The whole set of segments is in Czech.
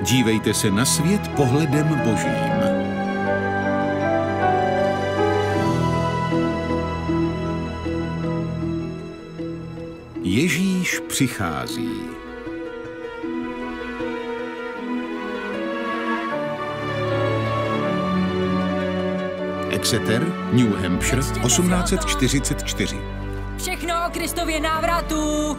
Dívejte se na svět pohledem Božím. Ježíš přichází. Exeter, New Hampshire, 1844. Všechno o Kristově návratu!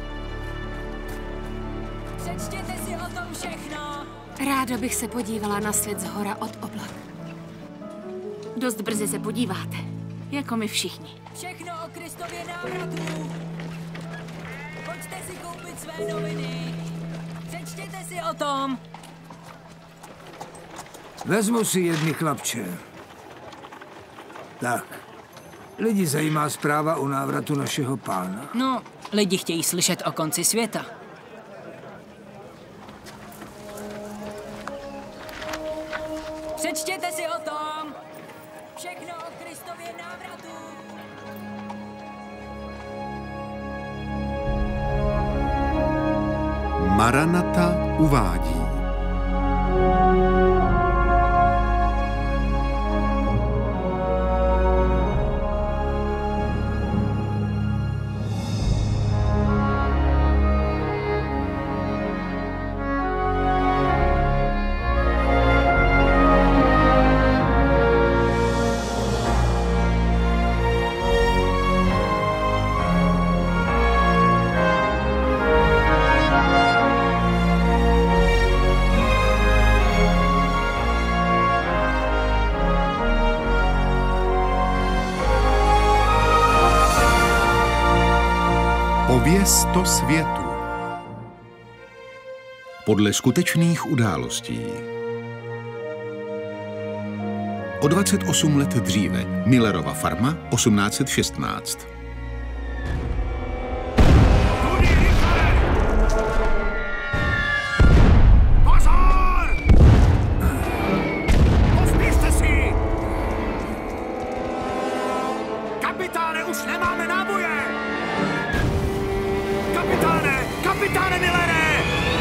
Přečtěte si o tom všechno! Ráda bych se podívala na svět zhora od oblak. Dost brzy se podíváte, jako my všichni. Všechno o Kristově návratu! Pojďte si koupit své noviny! Přečtěte si o tom! Vezmu si jedny, chlapče. Tak. Lidi zajímá zpráva o návratu našeho pána? No, lidi chtějí slyšet o konci světa. Přečtěte si o tom! Všechno o Kristově návratu! Maranata uvádí. Pověsto světu. Podle skutečných událostí. O 28 let dříve Millerova farma 1816. Pozor! Pospěšte si! Kapitáne, už nemáme náboje! Kapitáne Millere!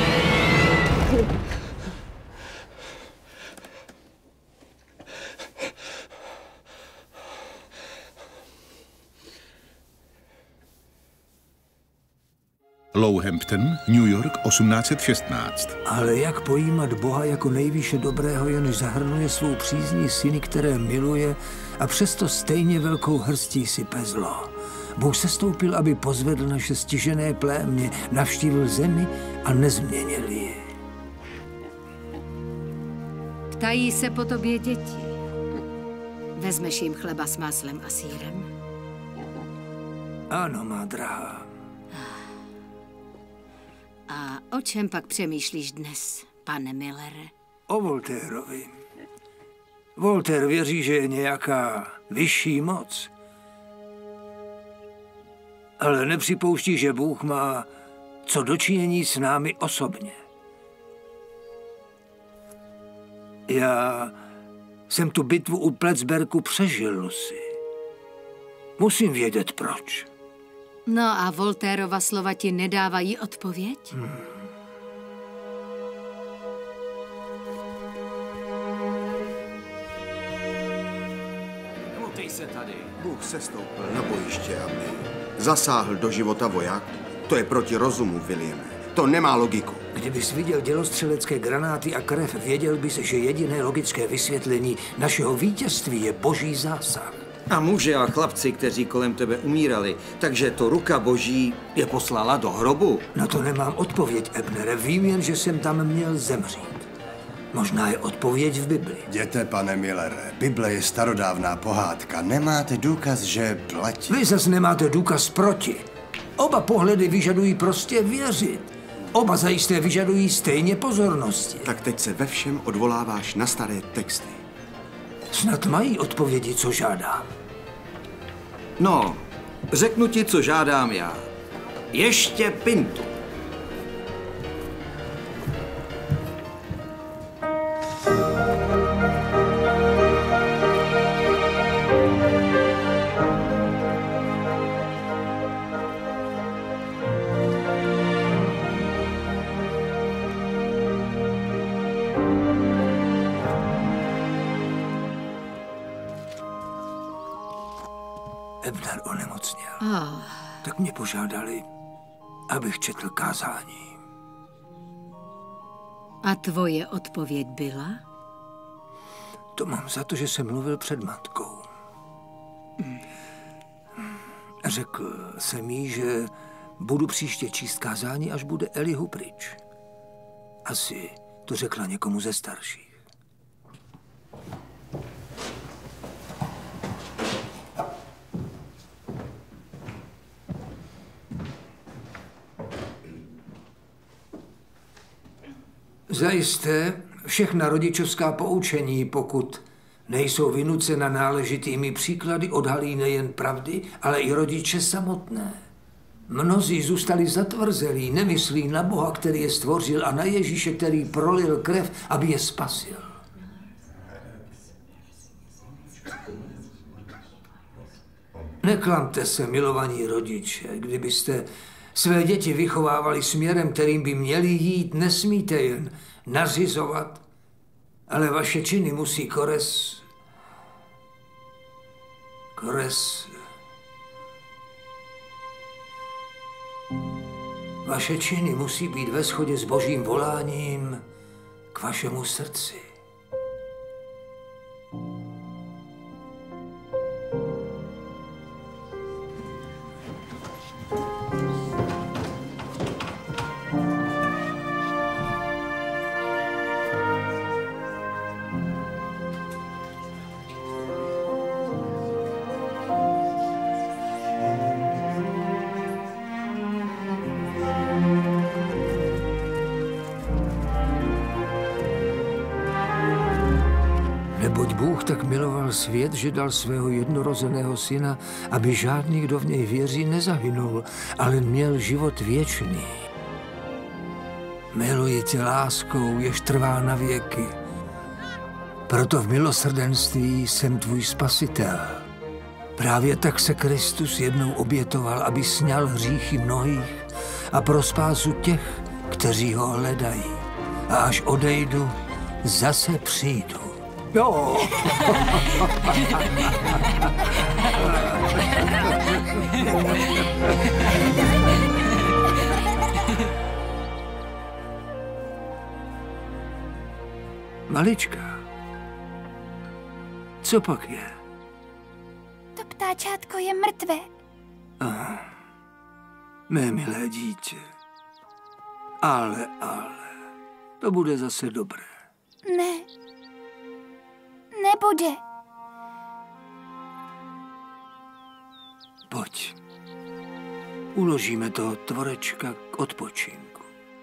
Lowhampton, New York, 1816. Ale jak pojímat Boha jako nejvýše dobrého, jenž zahrnuje svou přízní syny, které miluje, a přesto stejně velkou hrstí sype zlo? Bůh sestoupil, aby pozvedl naše stižené plémě, navštívil zemi a nezměnil ji. Ptají se po tobě děti. Vezmeš jim chleba s máslem a sýrem? Ano, má drahá. A o čem pak přemýšlíš dnes, pane Millere? O Voltaireovi. Voltaire věří, že je nějaká vyšší moc. Ale nepřipouští, že Bůh má co dočinění s námi osobně. Já jsem tu bitvu u Plattsburghu přežil, Lucy. Musím vědět, proč. No a Voltairova slova ti nedávají odpověď? Nemotej se tady. Bůh sestoupil na bojiště, aby zasáhl do života vojáků. To je proti rozumu, Williame. To nemá logiku. Kdybys viděl dělostřelecké granáty a krev, věděl bys, že jediné logické vysvětlení našeho vítězství je boží zásah. A muži a chlapci, kteří kolem tebe umírali, takže to ruka boží je poslala do hrobu? Na to nemám odpověď, Ebnere. Vím jen, že jsem tam měl zemřít. Možná je odpověď v Bibli. Jděte, pane Millere, Bible je starodávná pohádka. Nemáte důkaz, že platí. Vy zas nemáte důkaz proti. Oba pohledy vyžadují prostě věřit. Oba zajisté vyžadují stejně pozornosti. Tak teď se ve všem odvoláváš na staré texty. Snad mají odpovědi, co žádám. No, řeknu ti, co žádám já. Ještě pintu. Ebner onemocněl. Tak mě požádali, abych četl kázání. A tvoje odpověď byla? To mám za to, že jsem mluvil před matkou. Řekl jsem jí, že budu příště číst kázání, až bude Elihu pryč. Asi to řekla někomu ze starších. Zajisté všechna rodičovská poučení, pokud nejsou vynucena náležitými příklady, odhalí nejen pravdy, ale i rodiče samotné. Mnozí zůstali zatvrzelí, nemyslí na Boha, který je stvořil, a na Ježíše, který prolil krev, aby je spasil. Neklamte se, milovaní rodiče, kdybyste své děti vychovávali směrem, kterým by měli jít, nesmíte jen nařizovat, ale vaše činy musí Vaše činy musí být ve shodě s Božím voláním k vašemu srdci. Neboť Bůh tak miloval svět, že dal svého jednorozeného syna, aby žádný, kdo v něj věří, nezahynul, ale měl život věčný. Miluji tě láskou, jež trvá na věky. Proto v milosrdenství jsem tvůj spasitel. Právě tak se Kristus jednou obětoval, aby sňal hříchy mnohých a pro spásu těch, kteří ho hledají. A až odejdu, zase přijdu. Jo. Malička, co pak je? To ptáčátko je mrtvé. Mé milé dítě. Ale, to bude zase dobré. Ne. Nebude. Pojď. Uložíme toho tvorečka k odpočinku.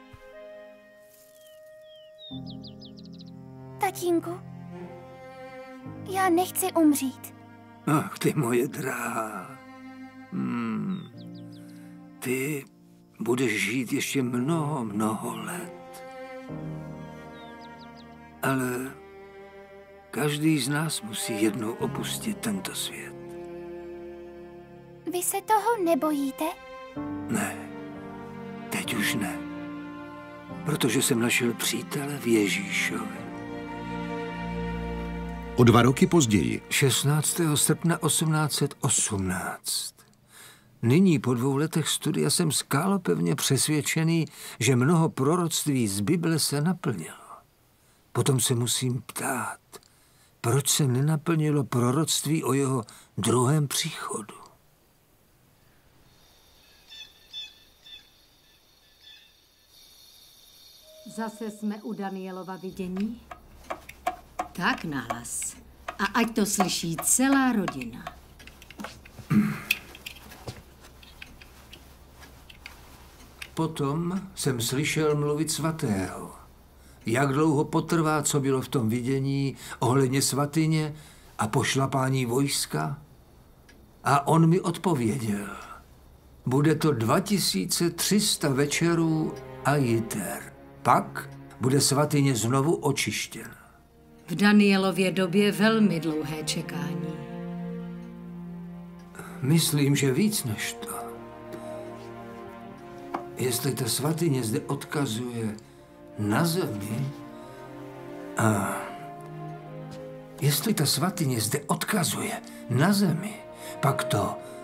Tatínku, já nechci umřít. Ach, ty moje drahá. Ty budeš žít ještě mnoho let. Ale každý z nás musí jednou opustit tento svět. Vy se toho nebojíte? Ne, teď už ne. Protože jsem našel přítele v Ježíšovi. O 2 roky později. 16. srpna 1818. Nyní po 2 letech studia jsem skálopevně přesvědčený, že mnoho proroctví z Bible se naplnilo. Potom se musím ptát, proč se nenaplnilo proroctví o jeho druhém příchodu. Zase jsme u Danielova vidění? Tak nahlas. A ať to slyší celá rodina. Potom jsem slyšel mluvit svatého. Jak dlouho potrvá, co bylo v tom vidění ohledně svatyně a pošlapání vojska? A on mi odpověděl. Bude to 2300 večerů a jiter. Pak bude svatyně znovu očištěna. V Danielově době velmi dlouhé čekání. Myslím, že víc než to. Jestli ta svatyně zde odkazuje na zemi a jestli ta svatyně zde odkazuje na zemi, pak to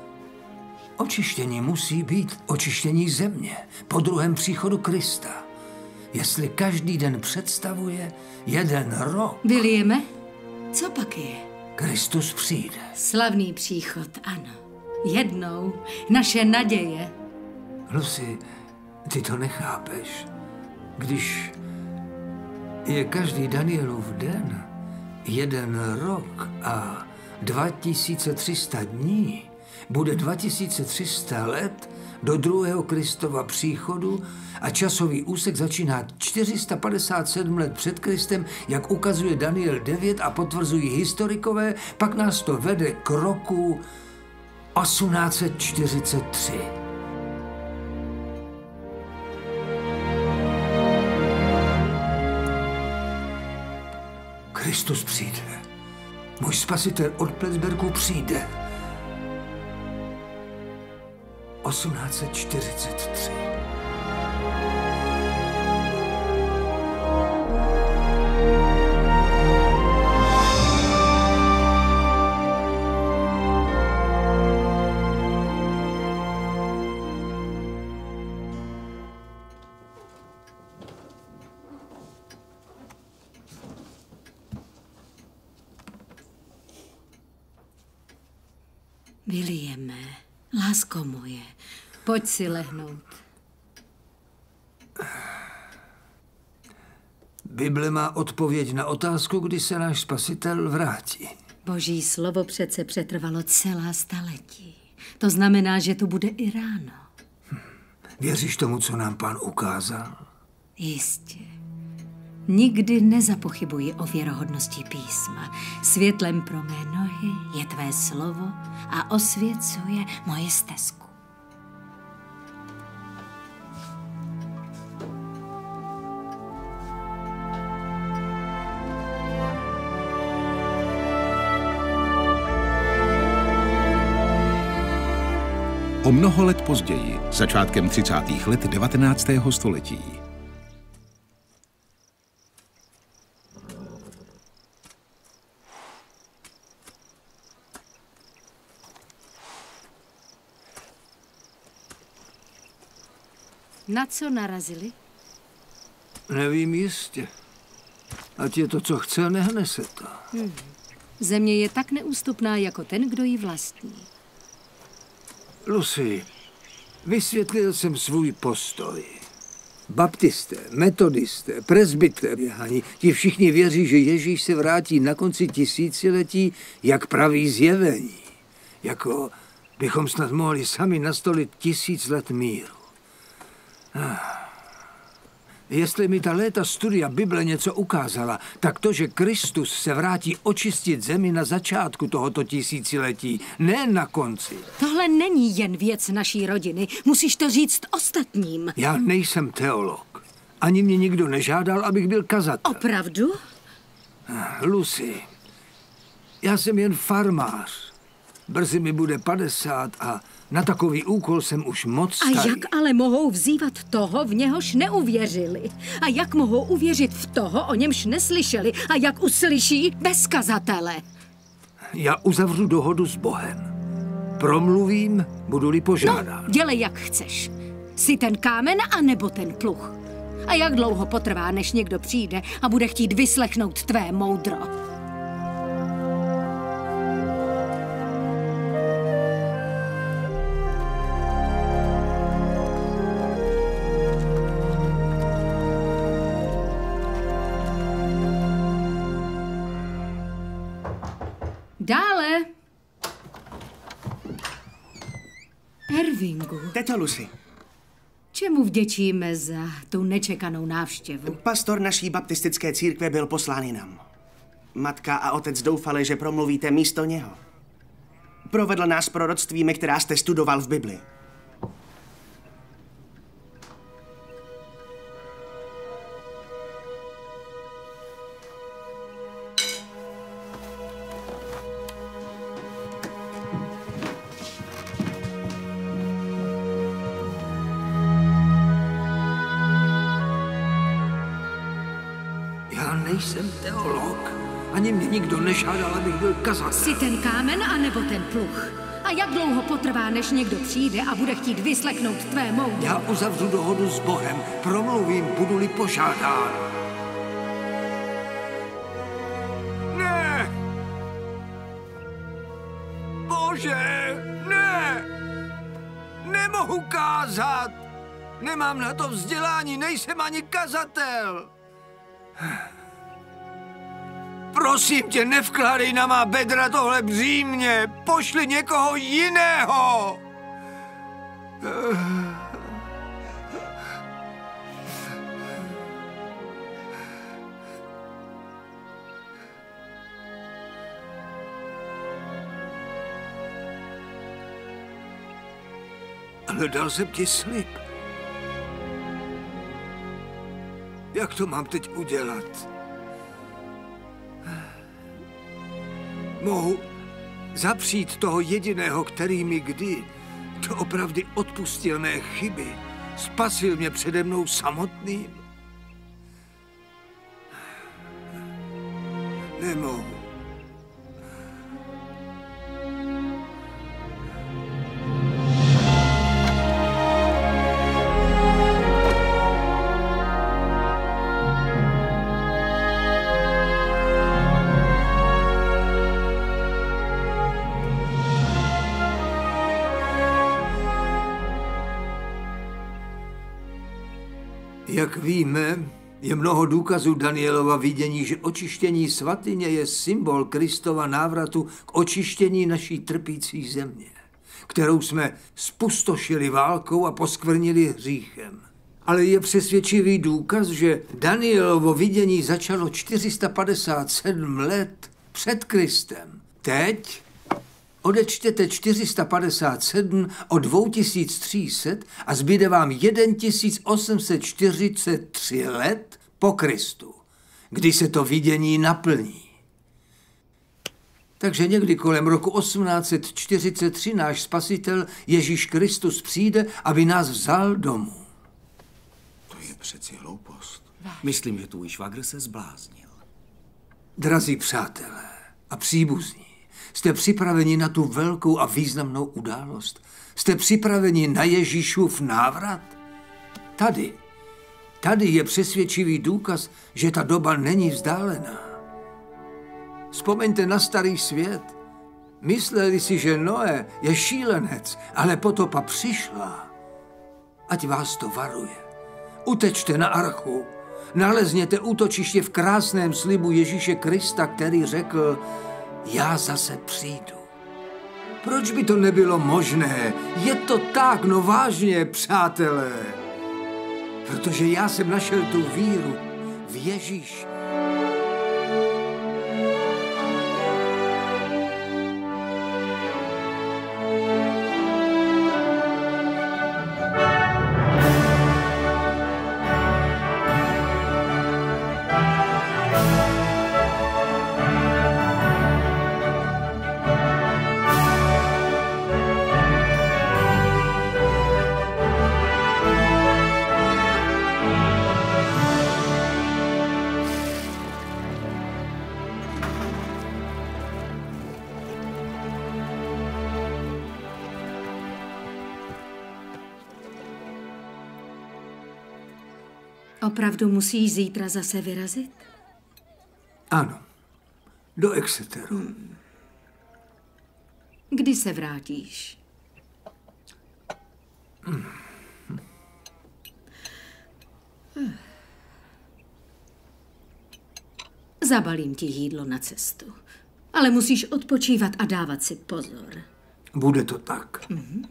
Očištění musí být očištění země po druhém příchodu Krista. Jestli každý den představuje jeden rok... Williame, co pak je? Kristus přijde. Slavný příchod, ano. Jednou naše naděje. Lucy, ty to nechápeš. Když je každý Danielův den jeden rok a 2300 dní, bude 2300 let do druhého Kristova příchodu a časový úsek začíná 457 let před Kristem, jak ukazuje Daniel 9 a potvrzují historikové, pak nás to vede k roku 1843. Kristus přijde. Můj spasitel od Plattsburghu přijde. 1843. Williame, lásko moje, pojď si lehnout. Bible má odpověď na otázku, kdy se náš spasitel vrátí. Boží slovo přece přetrvalo celá staletí. To znamená, že tu bude i ráno. Věříš tomu, co nám Pán ukázal? Jistě. Nikdy nezapochybuji o věrohodnosti písma. Světlem pro mé nohy je tvé slovo a osvěcuje moje stezku. O mnoho let později, začátkem 30. let 19. století. Na co narazili? Nevím jistě. Ať je to, co chce, nehne se to. Země je tak neústupná jako ten, kdo ji vlastní. Lucy, vysvětlil jsem svůj postoj. Baptisté, metodisté, presbyteriáni, ti všichni věří, že Ježíš se vrátí na konci tisíciletí, jak praví zjevení. Jako bychom snad mohli sami nastolit 1000 let míru. Jestli mi ta léta studia Bible něco ukázala, tak to, že Kristus se vrátí očistit zemi na začátku tohoto tisíciletí, ne na konci. Tohle není jen věc naší rodiny. Musíš to říct ostatním. Já nejsem teolog. Ani mě nikdo nežádal, abych byl kazatel. Opravdu? Lucy, já jsem jen farmář. Brzy mi bude 50 a na takový úkol jsem už moc starý. A jak ale mohou vzývat toho, v něhož neuvěřili? A jak mohou uvěřit v toho, o němž neslyšeli? A jak uslyší bez kazatele? Já uzavřu dohodu s Bohem. Promluvím, budu-li požádán. No, dělej, jak chceš. Jsi ten kámen, anebo ten pluh? A jak dlouho potrvá, než někdo přijde a bude chtít vyslechnout tvé moudro? Dále. Irvingu. Teto Lucy. Čemu vděčíme za tu nečekanou návštěvu? Pastor naší baptistické církve byl poslán jinam. Matka a otec doufali, že promluvíte místo něho. Provedl nás proroctvími, která jste studoval v Bibli. Nejsem teolog. Ani mě nikdo nežádal, abych byl kazatel. Jsi ten kámen, anebo ten pluh? A A jak dlouho potrvá, než někdo přijde a bude chtít vyslechnout tvé moudro? Já uzavřu dohodu s Bohem, promluvím, budu-li požádán. Ne! Bože, ne! Nemohu kázat! Nemám na to vzdělání, nejsem ani kazatel! Prosím tě, nevkládej na má bedra tohle břímě! Pošli někoho jiného! Ale dal jsem ti slib. Jak to mám teď udělat? Mohu zapřít toho jediného, který mi kdy doopravdy odpustil mé chyby, spasil mě přede mnou samotným? Nemohu. Jak víme, je mnoho důkazů Danielova vidění, že očištění svatyně je symbol Kristova návratu k očištění naší trpící země, kterou jsme spustošili válkou a poskvrnili hříchem. Ale je přesvědčivý důkaz, že Danielovo vidění začalo 457 let před Kristem. Teď odečtěte 457 od 2300 a zbyde vám 1843 let po Kristu, kdy se to vidění naplní. Takže někdy kolem roku 1843 náš spasitel Ježíš Kristus přijde, aby nás vzal domů. To je přeci hloupost. Myslím, že tvůj švagr se zbláznil. Drazí přátelé a příbuzní, jste připraveni na tu velkou a významnou událost? Jste připraveni na Ježíšův návrat? Tady je přesvědčivý důkaz, že ta doba není vzdálená. Vzpomeňte na starý svět. Mysleli si, že Noé je šílenec, ale potopa přišla. Ať vás to varuje. Utečte na archu. Nalezněte útočiště v krásném slibu Ježíše Krista, který řekl: já zase přijdu. Proč by to nebylo možné? Je to tak, no vážně, přátelé. Protože já jsem našel tu víru v Ježíše. Opravdu musíš zítra zase vyrazit? Ano, do Exeteru. Kdy se vrátíš? Zabalím ti jídlo na cestu. Ale musíš odpočívat a dávat si pozor. Bude to tak.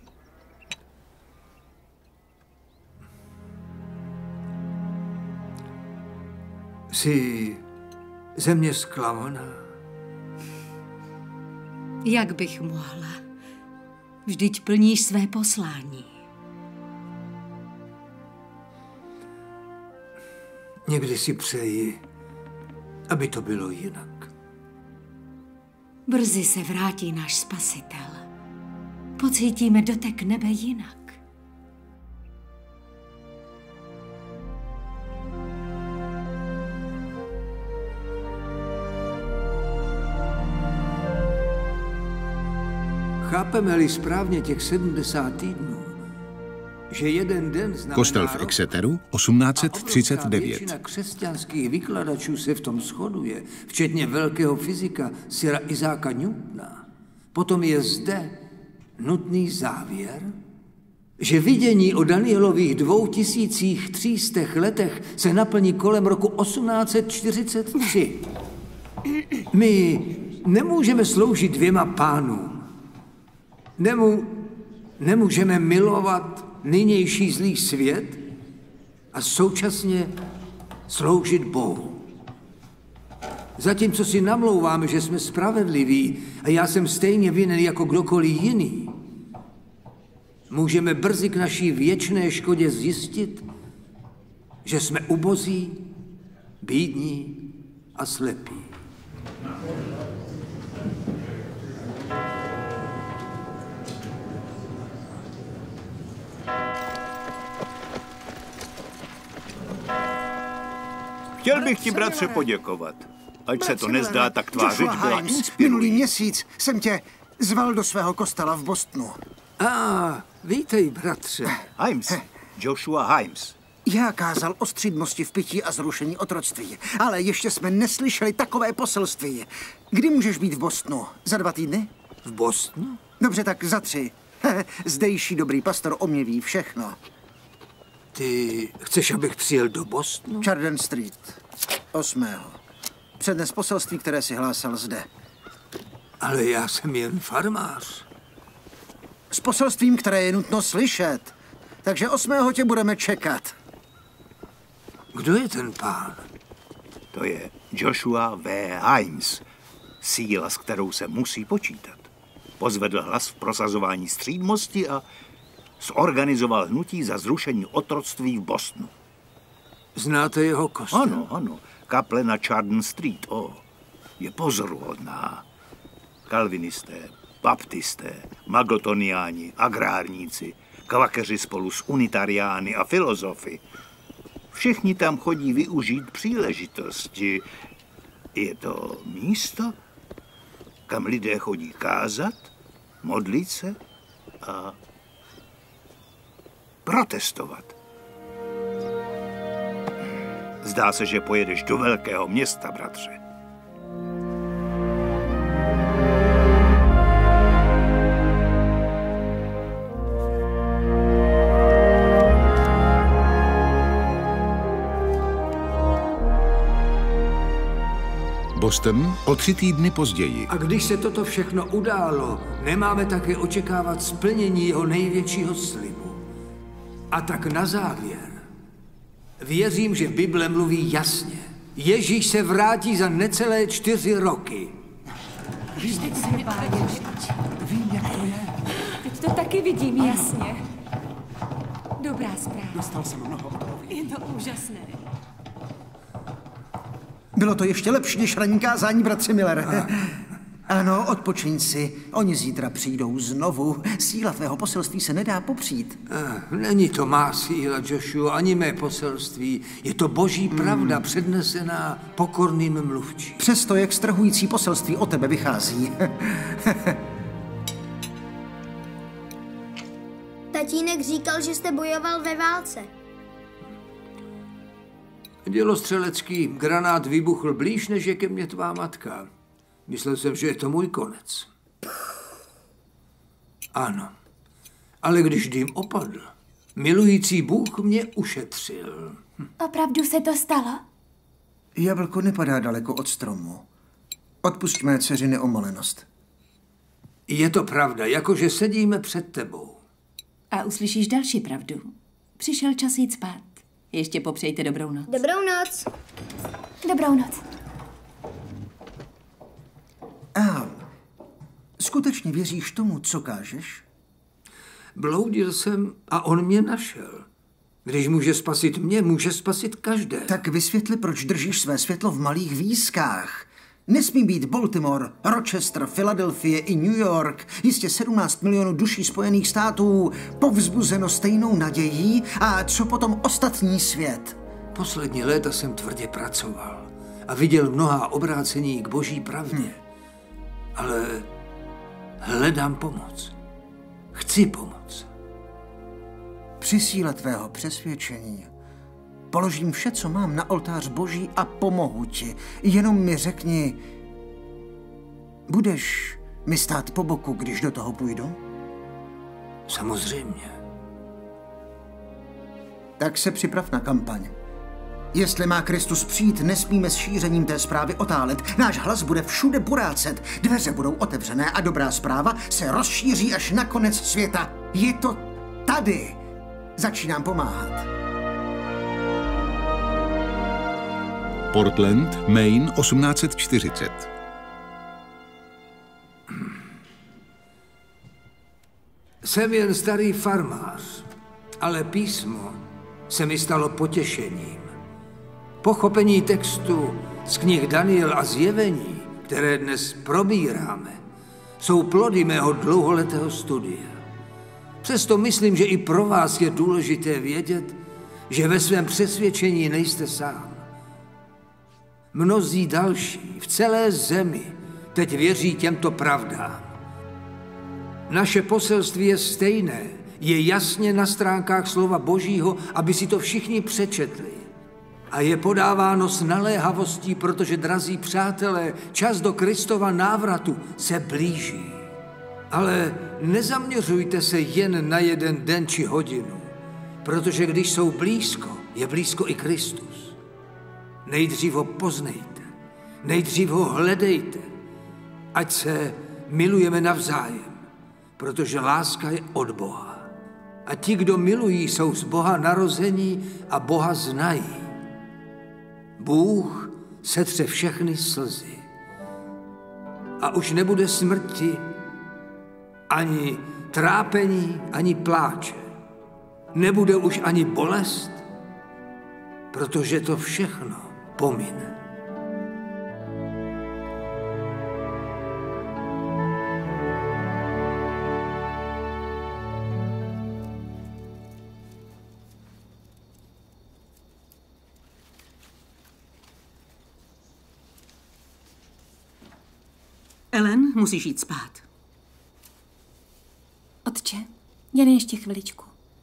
Jsi ze mě zklamaná? Jak bych mohla? Vždyť plníš své poslání. Někdy si přeji, aby to bylo jinak. Brzy se vrátí náš spasitel. Pocítíme dotek nebe jinak. chápeme-li správně těch 70 týdnů, že jeden den znamená Kostel v Exeteru, 1839. Většina křesťanských vykladačů se v tom shoduje, včetně velkého fyzika Sira Izáka Newtona. Potom je zde nutný závěr, že vidění o Danielových 2300 letech se naplní kolem roku 1843. My nemůžeme sloužit dvěma pánům. Nemůžeme milovat nynější zlý svět a současně sloužit Bohu. Zatímco si namlouváme, že jsme spravedliví a já jsem stejně vinen jako kdokoliv jiný, můžeme brzy k naší věčné škodě zjistit, že jsme ubozí, bídní a slepí. Chtěl bych ti, bratře, poděkovat. Ať se to nezdá, tak tvá řeč byla inspirující. Minulý měsíc jsem tě zval do svého kostela v Bostonu. Vítej, bratře. Himes, Joshua Himes. Já kázal o střídmosti v pití a zrušení otroctví, ale ještě jsme neslyšeli takové poselství. Kdy můžeš být v Bostonu? Za 2 týdny? V Bostonu? Dobře, tak za 3. Zdejší dobrý pastor o mě ví všechno. Ty chceš, abych přijel do Bostonu? Chardon Street, 8. Přednes poselství, které si hlásal zde. Ale já jsem jen farmář. S poselstvím, které je nutno slyšet. Takže 8. tě budeme čekat. Kdo je ten pán? To je Joshua V. Himes. Síla, s kterou se musí počítat. Pozvedl hlas v prosazování střídmosti a zorganizoval hnutí za zrušení otroctví v Bostonu. Znáte jeho kostel? Ano. Kaple na Chardon Street, je pozoruhodná. Kalvinisté, baptisté, magotoniáni, agrárníci, kvakeři spolu s unitariány a filozofy. Všichni tam chodí využít příležitosti. Je to místo, kam lidé chodí kázat, modlit se a protestovat. Zdá se, že pojedeš do velkého města, bratře. Boston o 3 týdny později. A když se toto všechno událo, nemáme také očekávat splnění jeho největšího slibu. A tak na závěr. Věřím, že Bible mluví jasně. Ježíš se vrátí za necelé 4 roky. Víš, teď se mi uvedeš. Vím, jak to je. Teď to taky vidím jasně. Dobrá zpráva. Dostal jsem mnoho odpovědí. Je to úžasné. Bylo to ještě lepší než ranní kázání, bratře Millere. Ano, odpočiň si. Oni zítra přijdou znovu. Síla tvého poselství se nedá popřít. Není to má síla, Joshua, ani mé poselství. Je to boží pravda přednesená pokorným mluvčím. Přesto, jak strhující poselství o tebe vychází. Tatínek říkal, že jste bojoval ve válce. Dělostřelecký granát vybuchl blíž, než je ke mně tvá matka. Myslel jsem, že je to můj konec. Ano, ale když dým opadl, milující Bůh mě ušetřil. Opravdu se to stalo? Jablko nepadá daleko od stromu. Odpusť mé dceři neomalenost. Je to pravda, jakože sedíme před tebou. A uslyšíš další pravdu. Přišel čas jít spát. Ještě popřejte dobrou noc. Dobrou noc. Dobrou noc. Skutečně věříš tomu, co kážeš? Bloudil jsem a on mě našel. Když může spasit mě, může spasit každé. Tak vysvětli, proč držíš své světlo v malých výskách. Nesmí být Baltimore, Rochester, Filadelfie i New York, jistě 17 milionů duší Spojených států, povzbuzeno stejnou nadějí a co potom ostatní svět? Poslední léta jsem tvrdě pracoval a viděl mnohá obrácení k boží pravdě. Ale Hledám pomoc. Chci pomoc. Při síle tvého přesvědčení položím vše, co mám, na oltář Boží a pomohu ti. Jenom mi řekni, budeš mi stát po boku, když do toho půjdu? Samozřejmě. Tak se připrav na kampaň. Jestli má Kristus přijít, nesmíme s šířením té zprávy otálet. Náš hlas bude všude burácet, dveře budou otevřené a dobrá zpráva se rozšíří až na konec světa. Je to tady. Začínám pomáhat. Portland, Maine, 1840. Jsem jen starý farmář, ale písmo se mi stalo potěšením. Pochopení textu z knih Daniel a Zjevení, které dnes probíráme, jsou plody mého dlouholetého studia. Přesto myslím, že i pro vás je důležité vědět, že ve svém přesvědčení nejste sám. Mnozí další v celé zemi teď věří těmto pravdám. Naše poselství je stejné, je jasně na stránkách slova Božího, aby si to všichni přečetli. A je podáváno s naléhavostí, protože, drazí přátelé, čas do Kristova návratu se blíží. Ale nezaměřujte se jen na jeden den či hodinu, protože když jsou blízko, je blízko i Kristus. Nejdřív ho poznejte, nejdřív ho hledejte, ať se milujeme navzájem, protože láska je od Boha. A ti, kdo milují, jsou z Boha narození a Boha znají. Bůh setře všechny slzy. A už nebude smrti, ani trápení, ani pláče. Nebude už ani bolest, protože to všechno pomine. Ellen, musíš jít spát. Otče, jen ještě chviličku.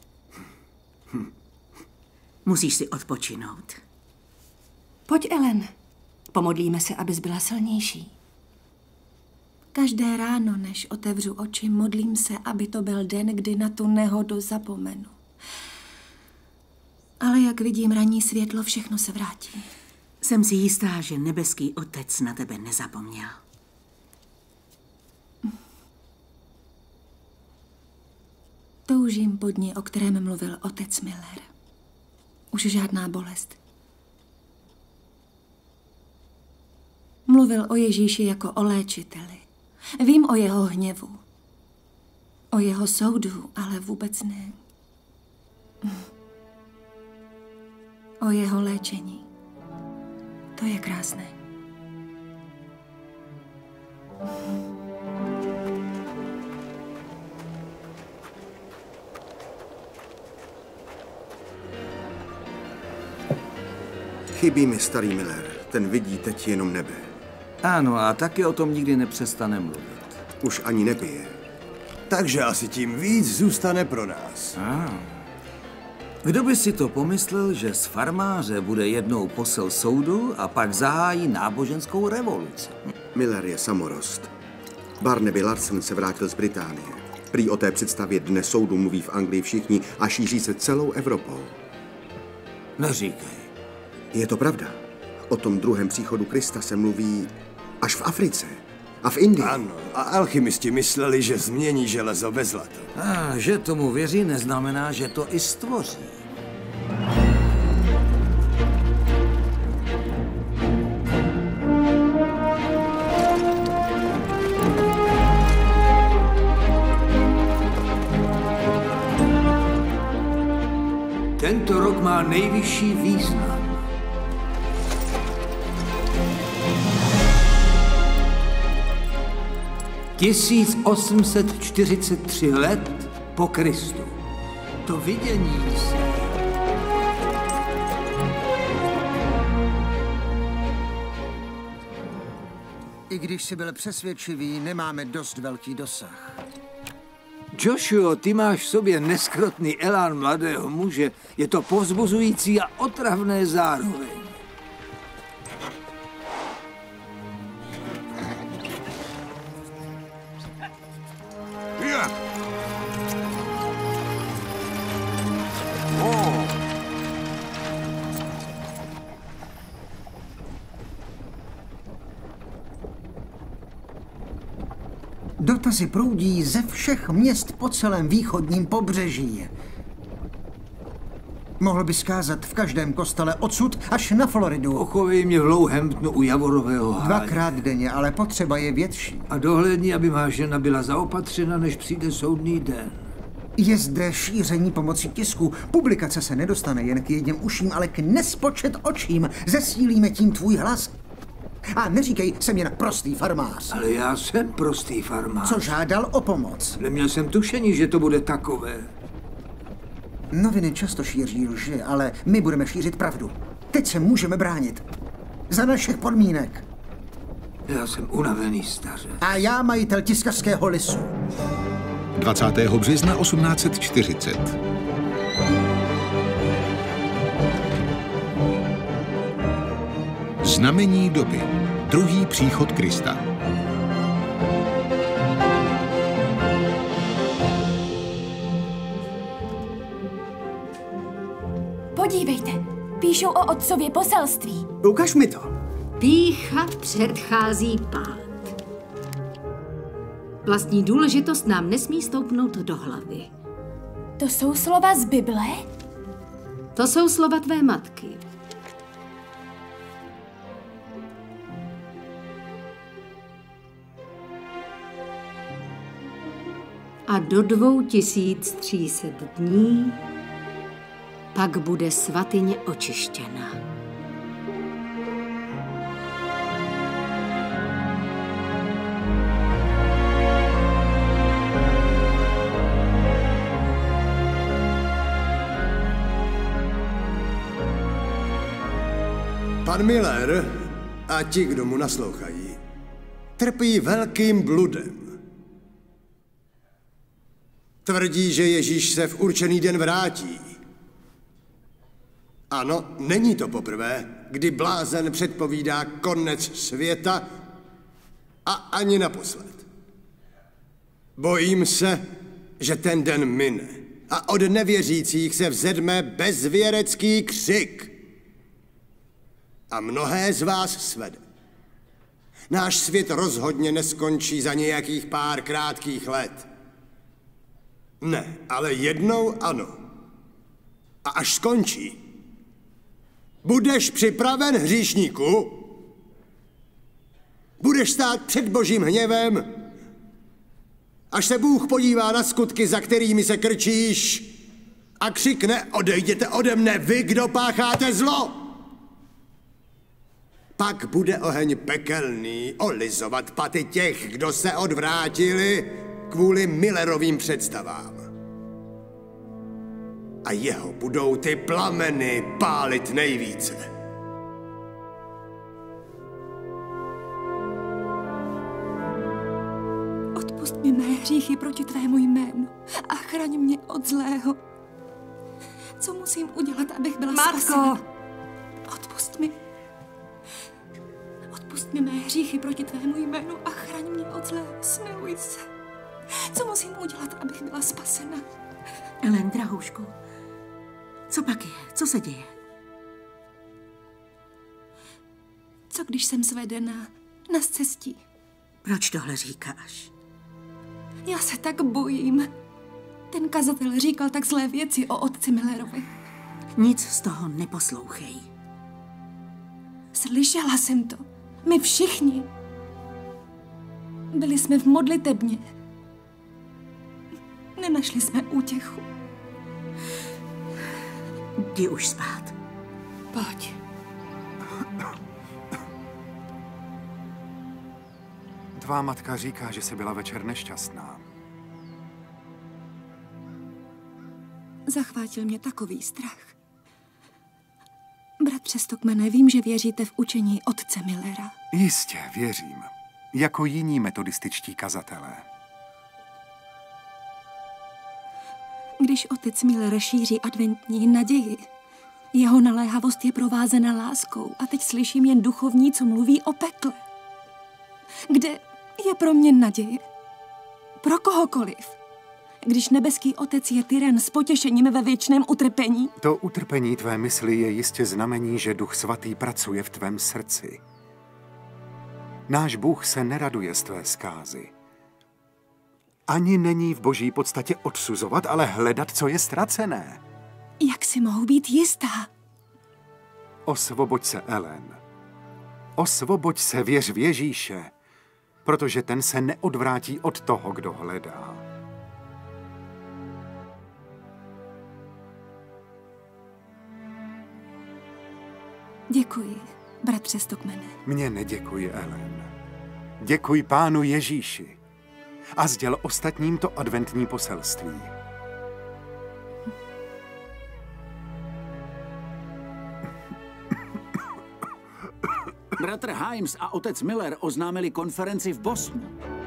Musíš si odpočinout. Pojď, Ellen. Pomodlíme se, abys byla silnější. Každé ráno, než otevřu oči, modlím se, aby to byl den, kdy na tu nehodu zapomenu. Ale jak vidím ranní světlo, všechno se vrátí. Jsem si jistá, že nebeský Otec na tebe nezapomněl. Toužím po dni, o kterém mluvil otec Miller. Už žádná bolest. Mluvil o Ježíši jako o léčiteli. Vím o jeho hněvu. O jeho soudu, ale vůbec ne. O jeho léčení. To je krásné. Chybí mi starý Miller. Ten vidí teď jenom nebe. Ano, a taky o tom nikdy nepřestane mluvit. Už ani nepije. Takže asi tím víc zůstane pro nás. Kdo by si to pomyslel, že z farmáře bude jednou posel soudu a pak zahájí náboženskou revoluci? Miller je samorost. Barnaby Larson se vrátil z Británie. Prý o té představě dne soudu mluví v Anglii všichni a šíří se celou Evropou. Neříkej. Je to pravda. O tom druhém příchodu Krista se mluví až v Africe a v Indii. Ano, a alchymisti mysleli, že změní železo ve zlato. A že tomu věří, neznamená, že to i stvoří. Tento rok má nejvyšší význam. (1843 let po Kristu. To vidění se. když jsi byl přesvědčivý, nemáme dost velký dosah. Joshua, ty máš v sobě neskrotný elán mladého muže. Je to povzbuzující a otravné zároveň. Dotazy proudí ze všech měst po celém východním pobřeží. Mohl bys kázat v každém kostele odsud až na Floridu. Ochovej mě v Lowhamptonu u Javorového háje. 2krát denně, ale potřeba je větší. A dohlédni, aby má žena byla zaopatřena, než přijde soudný den. Je zde šíření pomocí tisku. Publikace se nedostane jen k jedním uším, ale k nespočet očím. Zesílíme tím tvůj hlas. A neříkej, jsem jen prostý farmář. Ale já jsem prostý farmář. Co žádal o pomoc? Neměl jsem tušení, že to bude takové. Noviny často šíří lži, ale my budeme šířit pravdu. Teď se můžeme bránit. Za našich podmínek. Já jsem unavený, staře. A já majitel tiskařského lisu. 20. března 1840. Znamení doby. Druhý příchod Krista. Podívejte, píšou o otcově poselství. Ukaž mi to. Pýcha předchází pád. Vlastní důležitost nám nesmí stoupnout do hlavy. To jsou slova z Bible? To jsou slova tvé matky. A do 2300 dní pak bude svatyně očištěna. Pan Miller a ti, kdo mu naslouchají, trpí velkým bludem. Tvrdí, že Ježíš se v určený den vrátí. Ano, není to poprvé, kdy blázen předpovídá konec světa a ani naposled. Bojím se, že ten den mine a od nevěřících se vzedme bezvěrecký křik. A mnohé z vás svede. Náš svět rozhodně neskončí za nějakých pár krátkých let. Ne, ale jednou ano. A až skončí, budeš připraven, hříšníku? Budeš stát před Božím hněvem? Až se Bůh podívá na skutky, za kterými se krčíš a křikne, odejděte ode mne, vy, kdo pácháte zlo. Pak bude oheň pekelný olizovat paty těch, kdo se odvrátili kvůli Millerovým představám. A jeho budou ty plameny pálit nejvíce. Odpusť mi mé hříchy proti tvému jménu a chraň mě od zlého. Co musím udělat, abych byla spasena? Odpusť mi. Odpusť mi mé hříchy proti tvému jménu a chraň mě od zlého. Smiluj se. Co musím udělat, abych byla spasena? Ellen, drahoušku, co pak je? Co se děje? Co když jsem zvedena na scestí? Proč tohle říkáš? Já se tak bojím. Ten kazatel říkal tak zlé věci o otci Millerovi. Nic z toho neposlouchej. Slyšela jsem to. My všichni. Byli jsme v modlitebně. Nenašli jsme útěchu. Jdi už spát. Pojď. Tvá matka říká, že jsi byla večer nešťastná. Zachvátil mě takový strach. Bratře Stockmane, vím, že věříte v učení otce Millera. Jistě, věřím. jako jiní metodističtí kazatelé. Když otec Miller šíří adventní naději, jeho naléhavost je provázena láskou a teď slyším jen duchovní, co mluví o pekle. Kde je pro mě naděje? Pro kohokoliv. Když nebeský otec je tyran s potěšením ve věčném utrpení? To utrpení tvé mysli je jistě znamení, že Duch Svatý pracuje v tvém srdci. Náš Bůh se neraduje z tvé zkázy. Ani není v boží podstatě odsuzovat, ale hledat, co je ztracené. Jak si mohu být jistá? Osvoboď se, Ellen. Osvoboď se, věř v Ježíše, protože ten se neodvrátí od toho, kdo hledá. Děkuji, bratře Stockmane. Mně neděkuji, Ellen. Děkuj Pánu Ježíši a sděl ostatním to adventní poselství. Bratr Himes a otec Miller oznámili konferenci v Bostonu.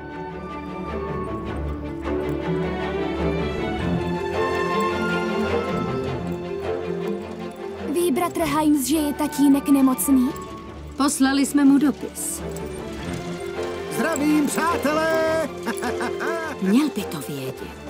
Ví bratr Himes, že je tatínek nemocný? Poslali jsme mu dopis. Zdravím, přátelé! Měl by to vědět.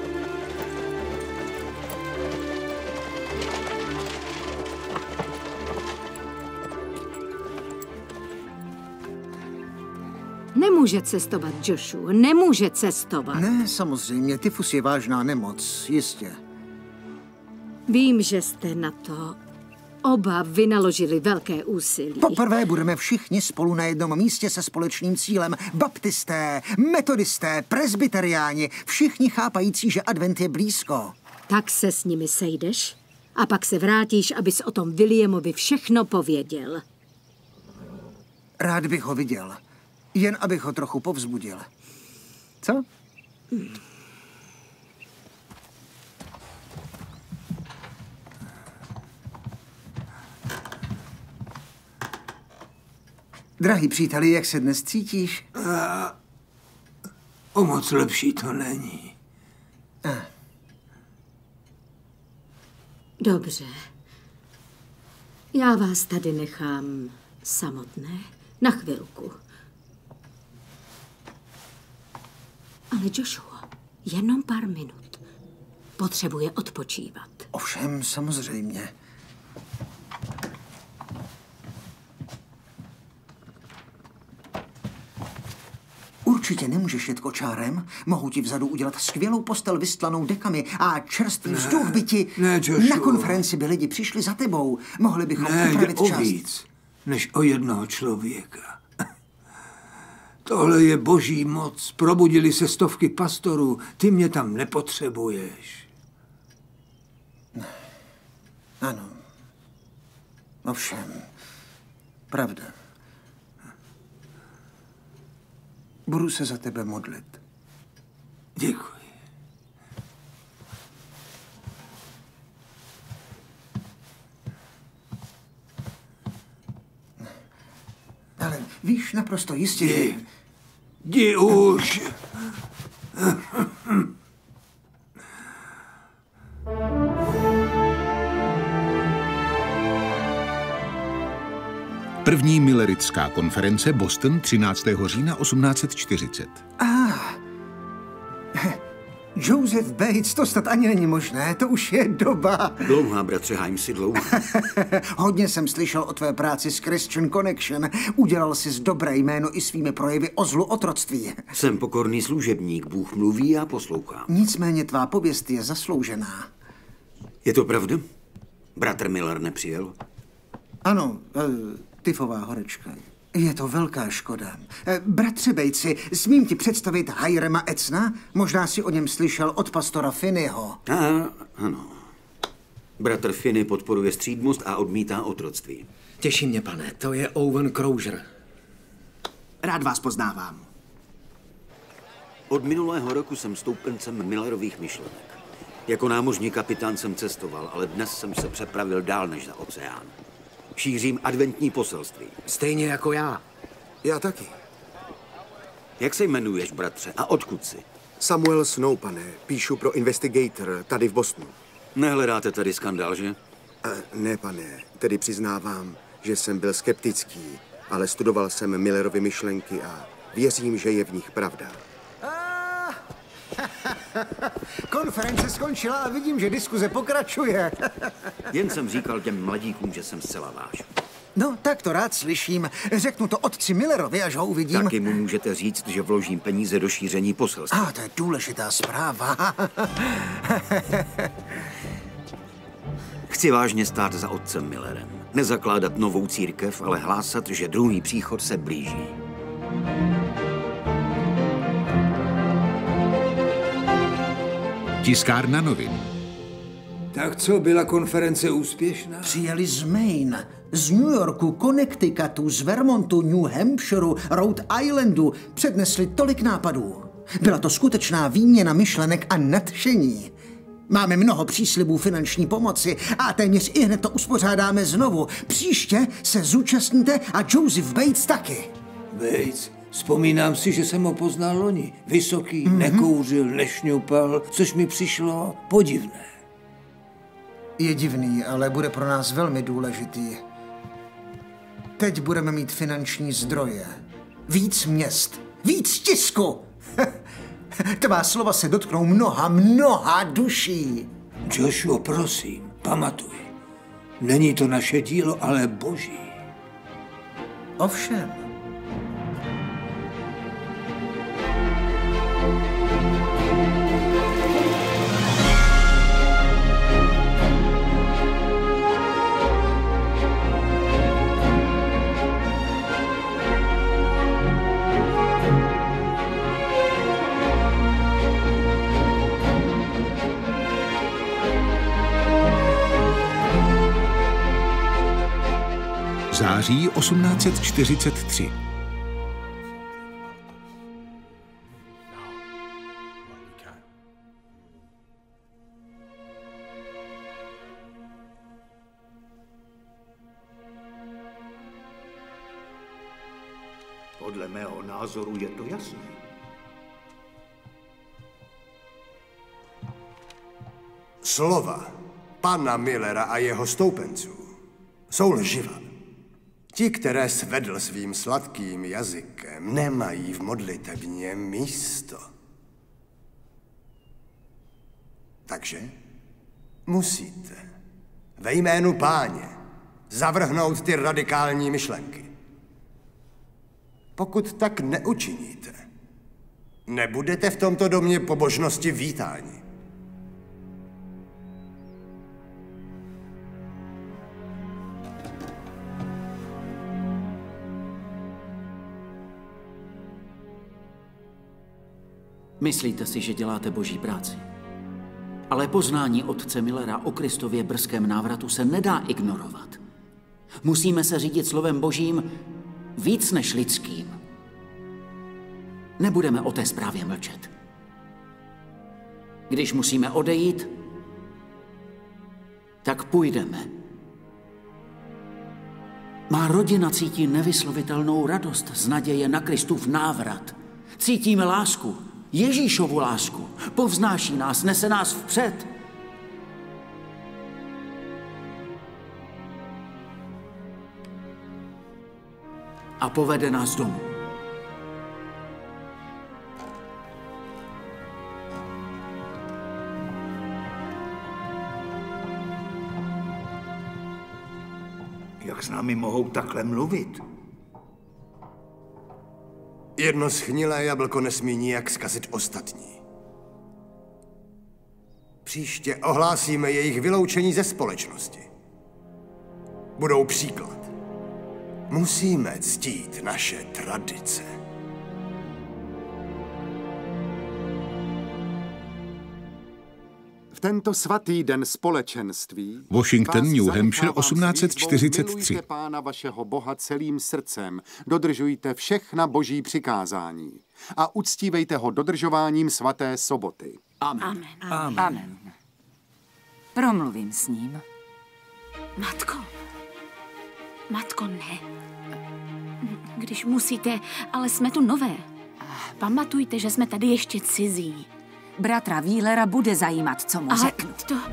Nemůže cestovat, Joshua, nemůže cestovat. Ne, samozřejmě, tyfus je vážná nemoc, jistě. Vím, že jste na to oba vynaložili velké úsilí. Poprvé budeme všichni spolu na jednom místě se společným cílem. Baptisté, metodisté, presbyteriáni, všichni chápající, že advent je blízko. Tak se s nimi sejdeš a pak se vrátíš, abys o tom Williamovi všechno pověděl. Rád bych ho viděl. Jen abych ho trochu povzbudil. Co? Drahý příteli, jak se dnes cítíš? O moc lepší to není. Dobře. Já vás tady nechám samotné na chvilku. Ale Joshua, jenom pár minut. Potřebuje odpočívat. Ovšem, samozřejmě. Určitě nemůžeš jet kočárem. Mohu ti vzadu udělat skvělou postel vystlanou dekami a čerstvý vzduch by ti... Ne, Joshua. Na konferenci by lidi přišli za tebou. Mohli bychom upravit jde čas. o víc, než o jednoho člověka. Tohle je boží moc. Probudili se stovky pastorů. Ty mě tam nepotřebuješ. Ano. Ovšem. Pravda. Budu se za tebe modlit. Děkuji. Ale víš naprosto jistě, že... Jdi už. První millerická konference Boston 13. října 1840. Joseph Bates, to snad ani není možné, to už je doba. Dlouhá, bratře Himesi, dlouhá. Hodně jsem slyšel o tvé práci s Christian Connection. Udělal jsi dobré jméno i svými projevy o zlu otroctví. Jsem pokorný služebník, Bůh mluví a poslouchám. Nicméně tvá pověst je zasloužená. Je to pravda? Bratr Miller nepřijel? Ano, tyfová horečka. Je to velká škoda. Bratře Batesi, smím ti představit Hirama Edsna? Možná si o něm slyšel od pastora Finneyho. Ano. Bratr Finney podporuje střídmost a odmítá otroctví. Těší mě, pane, to je Owen Crozier. Rád vás poznávám. Od minulého roku jsem stoupencem Millerových myšlenek. Jako námořní kapitán jsem cestoval, ale dnes jsem se přepravil dál než za oceán. Šířím adventní poselství. Stejně jako já. Já taky. Jak se jmenuješ, bratře? A odkud jsi? Samuel Snow, pane. Píšu pro Investigator, tady v Bostonu. Nehledáte tady skandál, že? Ne, pane. Tedy přiznávám, že jsem byl skeptický, ale studoval jsem Millerovy myšlenky a věřím, že je v nich pravda. Konference skončila a vidím, že diskuze pokračuje. Jen jsem říkal těm mladíkům, že jsem zcela váš. No, tak to rád slyším. Řeknu to otci Millerovi, až ho uvidím. Taky mu můžete říct, že vložím peníze do šíření poselství. To je důležitá zpráva. Chci vážně stát za otcem Millerem. Nezakládat novou církev, ale hlásat, že druhý příchod se blíží. Tiskárna novin. Tak co, byla konference úspěšná? Přijeli z Maine, z New Yorku, Connecticutu, z Vermontu, New Hampshireu, Rhode Islandu. Přednesli tolik nápadů. Byla to skutečná výměna myšlenek a nadšení. Máme mnoho příslibů finanční pomoci a téměř ihned to uspořádáme znovu. Příště se zúčastníte a Joseph Bates taky. Bates? Vzpomínám si, že jsem ho poznal loni. Vysoký, nekouřil, nešňupal, což mi přišlo podivné. Je divný, ale bude pro nás velmi důležitý. Teď budeme mít finanční zdroje. Víc měst, víc tisku. Tvá slova se dotknou mnoha duší. Joshua, prosím, pamatuj. Není to naše dílo, ale Boží. Ovšem. Září 1843. Podle mého názoru je to jasné. Slova pana Millera a jeho stoupenců jsou lživá. Ti, které svedl svým sladkým jazykem, nemají v modlitebně místo. Takže musíte ve jménu Páně zavrhnout ty radikální myšlenky. Pokud tak neučiníte, nebudete v tomto domě pobožnosti vítáni. Myslíte si, že děláte boží práci. Ale poznání otce Millera o Kristově brzkém návratu se nedá ignorovat. Musíme se řídit slovem božím víc než lidským. Nebudeme o té zprávě mlčet. Když musíme odejít, tak půjdeme. Má rodina cítí nevyslovitelnou radost z naděje na Kristův návrat. Cítíme lásku, Ježíšovu lásku. Povznáší nás, nese nás vpřed. A povede nás domů. Jak s námi mohou takhle mluvit? Jedno schnilé jablko nesmí nijak zkazit ostatní. Příště ohlásíme jejich vyloučení ze společnosti. Budou příklad. Musíme ctít naše tradice. V tento svatý den společenství Washington, New Hampshire, 1843. Milujte Pána vašeho Boha celým srdcem, dodržujte všechna boží přikázání a uctívejte ho dodržováním svaté soboty. Amen. Amen. Amen. Amen. Promluvím s ním. Matko, ne. Když musíte, ale jsme tu nové. Pamatujte, že jsme tady ještě cizí. Bratra Wheelera bude zajímat, co mu řeknu.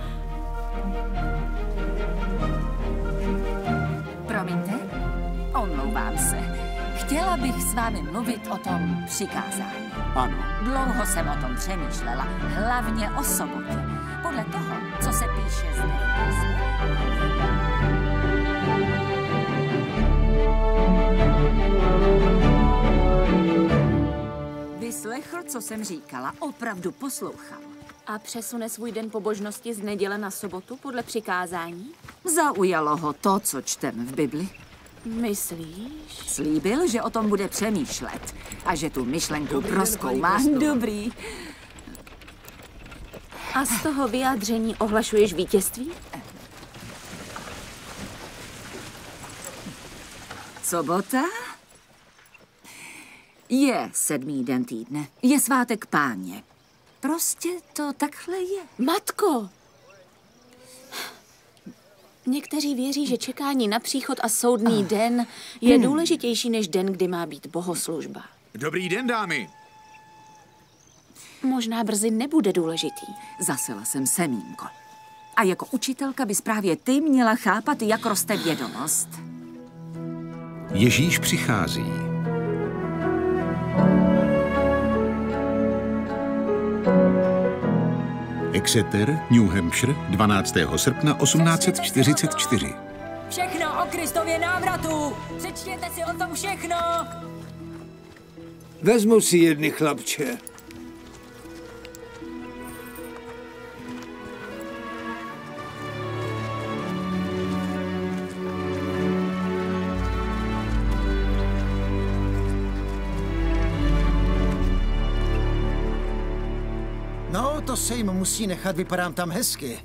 Promiňte, omlouvám se. Chtěla bych s vámi mluvit o tom přikázání. Ano. Dlouho jsem o tom přemýšlela, hlavně o sobotě. Podle toho, co se píše zde v písmu. Vyslechl, co jsem říkala, opravdu poslouchal. A přesune svůj den pobožnosti z neděle na sobotu podle přikázání? Zaujalo ho to, co čtem v Bibli. Myslíš? Slíbil, že o tom bude přemýšlet a že tu myšlenku prozkoumá. Dobrý. A z toho vyjádření ohlašuješ vítězství? Sobota je 7. den týdne. Je svátek Páně. Prostě to takhle je. Matko! Někteří věří, že čekání na příchod a soudný den je důležitější než den, kdy má být bohoslužba. Dobrý den, dámy. Možná brzy nebude důležitý. Zasela jsem semínko. A jako učitelka bys právě ty měla chápat, jak roste vědomost. Ježíš přichází. Exeter, New Hampshire, 12. srpna 1844. Všechno o Kristově návratu! Přečtěte si o tom všechno! Vezmu si jedny, chlapče. No, to se jim musí nechat, vypadám tam hezky.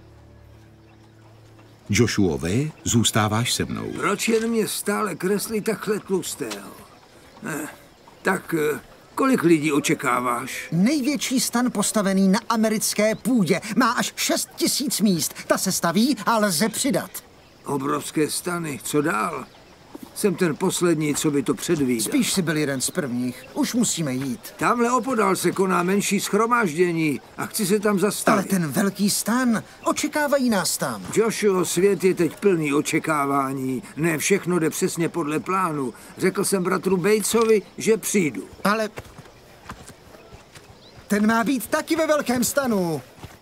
Joshuové, zůstáváš se mnou. Proč jen mě stále kreslí takhle tlustého? Tak kolik lidí očekáváš? Největší stan postavený na americké půdě. Má až 6 000 míst. Ta se staví a lze přidat. Obrovské stany. Co dál? Jsem ten poslední, co by to předvídal. Spíš si byl jeden z prvních. Už musíme jít. Tamhle opodál se koná menší shromáždění a chci se tam zastavit. Ale ten velký stan, očekávají nás tam. Joshua, svět je teď plný očekávání. Ne všechno jde přesně podle plánu. Řekl jsem bratru Batesovi, že přijdu. Ale ten má být taky ve velkém stanu.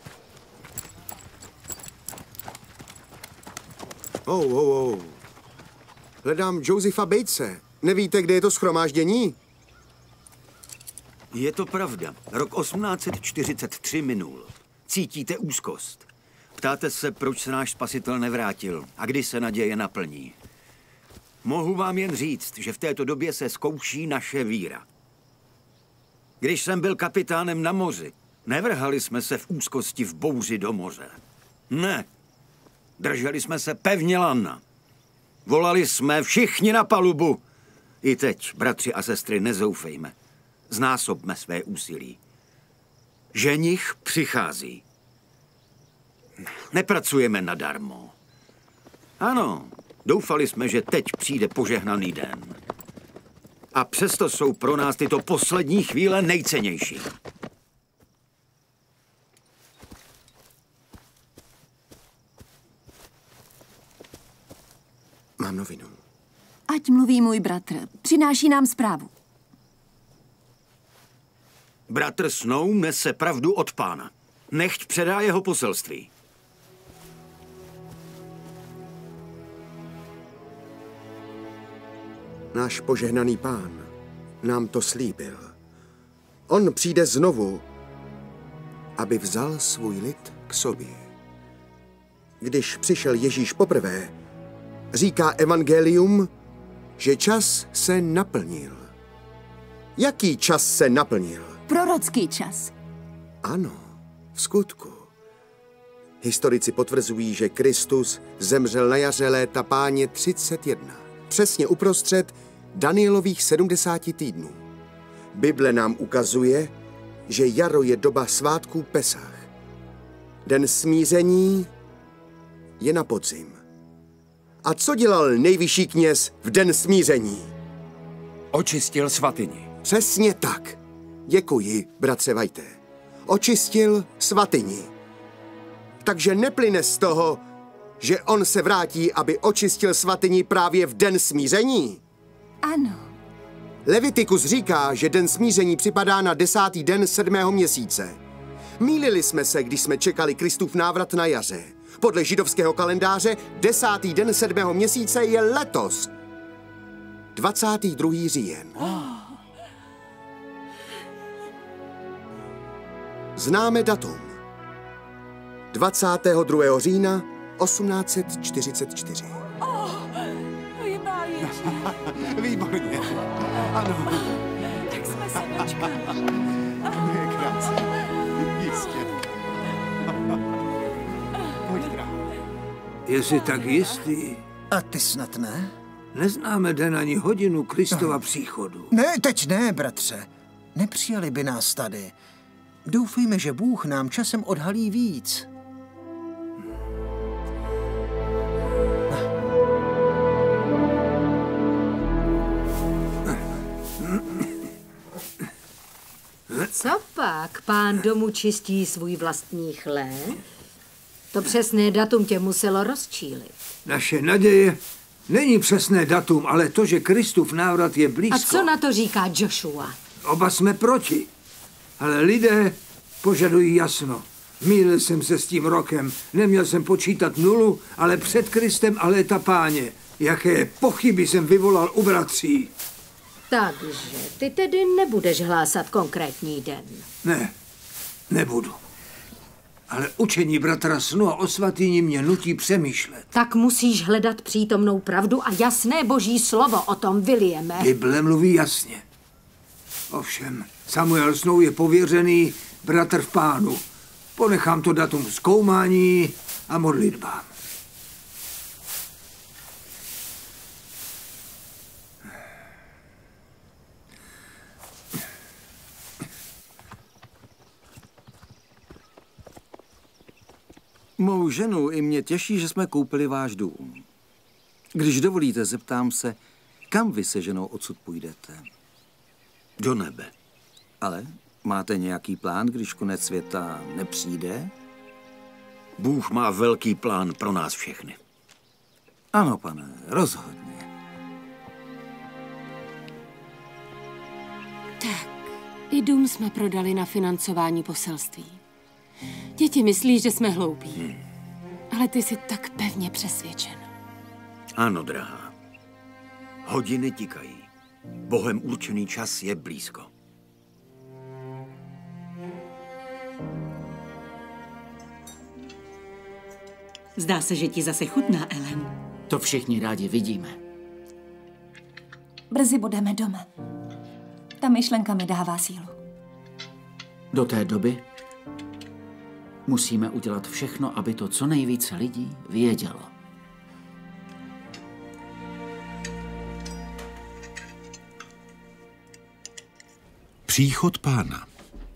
Hledám Josepha Batese. Nevíte, kde je to shromáždění? Je to pravda. Rok 1843 minul. Cítíte úzkost. Ptáte se, proč se náš spasitel nevrátil a kdy se naděje naplní. Mohu vám jen říct, že v této době se zkouší naše víra. Když jsem byl kapitánem na moři, nevrhali jsme se v úzkosti v bouři do moře. Ne. Drželi jsme se pevně lana. Volali jsme všichni na palubu. I teď, bratři a sestry, nezoufejme. Znásobme své úsilí. Ženich přichází. Nepracujeme nadarmo. Ano, doufali jsme, že teď přijde požehnaný den. A přesto jsou pro nás tyto poslední chvíle nejcennější. Mám novinu. Ať mluví můj bratr. Přináší nám zprávu. Bratr Snow nese pravdu od Pána. Nechť předá jeho poselství. Náš požehnaný Pán nám to slíbil. On přijde znovu, aby vzal svůj lid k sobě. Když přišel Ježíš poprvé, říká evangelium, že čas se naplnil. Jaký čas se naplnil? Prorocký čas. Ano, v skutku. Historici potvrzují, že Kristus zemřel na jaře léta Páně 31. Přesně uprostřed Danielových 70 týdnů. Bible nám ukazuje, že jaro je doba svátků Pesach. Den smíření je na podzim. A co dělal nejvyšší kněz v den smíření? Očistil svatyni. Přesně tak. Děkuji, bratře White. Očistil svatyni. Takže neplyne z toho, že on se vrátí, aby očistil svatyni právě v den smíření? Ano. Levitikus říká, že den smíření připadá na 10. den 7. měsíce. Mýlili jsme se, když jsme čekali Kristův návrat na jaře. Podle židovského kalendáře 10. den 7. měsíce je letos. 22. říjen. Známe datum. 22. října 1844. Je báječný. Výborně. Ano. Tak jsme se dočkali. Je krásný. Jistě. Pojď král. Je si tak jistý? A ty snad ne? Neznáme den ani hodinu Kristova příchodu. Ne, teď ne, bratře. Nepřijali by nás tady. Doufejme, že Bůh nám časem odhalí víc. Co pak? Pán domu čistí svůj vlastní chlév? To přesné datum tě muselo rozčílit. Naše naděje není přesné datum, ale to, že Kristův návrat je blízko. A co na to říká Joshua? Oba jsme proti. Ale lidé požadují jasno. Mýlil jsem se s tím rokem. Neměl jsem počítat nulu, ale před Kristem a léta Páně. Jaké pochyby jsem vyvolal u bratří. Takže ty tedy nebudeš hlásat konkrétní den. Ne, nebudu. Ale učení bratra Snu a o svatyni mě nutí přemýšlet. Tak musíš hledat přítomnou pravdu a jasné boží slovo o tom, Williame. Bible mluví jasně. Ovšem, Samuel Snow je pověřený bratr v Pánu. Ponechám to datum zkoumání a modlitbám. Mou ženu i mě těší, že jsme koupili váš dům. Když dovolíte, zeptám se, kam vy se ženou odsud půjdete? Do nebe. Ale máte nějaký plán, když konec světa nepřijde? Bůh má velký plán pro nás všechny. Ano, pane, rozhodně. Tak, i dům jsme prodali na financování poselství. Děti myslí, že jsme hloupí. Ale ty jsi tak pevně přesvědčen. Ano, drahá. Hodiny tikají. Bohem určený čas je blízko. Zdá se, že ti zase chutná, Ellen. To všichni rádi vidíme. Brzy budeme doma. Ta myšlenka mi dává sílu. Do té doby musíme udělat všechno, aby to co nejvíce lidí vědělo. Příchod Pána.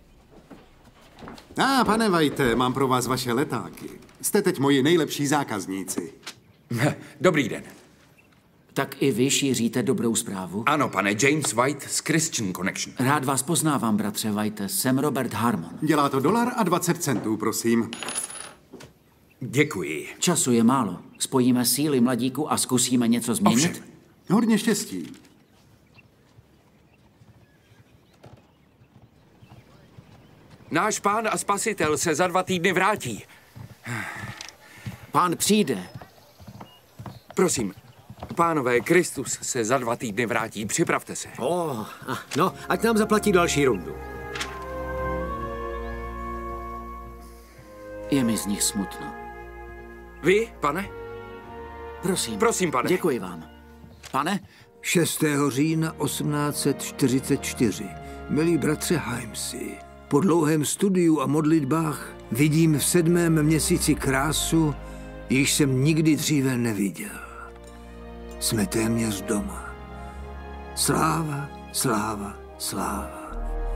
Pane White, mám pro vás vaše letáky. Jste teď moji nejlepší zákazníci. Dobrý den. Tak i vy šíříte dobrou zprávu? Ano, pane, James White z Christian Connection. Rád vás poznávám, bratře White. Jsem Robert Harmon. Dělá to $1.20, prosím. Děkuji. Času je málo. Spojíme síly, mladíku, a zkusíme něco změnit? Ovšem. Hodně štěstí. Náš pán a spasitel se za 2 týdny vrátí. Pán přijde. Prosím, pánové, Kristus se za 2 týdny vrátí. Připravte se. No, ať nám zaplatí další rundu. Je mi z nich smutno. Vy, pane? Prosím. Prosím, pane. Děkuji vám. Pane? 6. října 1844. Milí bratře Himesi, po dlouhém studiu a modlitbách vidím v 7. měsíci krásu, již jsem nikdy dříve neviděl. Jsme téměř doma. Sláva, sláva, sláva.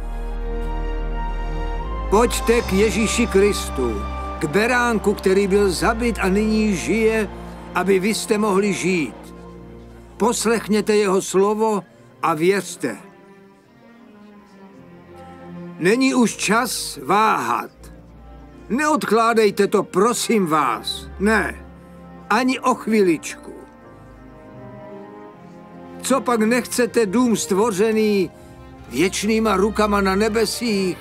Pojďte k Ježíši Kristu, k beránku, který byl zabit a nyní žije, aby vy jste mohli žít. Poslechněte jeho slovo a věřte. Není už čas váhat. Neodkládejte to, prosím vás. Ne, ani o chviličku. Co pak nechcete dům stvořený věčnýma rukama na nebesích?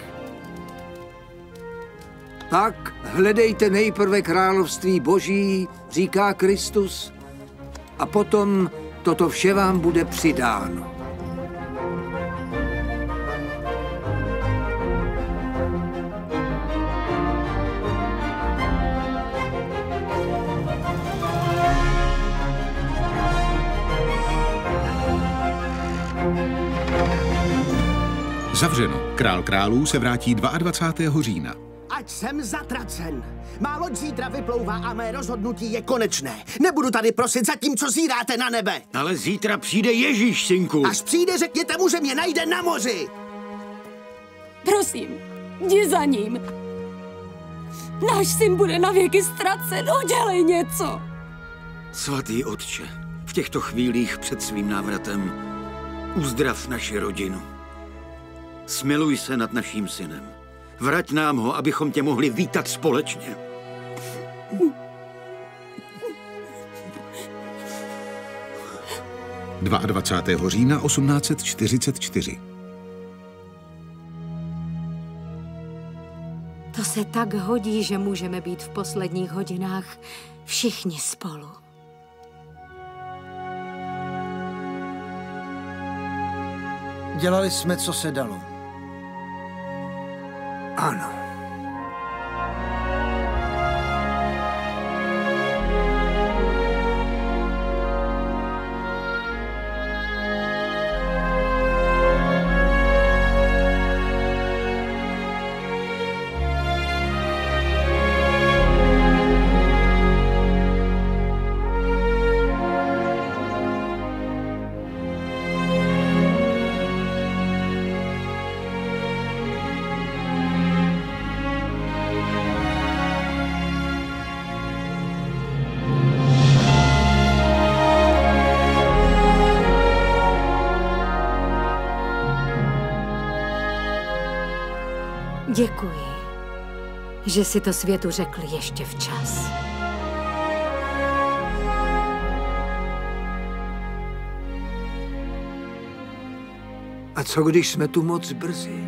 Tak hledejte nejprve království Boží, říká Kristus, a potom toto vše vám bude přidáno. Zavřeno. Král králů se vrátí 22. října. Ať jsem zatracen. Má loď zítra vyplouvá a mé rozhodnutí je konečné. Nebudu tady prosit zatímco zíráte na nebe. Ale zítra přijde Ježíš, synku. Až přijde, řekněte mu, že mě najde na moři. Prosím, jdi za ním. Náš syn bude navěky ztracen, udělej něco. Svatý otče, v těchto chvílích před svým návratem uzdrav naši rodinu. Smiluj se nad naším synem. Vrať nám ho, abychom tě mohli vítat společně. Dva 22. října 1844. To se tak hodí, že můžeme být v posledních hodinách všichni spolu. Dělali jsme, co se dalo. Ano. Děkuji, že si to světu řekl ještě včas. A co když jsme tu moc brzy?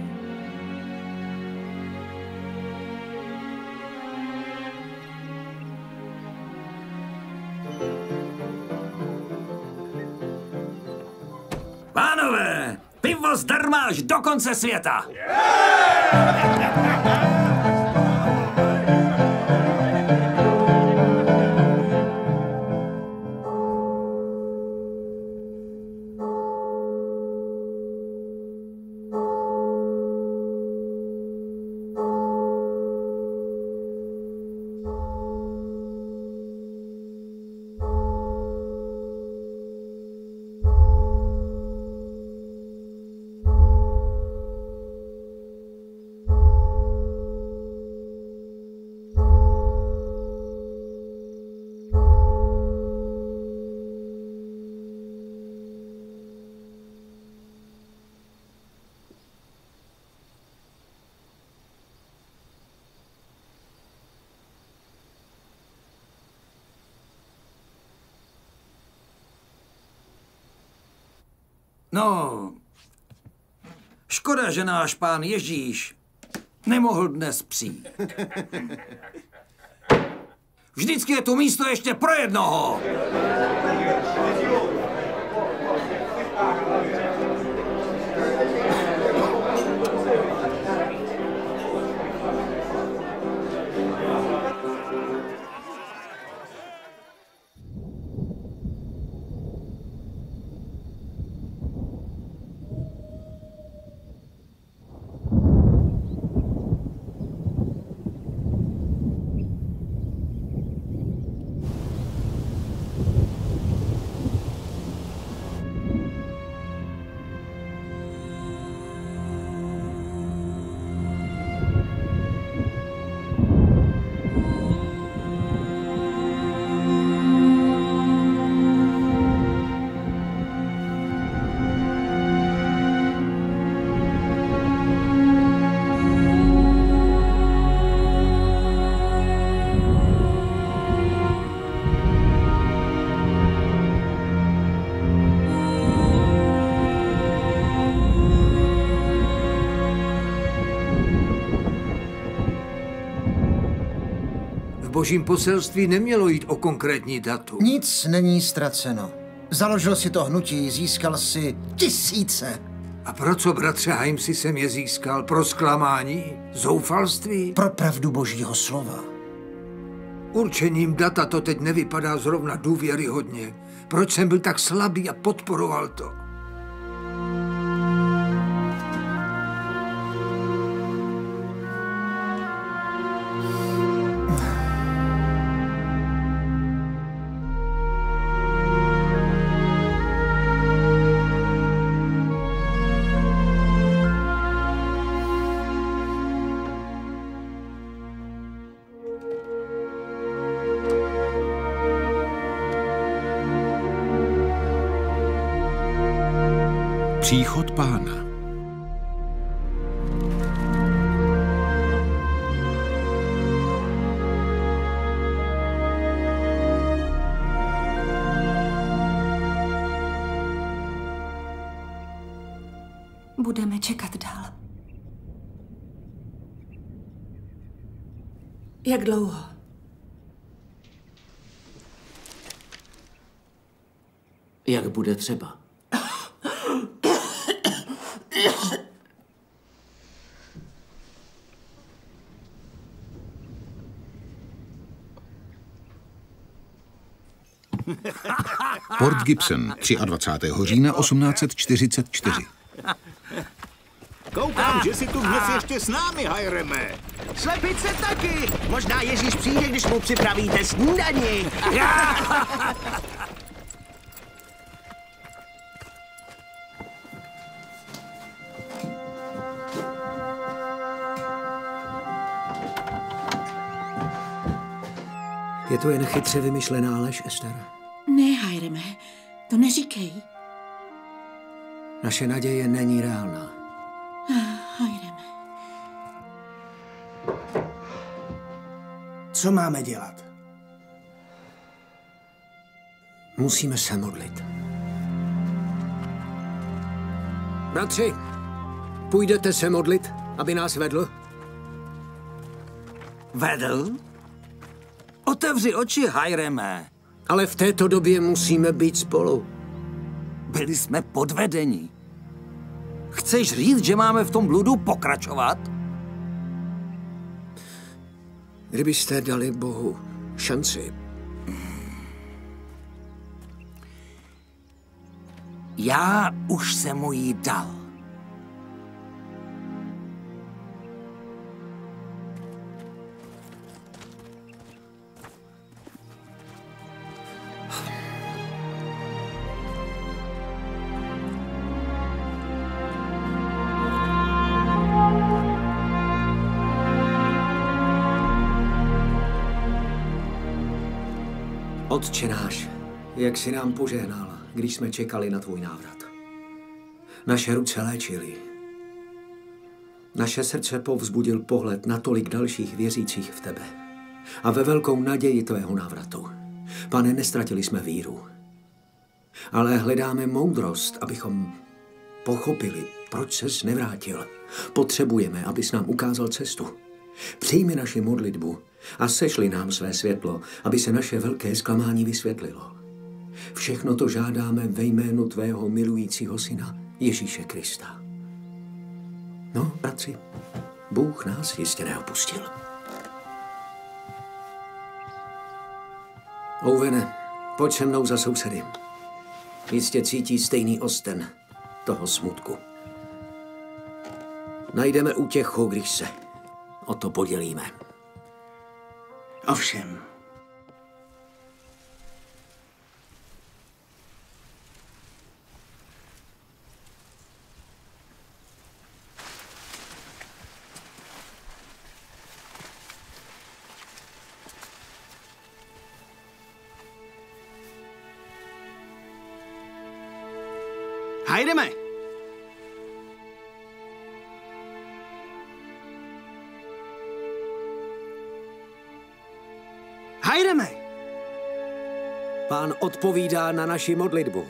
Pánové, pivo zdarma až do konce světa! No, škoda, že náš pán Ježíš nemohl dnes přijít. Vždycky je tu místo ještě pro jednoho. božím poselství nemělo jít o konkrétní datu. Nic není ztraceno. Založil si to hnutí, získal si tisíce. A pro co, bratře Heimsi, jsem je získal? Pro zklamání? Zoufalství? Pro pravdu božího slova. Určením data to teď nevypadá zrovna důvěryhodně. Proč jsem byl tak slabý a podporoval to? Příchod Pána. Budeme čekat dál. Jak dlouho? Jak bude třeba. Port Gibson, 23. října 1844. Koukám, že jsi tu dnes ještě s námi, Hireme. Slepice taky. Možná Ježíš přijde, když mu připravíte snídani. Je to jen chytře vymyšlená lež, Ester. Ne, Hireme, to neříkej. Naše naděje není reálná. Hireme. Co máme dělat? Musíme se modlit. Bratři, půjdete se modlit, aby nás vedl? Vedl? Otevři oči, Hireme. Ale v této době musíme být spolu. Byli jsme podvedeni. Chceš říct, že máme v tom bludu pokračovat? Kdybyste dali Bohu šanci. Já už jsem mu ji dal. Otče náš, jak jsi nám požehnal, když jsme čekali na tvůj návrat. Naše ruce léčily. Naše srdce povzbudil pohled na tolik dalších věřících v tebe. A ve velkou naději tvého návratu. Pane, nestratili jsme víru. Ale hledáme moudrost, abychom pochopili, proč ses nevrátil. Potřebujeme, abys nám ukázal cestu. Přijmi naši modlitbu a sešli nám své světlo, aby se naše velké zklamání vysvětlilo. Všechno to žádáme ve jménu tvého milujícího syna, Ježíše Krista. No, bratři, Bůh nás jistě neopustil. Ouvene, pojď se mnou za sousedy. Jistě cítí stejný osten toho smutku. Najdeme útěchu, když se o to podělíme. Ovšem. Hajdeme! Hajdeme! Pán odpovídá na naši modlitbu.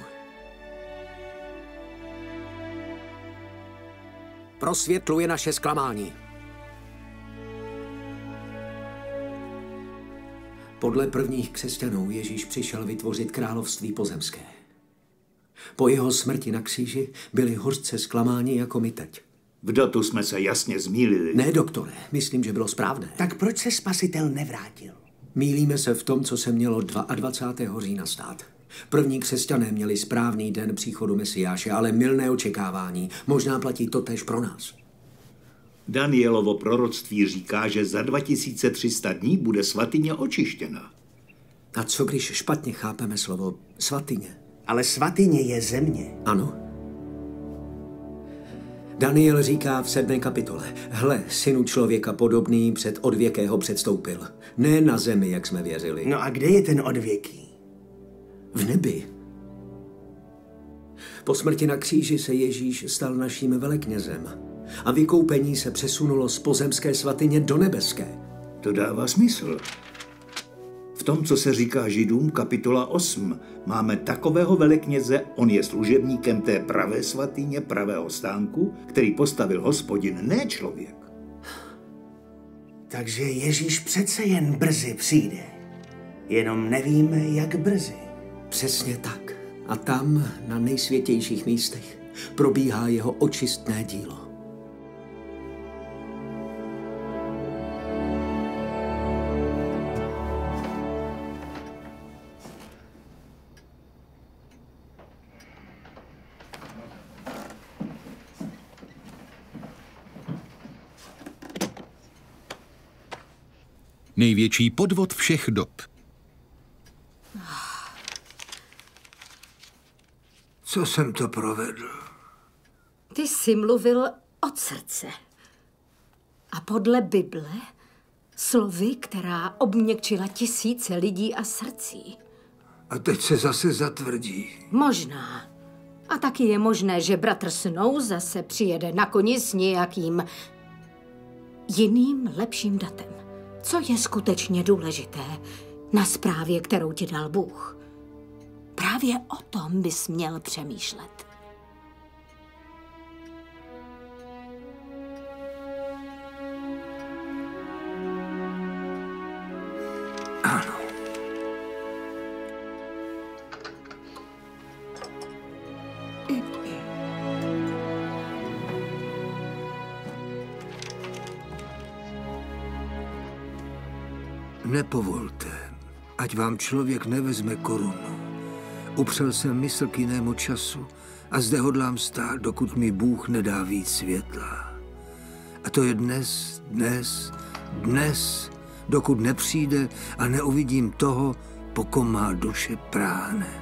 Prosvětluje naše zklamání. Podle prvních křesťanů Ježíš přišel vytvořit království pozemské. Po jeho smrti na kříži byli hořce zklamáni jako my teď. V datu jsme se jasně zmýlili. Ne, doktore, myslím, že bylo správné. Tak proč se Spasitel nevrátil? Mýlíme se v tom, co se mělo 22. října stát. První křesťané měli správný den příchodu Mesiáše, ale mylné očekávání. Možná platí to též pro nás. Danielovo proroctví říká, že za 2300 dní bude svatyně očištěna. A co když špatně chápeme slovo svatyně? Ale svatyně je země. Ano. Daniel říká v 7. kapitole: Hle, synu člověka podobný před odvěkého předstoupil. Ne na zemi, jak jsme věřili. No a kde je ten odvěký? V nebi. Po smrti na kříži se Ježíš stal naším veleknězem a vykoupení se přesunulo z pozemské svatyně do nebeské. To dává smysl. V tom, co se říká Židům, kapitola 8, máme takového velekněze, on je služebníkem té pravé svatyně, pravého stánku, který postavil Hospodin, ne člověk. Takže Ježíš přece jen brzy přijde. Jenom nevíme, jak brzy. Přesně tak. A tam, na nejsvětějších místech, probíhá jeho očistné dílo. Největší podvod všech dob. Co jsem to provedl? Ty jsi mluvil od srdce. A podle Bible slovy, která obměkčila tisíce lidí a srdcí. A teď se zase zatvrdí. Možná. A taky je možné, že bratr Snow zase přijede na koni s nějakým jiným, lepším datem. Co je skutečně důležité na zprávě, kterou ti dal Bůh? Právě o tom bys měl přemýšlet. Ano. Nepovolte, ať vám člověk nevezme korunu. Upřel jsem mysl k jinému času a zde hodlám stát, dokud mi Bůh nedá víc světla. A to je dnes, dokud nepřijde a neuvidím toho, po kom má duše práhne.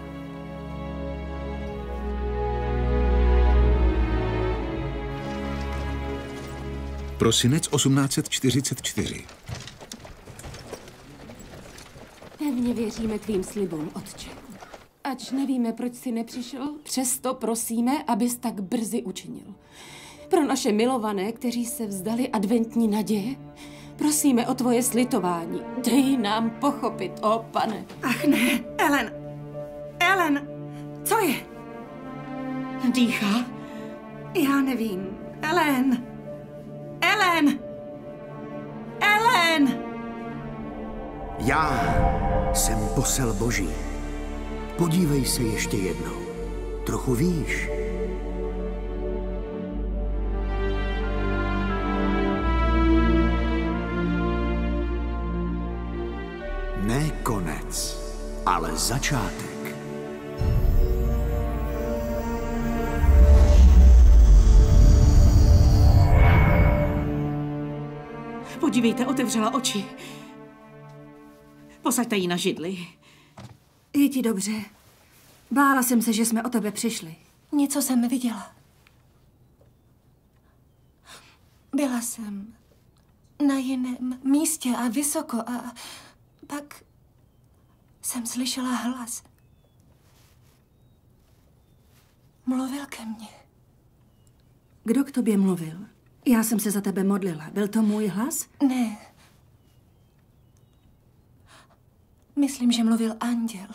Prosinec 1844. Pevně věříme tvým slibům, otče. Ač nevíme, proč jsi nepřišel, přesto prosíme, abys tak brzy učinil. Pro naše milované, kteří se vzdali adventní naděje, prosíme o tvoje slitování. Dej nám pochopit, ó pane. Ach ne, Ellen, co je? Dýchá? Já nevím. Ellen! Já jsem posel Boží. Podívej se ještě jednou. Trochu výš. Ne konec, ale začátek. Podívejte, otevřela oči. Posaďte ji na židli. Je ti dobře. Bála jsem se, že jsme o tebe přišli. Něco jsem viděla. Byla jsem na jiném místě a vysoko a pak jsem slyšela hlas. Mluvil ke mně. Kdo k tobě mluvil? Já jsem se za tebe modlila. Byl to můj hlas? Ne. Myslím, že mluvil anděl.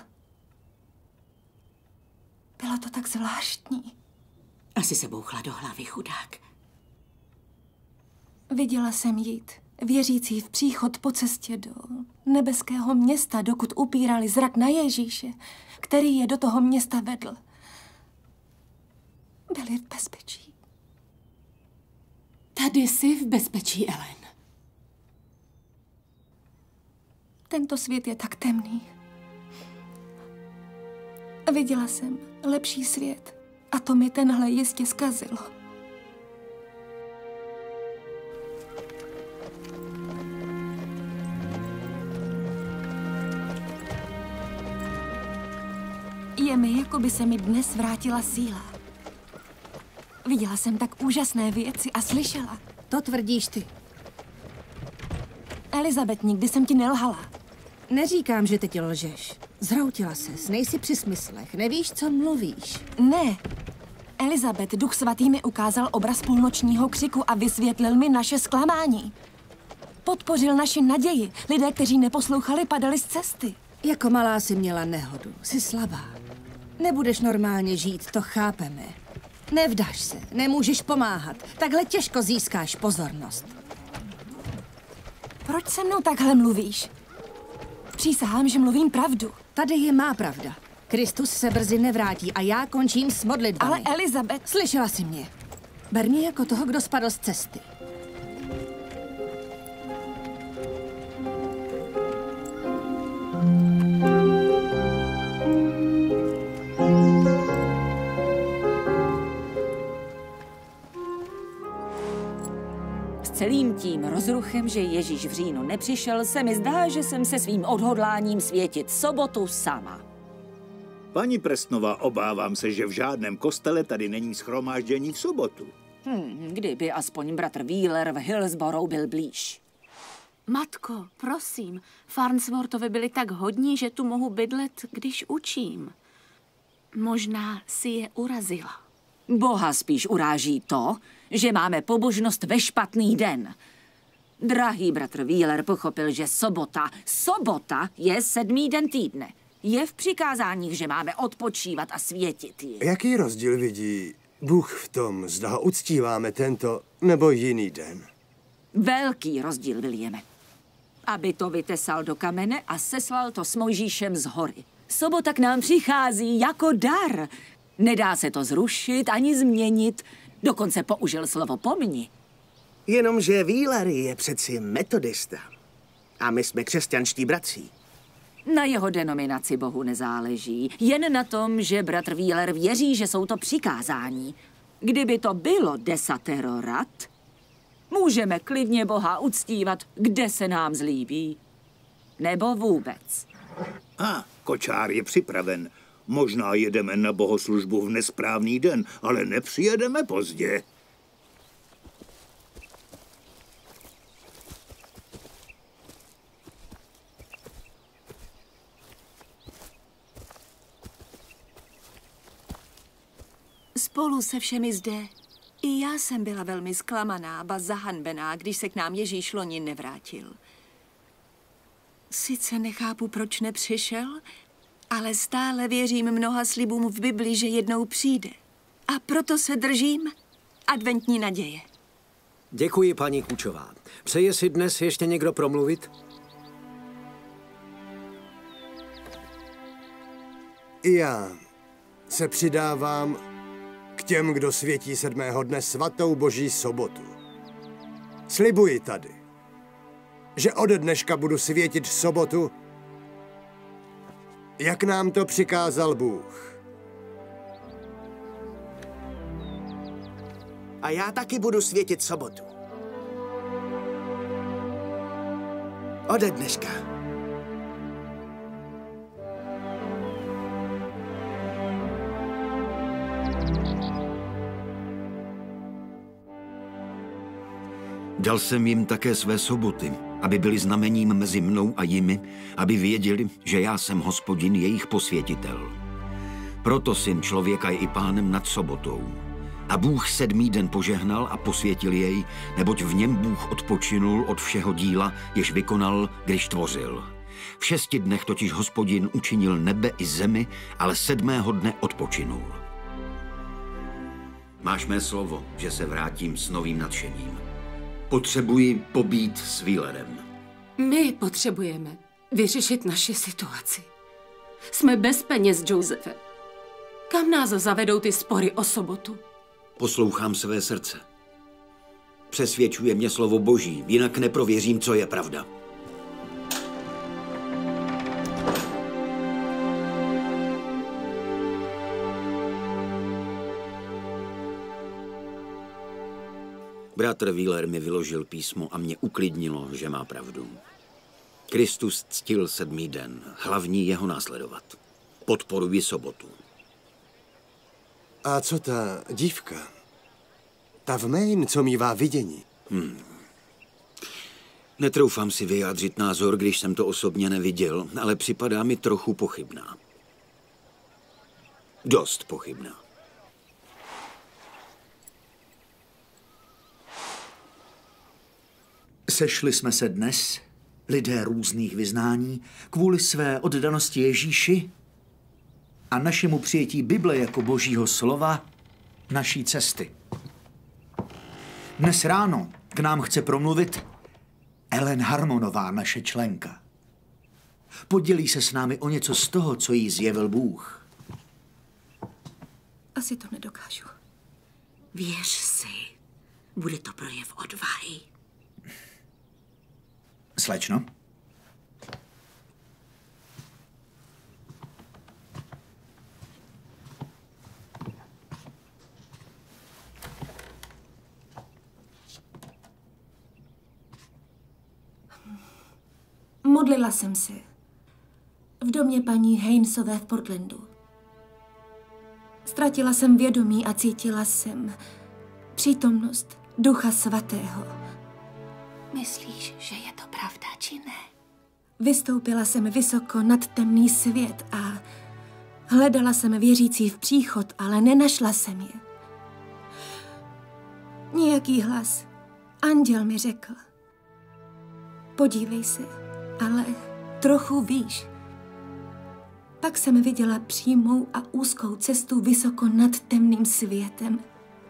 Bylo to tak zvláštní. Asi se bouchla do hlavy, chudák. Viděla jsem jít věřící v příchod po cestě do nebeského města, dokud upírali zrak na Ježíše, který je do toho města vedl, byli v bezpečí. Tady jsi v bezpečí, Ellen. Tento svět je tak temný. Viděla jsem lepší svět a to mi tenhle jistě zkazilo. Je mi, jako by se mi dnes vrátila síla. Viděla jsem tak úžasné věci a slyšela. To tvrdíš ty. Elizabeth, nikdy jsem ti nelhala. Neříkám, že teď lžeš. Zhroutila ses, nejsi při smyslech, nevíš, co mluvíš. Ne. Elizabeth, Duch svatý mi ukázal obraz půlnočního křiku a vysvětlil mi naše zklamání. Podpořil naši naději. Lidé, kteří neposlouchali, padali z cesty. Jako malá jsi měla nehodu, jsi slabá. Nebudeš normálně žít, to chápeme. Nevdáš se, nemůžeš pomáhat. Takhle těžko získáš pozornost. Proč se mnou takhle mluvíš? Přísahám, že mluvím pravdu. Tady je má pravda. Kristus se brzy nevrátí a já končím s modlitbami. Ale Elizabeth... Slyšela jsi mě. Ber mě jako toho, kdo spadl z cesty. Celým tím rozruchem, že Ježíš v říjnu nepřišel, se mi zdá, že jsem se svým odhodláním světit sobotu sama. Paní Presnová, obávám se, že v žádném kostele tady není shromáždění v sobotu. Kdyby aspoň bratr Wheeler v Hillsborough byl blíž. Matko, prosím, Farnsworthovi byli tak hodní, že tu mohu bydlet, když učím. Možná si je urazila. Boha spíš uráží to, že máme pobožnost ve špatný den. Drahý bratr Wheeler pochopil, že sobota je 7. den týdne. Je v přikázáních, že máme odpočívat a světit ji. Jaký rozdíl vidí Bůh v tom, zda ho uctíváme tento nebo jiný den? Velký rozdíl, Williame. Aby to vytesal do kamene a seslal to s Mojžíšem z hory. Sobota k nám přichází jako dar. Nedá se to zrušit ani změnit. Dokonce použil slovo pomni. Jenomže Wheeler je přeci metodista. A my jsme křesťanští bratří. Na jeho denominaci Bohu nezáleží. Jen na tom, že bratr Wheeler věří, že jsou to přikázání. Kdyby to bylo 10 rad, můžeme klidně Boha uctívat, kde se nám zlíbí. Nebo vůbec. Kočár je připraven. Možná jedeme na bohoslužbu v nesprávný den, ale nepřijedeme pozdě. Spolu se všemi zde. I já jsem byla velmi zklamaná, ba zahanbená, když se k nám Ježíš loni nevrátil. Sice nechápu, proč nepřišel, ale stále věřím mnoha slibům v Bibli, že jednou přijde. A proto se držím adventní naděje. Děkuji, paní Kučová. Přeje si dnes ještě někdo promluvit? I já se přidávám k těm, kdo světí 7. dne svatou Boží sobotu. Slibuji tady, že ode dneška budu světit sobotu, jak nám to přikázal Bůh. A já taky budu světit sobotu. Ode dneška. Dal jsem jim také své soboty, aby byly znamením mezi mnou a jimi, aby věděli, že já jsem Hospodin, jejich posvětitel. Proto Syn člověka je i pánem nad sobotou. A Bůh 7. den požehnal a posvětil jej, neboť v něm Bůh odpočinul od všeho díla, jež vykonal, když tvořil. V 6 dnech totiž Hospodin učinil nebe i zemi, ale 7. dne odpočinul. Máš mé slovo, že se vrátím s novým nadšením. Potřebuji pobít s Wheelerem. My potřebujeme vyřešit naši situaci. Jsme bez peněz, Josefe. Kam nás zavedou ty spory o sobotu? Poslouchám své srdce. Přesvědčuje mě slovo Boží, jinak neprověřím, co je pravda. Bratr Wheeler mi vyložil písmo a mě uklidnilo, že má pravdu. Kristus ctil 7. den, hlavní jeho následovat. Podporuji sobotu. A co ta dívka? Ta v Maine, co mívá vidění? Netroufám si vyjádřit názor, když jsem to osobně neviděl, ale připadá mi trochu pochybná. Dost pochybná. Sešli jsme se dnes, lidé různých vyznání, kvůli své oddanosti Ježíši a našemu přijetí Bible jako Božího slova, naší cesty. Dnes ráno k nám chce promluvit Ellen Harmonová, naše členka. Podělí se s námi o něco z toho, co jí zjevil Bůh. Asi to nedokážu. Věř si, bude to projev odvahy. Slečno? Modlila jsem se v domě paní Haynesové v Portlandu. Ztratila jsem vědomí a cítila jsem přítomnost Ducha Svatého. Myslíš, že je to pravda, či ne? Vystoupila jsem vysoko nad temný svět a hledala jsem věřící v příchod, ale nenašla jsem je. Nějaký hlas, anděl mi řekl: podívej se, ale trochu výš. Pak jsem viděla přímou a úzkou cestu vysoko nad temným světem.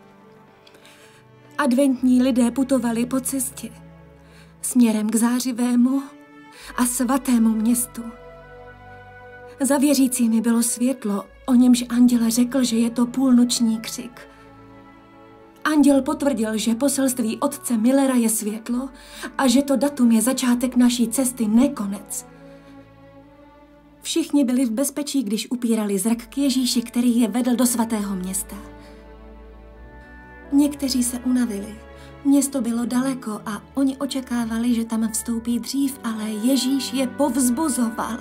Adventní lidé putovali po cestě směrem k zářivému a svatému městu. Za věřícími bylo světlo, o němž anděl řekl, že je to půlnoční křik. Anděl potvrdil, že poselství otce Millera je světlo a že to datum je začátek naší cesty, ne konec. Všichni byli v bezpečí, když upírali zrak k Ježíši, který je vedl do svatého města. Někteří se unavili. Město bylo daleko a oni očekávali, že tam vstoupí dřív, ale Ježíš je povzbuzoval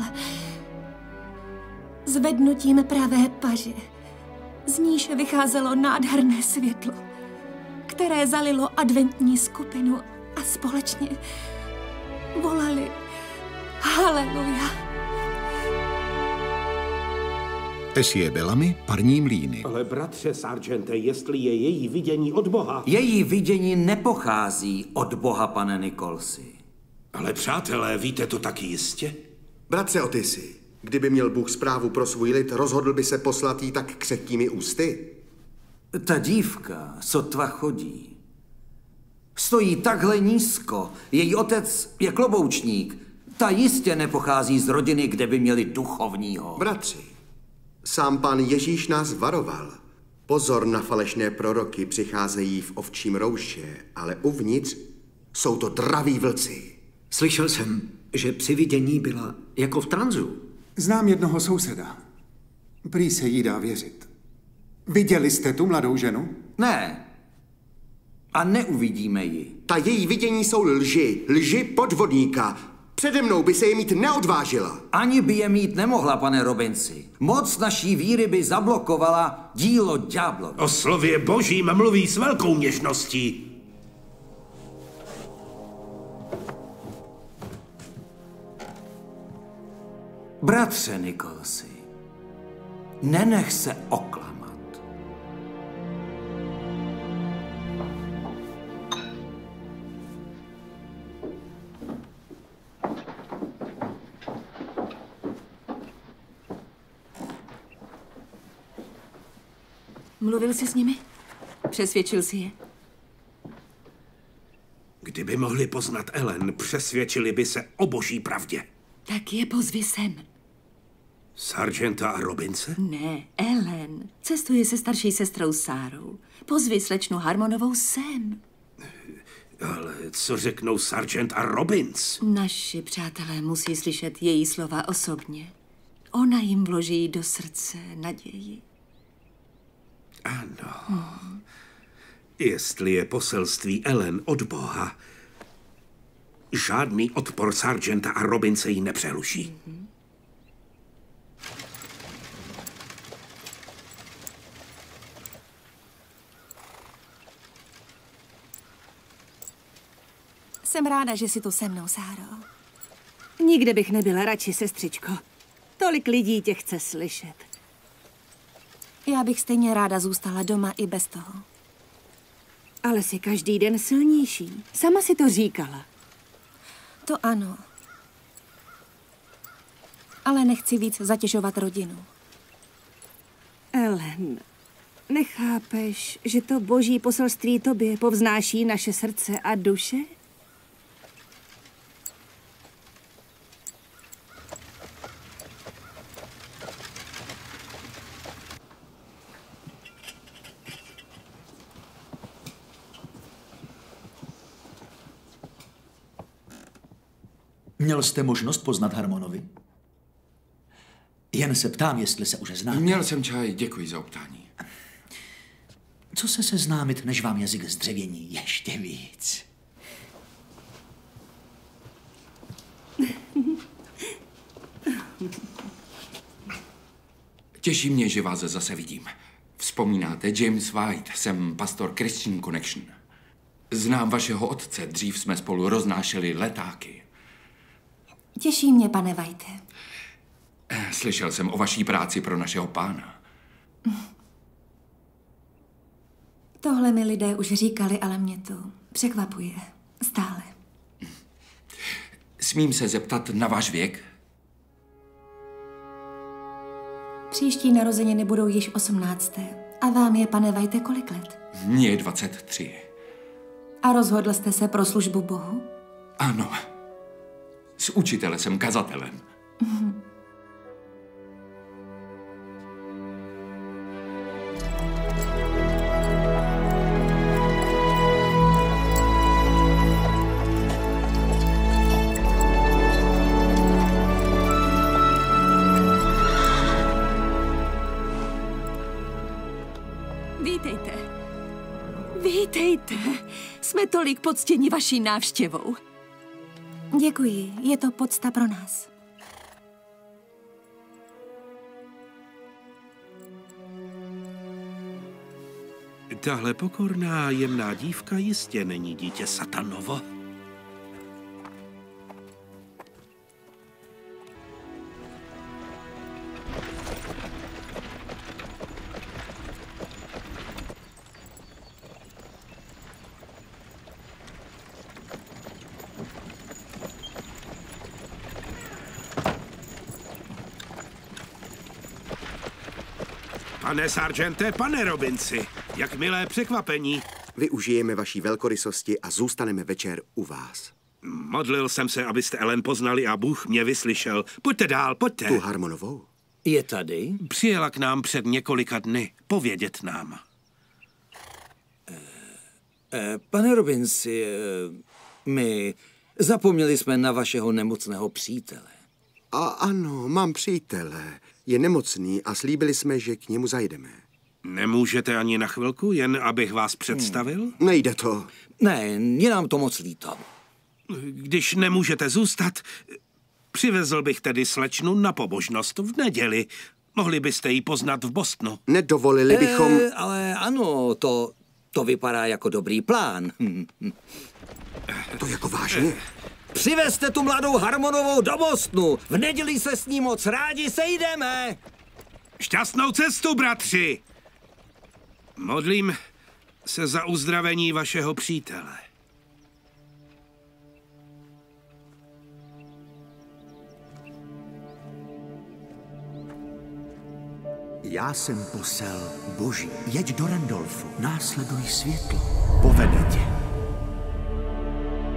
zvednutím pravé paže. Z níž vycházelo nádherné světlo, které zalilo adventní skupinu a společně volali Haleluja. Tessie Bellamy, Parní mlýny. Ale bratře Sargente, jestli je její vidění od Boha... Její vidění nepochází od Boha, pane Nicholsi. Ale přátelé, víte to taky jistě? Bratře Otisy, kdyby měl Bůh zprávu pro svůj lid, rozhodl by se poslat jí tak křehkými ústy? Ta dívka sotva chodí. Stojí takhle nízko. Její otec je kloboučník. Ta jistě nepochází z rodiny, kde by měli duchovního. Bratři, sám pán Ježíš nás varoval. Pozor na falešné proroky, přicházejí v ovčím rouše, ale uvnitř jsou to draví vlci. Slyšel jsem, že při vidění byla jako v tranzu. Znám jednoho souseda. Prý se jí dá věřit. Viděli jste tu mladou ženu? Ne. A neuvidíme ji. Ta její vidění jsou lži podvodníka. Přede mnou by se je mít neodvážila. Ani by je mít nemohla, pane Robinsi. Moc naší víry by zablokovala dílo ďáblovi. O slově Božím mluví s velkou něžností. Bratře Nicholsi, nenech se oklamat. Mluvil jsi s nimi? Přesvědčil jsi je? Kdyby mohli poznat Ellen, přesvědčili by se o boží pravdě. Tak je pozvi sem. Sargenta a Robinse? Ne, Ellen. Cestuje se starší sestrou Sárou. Pozvi slečnu Harmonovou sem. Ale co řeknou Sargent a Robins? Naši přátelé musí slyšet její slova osobně. Ona jim vloží do srdce naději. Ano. Jestli je poselství Ellen od Boha, žádný odpor Sargenta a Robinse ji nepřehluší. Jsem ráda, že jsi tu se mnou, Sáro. Nikde bych nebyla radši, sestřičko. Tolik lidí tě chce slyšet. Já bych stejně ráda zůstala doma i bez toho. Ale jsi každý den silnější. Sama si to říkala. To ano. Ale nechci víc zatěžovat rodinu. Ellen, nechápeš, že to boží poselství tobě povznáší naše srdce a duše? Měl jste možnost poznat Harmonovi? Jen se ptám, jestli se už znáte. Měl jsem čaj, děkuji za optání. Co se seznámit, než vám jazyk zdřevění ještě víc? Těší mě, že vás zase vidím. Vzpomínáte, James White, jsem pastor Christian Connection. Znám vašeho otce, dřív jsme spolu roznášeli letáky. Těší mě, pane White. Slyšel jsem o vaší práci pro našeho pána. Tohle mi lidé už říkali, ale mě to překvapuje. Stále. Smím se zeptat na váš věk? Příští narozeniny budou již 18. A vám je, pane White, kolik let? Mně je 23. A rozhodl jste se pro službu Bohu? Ano. S učitelem jsem kazatelem. Vítejte. Vítejte. Jsme tolik poctěni vaší návštěvou. Děkuji, je to podsta pro nás. Tahle pokorná, jemná dívka jistě není dítě satanovo. Pane Sargente, pane Robinsi, jak milé překvapení. Využijeme vaší velkorysosti a zůstaneme večer u vás. Modlil jsem se, abyste Ellen poznali a Bůh mě vyslyšel. Pojďte dál, pojďte. Tu Harmonovou? Je tady? Přijela k nám před několika dny povědět nám. Pane Robinsi, my zapomněli jsme na vašeho nemocného přítele. A ano, mám přítele. Je nemocný a slíbili jsme, že k němu zajdeme. Nemůžete ani na chvilku, jen abych vás představil? Nejde to. Ne, je nám to moc líto. Když nemůžete zůstat, přivezl bych tedy slečnu na pobožnost v neděli. Mohli byste ji poznat v Bostonu. Nedovolili bychom... Ale ano, to vypadá jako dobrý plán. To jako vážně? Přivezte tu mladou Harmonovou do Bostonu. V neděli se s ní moc rádi sejdeme. Šťastnou cestu, bratři! Modlím se za uzdravení vašeho přítele. Já jsem posel Boží. Jeď do Randolfu, následuj světlo, povede tě.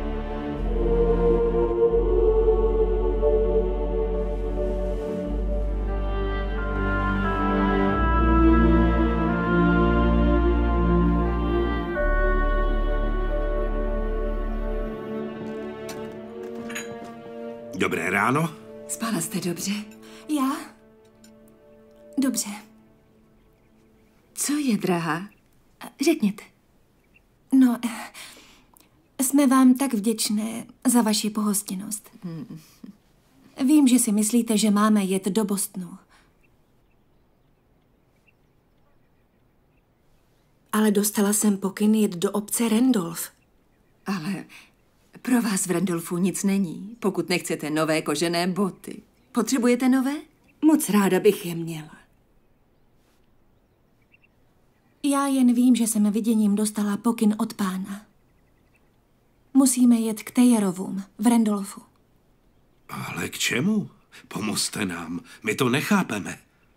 Dobré ráno. Spala jste dobře? Já? Dobře. Co je, drahá? Řekněte. No, jsme vám tak vděčné za vaši pohostinnost. Vím, že si myslíte, že máme jet do Bostonu. Ale dostala jsem pokyn jet do obce Randolph. Ale pro vás v Randolphu nic není, pokud nechcete nové kožené boty. Potřebujete nové? Moc ráda bych je měla. Já jen vím, že jsem viděním dostala pokyn od pána. Musíme jet k Tayerovům v Randolphu. Ale k čemu? Pomozte nám. My to nechápeme.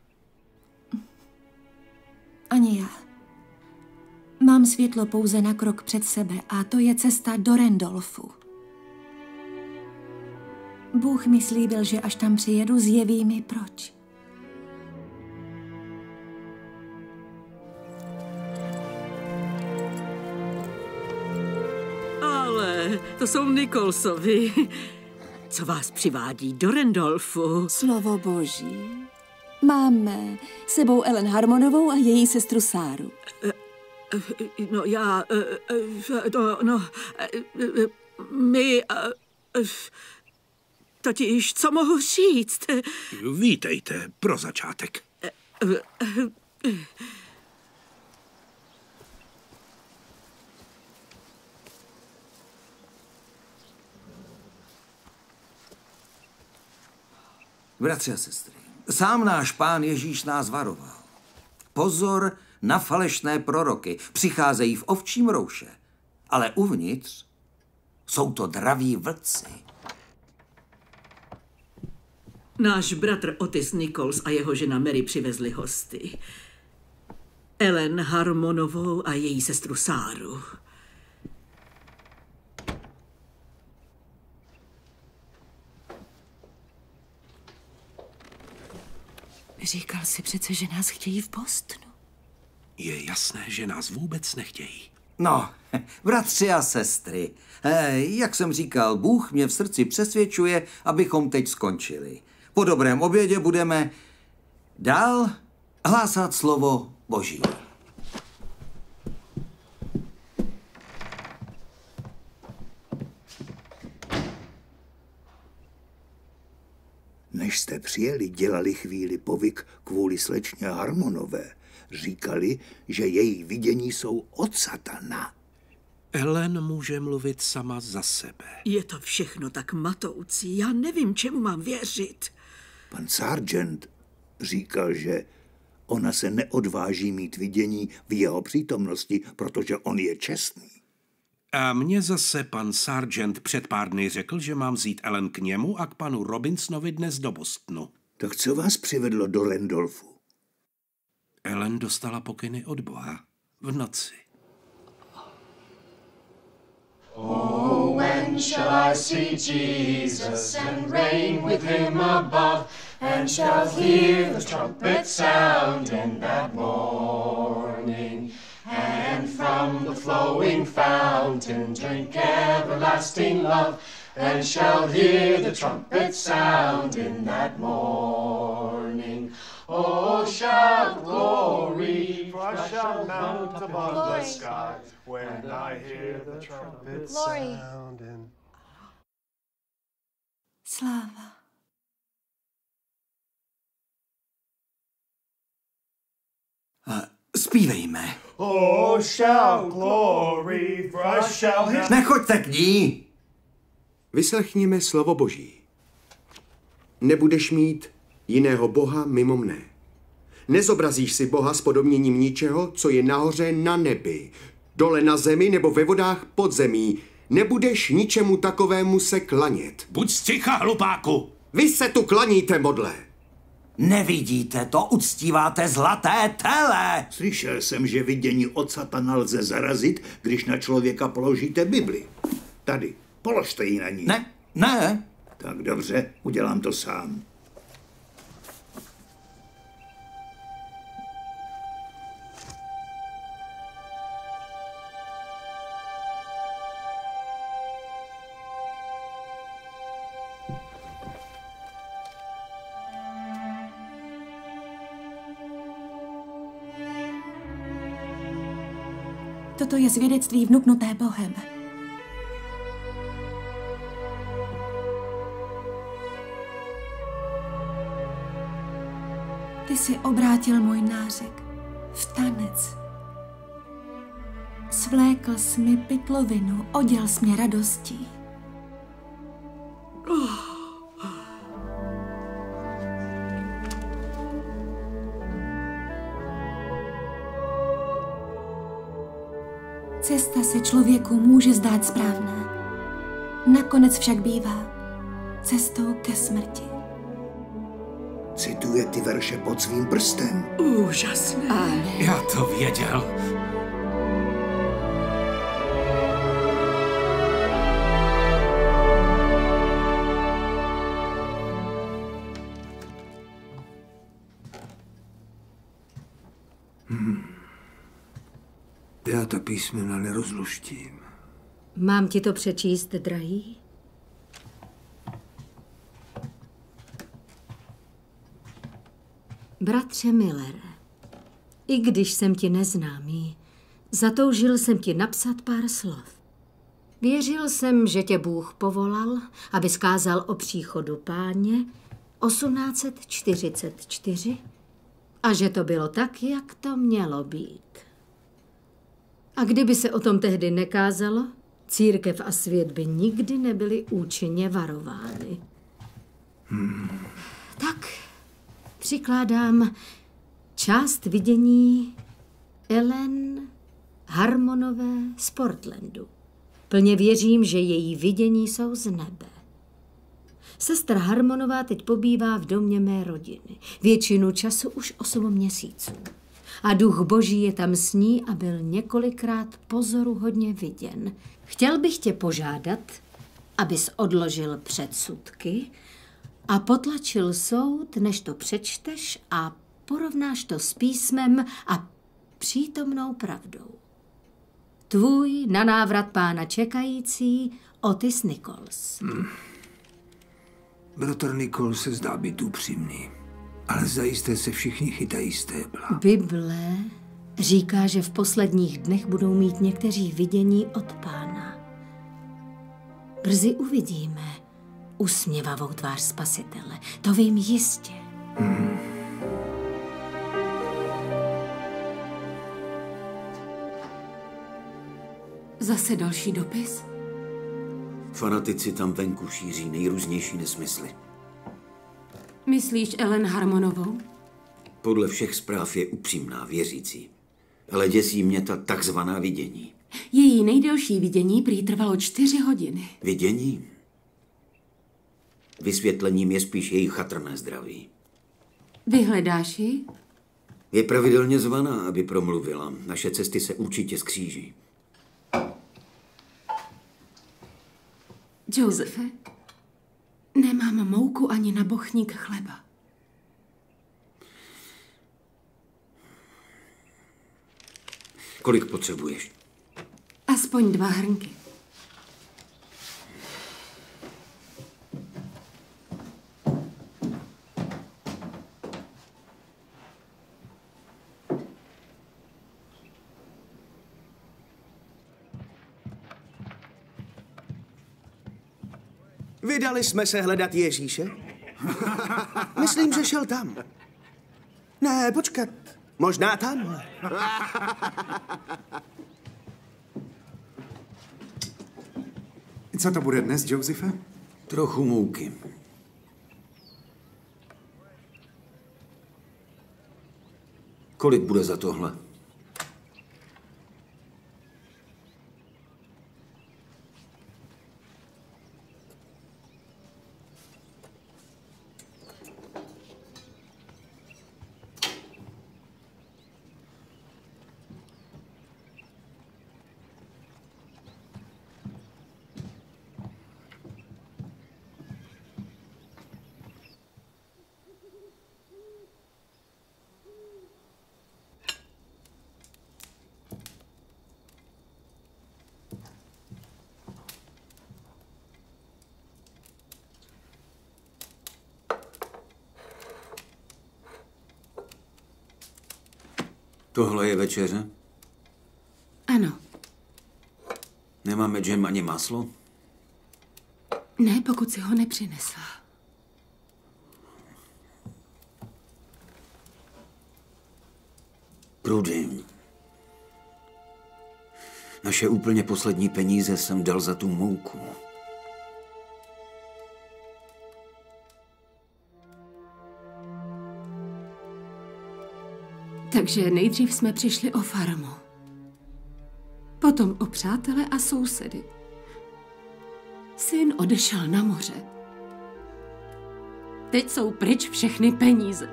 Ani já. Mám světlo pouze na krok před sebe a to je cesta do Randolphu. Bůh mi slíbil, že až tam přijedu, zjeví mi proč. Ale to jsou Nicholsovi. Co vás přivádí do Randolphu? Slovo Boží. Máme sebou Ellen Harmonovou a její sestru Sáru. No já... my... Totiž, co mohu říct? Vítejte, pro začátek. Bratři a sestry, sám náš Pán Ježíš nás varoval. Pozor na falešné proroky, přicházejí v ovčím rouše, ale uvnitř jsou to draví vlci. Náš bratr Otis Nichols a jeho žena Mary přivezli hosty. Ellen Harmonovou a její sestru Sáru. Říkal si přece, že nás chtějí v Bostonu. Je jasné, že nás vůbec nechtějí. No, bratři a sestry, jak jsem říkal, Bůh mě v srdci přesvědčuje, abychom teď skončili. Po dobrém obědě budeme dál hlásat slovo Boží. Než jste přijeli, dělali chvíli povyk kvůli slečně Harmonové. Říkali, že její vidění jsou od satana. Ellen může mluvit sama za sebe. Je to všechno tak matoucí. Já nevím, čemu mám věřit. Pan Sargent říkal, že ona se neodváží mít vidění v jeho přítomnosti, protože on je čestný. A mně zase pan Sargent před pár dny řekl, že mám vzít Ellen k němu a k panu Robinsonovi dnes do Bostonu. Tak co vás přivedlo do Randolphu? Ellen dostala pokyny od Boha v noci. Oh, when shall I see Jesus and reign with him above, and shall hear the trumpet sound in that morning, and from the flowing fountain drink everlasting love, and shall hear the trumpet sound in that morning. Oh, shout glory, for I shall mount above the sky when I hear the trumpet sound in... Sláva. Zpívejme. Oh, shout glory, for I shall hear... Nechoďte k ní! Vyslechněme slovo Boží. Nebudeš mít jiného boha mimo mne. Nezobrazíš si boha s podobněním ničeho, co je nahoře na nebi, dole na zemi nebo ve vodách pod zemí. Nebudeš ničemu takovému se klanět. Buď sticha, hlupáku! Vy se tu klaníte, modle. Nevidíte to, uctíváte zlaté tele. Slyšel jsem, že vidění od satana lze zarazit, když na člověka položíte Bibli. Tady, položte ji na ní. Ne. Tak dobře, udělám to sám. toto je svědectví vnuknuté Bohem. Ty jsi obrátil můj nářek v tanec. Svlékl jsi mi pytlovinu, oděl jsi mě radostí. Cesta se člověku může zdát správná. Nakonec však bývá cestou ke smrti. Cituje ty verše pod svým prstem. Úžasné. Já to věděl. Já ta písmena nerozluštím. Mám ti to přečíst, drahý? Bratře Millere, i když jsem ti neznámý, zatoužil jsem ti napsat pár slov. Věřil jsem, že tě Bůh povolal, aby skázal o příchodu Páně 1844 a že to bylo tak, jak to mělo být. A kdyby se o tom tehdy nekázalo, církev a svět by nikdy nebyly účinně varovány. Tak přikládám část vidění Ellen Harmonové z Portlandu. Plně věřím, že její vidění jsou z nebe. Sestra Harmonová teď pobývá v domě mé rodiny. Většinu času už 8 měsíců. A duch Boží je tam s ní a byl několikrát pozoruhodně viděn. Chtěl bych tě požádat, abys odložil předsudky a potlačil soud, než to přečteš a porovnáš to s písmem a přítomnou pravdou. Tvůj na návrat Pána čekající Otis Nichols. Bratr Nichols se zdá být upřímný, ale zajisté se všichni chytají stébla. Bible říká, že v posledních dnech budou mít někteří vidění od Pána. Brzy uvidíme usměvavou tvář Spasitele. To vím jistě. Zase další dopis? Fanatici tam venku šíří nejrůznější nesmysly. Myslíš Ellen Harmonovou? Podle všech zpráv je upřímná, věřící. Ale děsí mě ta takzvaná vidění. Její nejdelší vidění prý trvalo 4 hodiny. Vidění? Vysvětlením je spíš její chatrné zdraví. Vyhledáš ji? Je pravidelně zvaná, aby promluvila. Naše cesty se určitě skříží. Josefe, nemám mouku ani na bochník chleba. Kolik potřebuješ? Aspoň 2 hrnky. Vydali jsme se hledat Ježíše? Myslím, že šel tam. Ne, počkat. Možná tamhle. Co to bude dnes, Josefe? Trochu mouky. Kolik bude za tohle? Tohle je večeře? Ano. Nemáme džem ani maslo? Ne, pokud si ho nepřinesla. Prudy. Naše úplně poslední peníze jsem dal za tu mouku. Takže nejdřív jsme přišli o farmu. Potom o přátele a sousedy. Syn odešel na moře. Teď jsou pryč všechny peníze.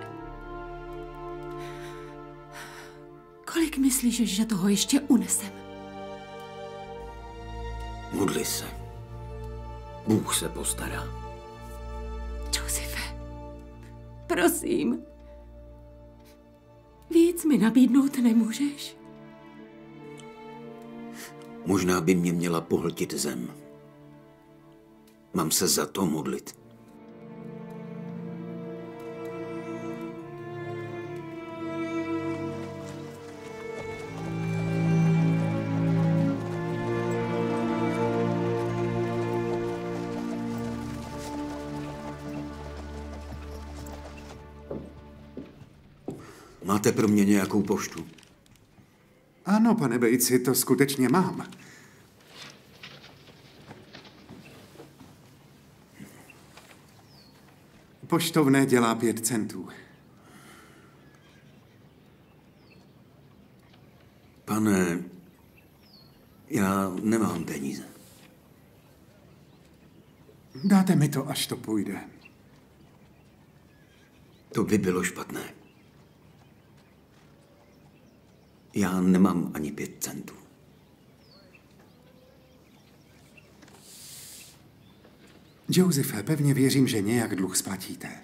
Kolik myslíš, že toho ještě unesem? Modli se. Bůh se postará. Josefe, prosím. Víc mi nabídnout nemůžeš? Možná by mě měla pohltit zem. Mám se za to modlit. Máte pro mě nějakou poštu? Ano, pane Bejci, to skutečně mám. Poštovné dělá 5 centů. Pane, já nemám peníze. Dáte mi to, až to půjde. To by bylo špatné. Já nemám ani 5 centů. Josefe, pevně věřím, že nějak dluh splatíte.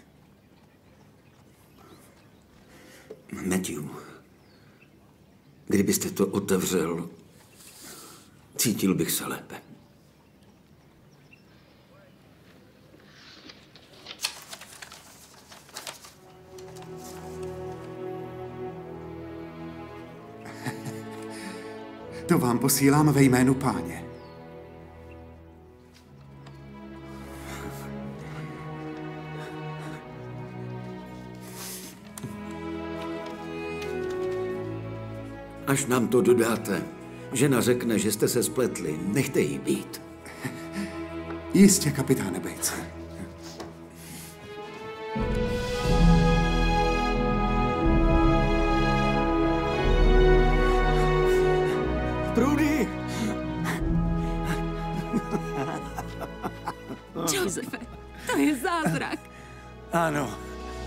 Matthew, kdybyste to otevřel, cítil bych se lépe. To vám posílám ve jménu Páně. Až nám to dodáte, žena řekne, že jste se spletli, nechte jí být. Jistě, kapitáne Bejci. Prudy! Josefe, to je zázrak. Ano.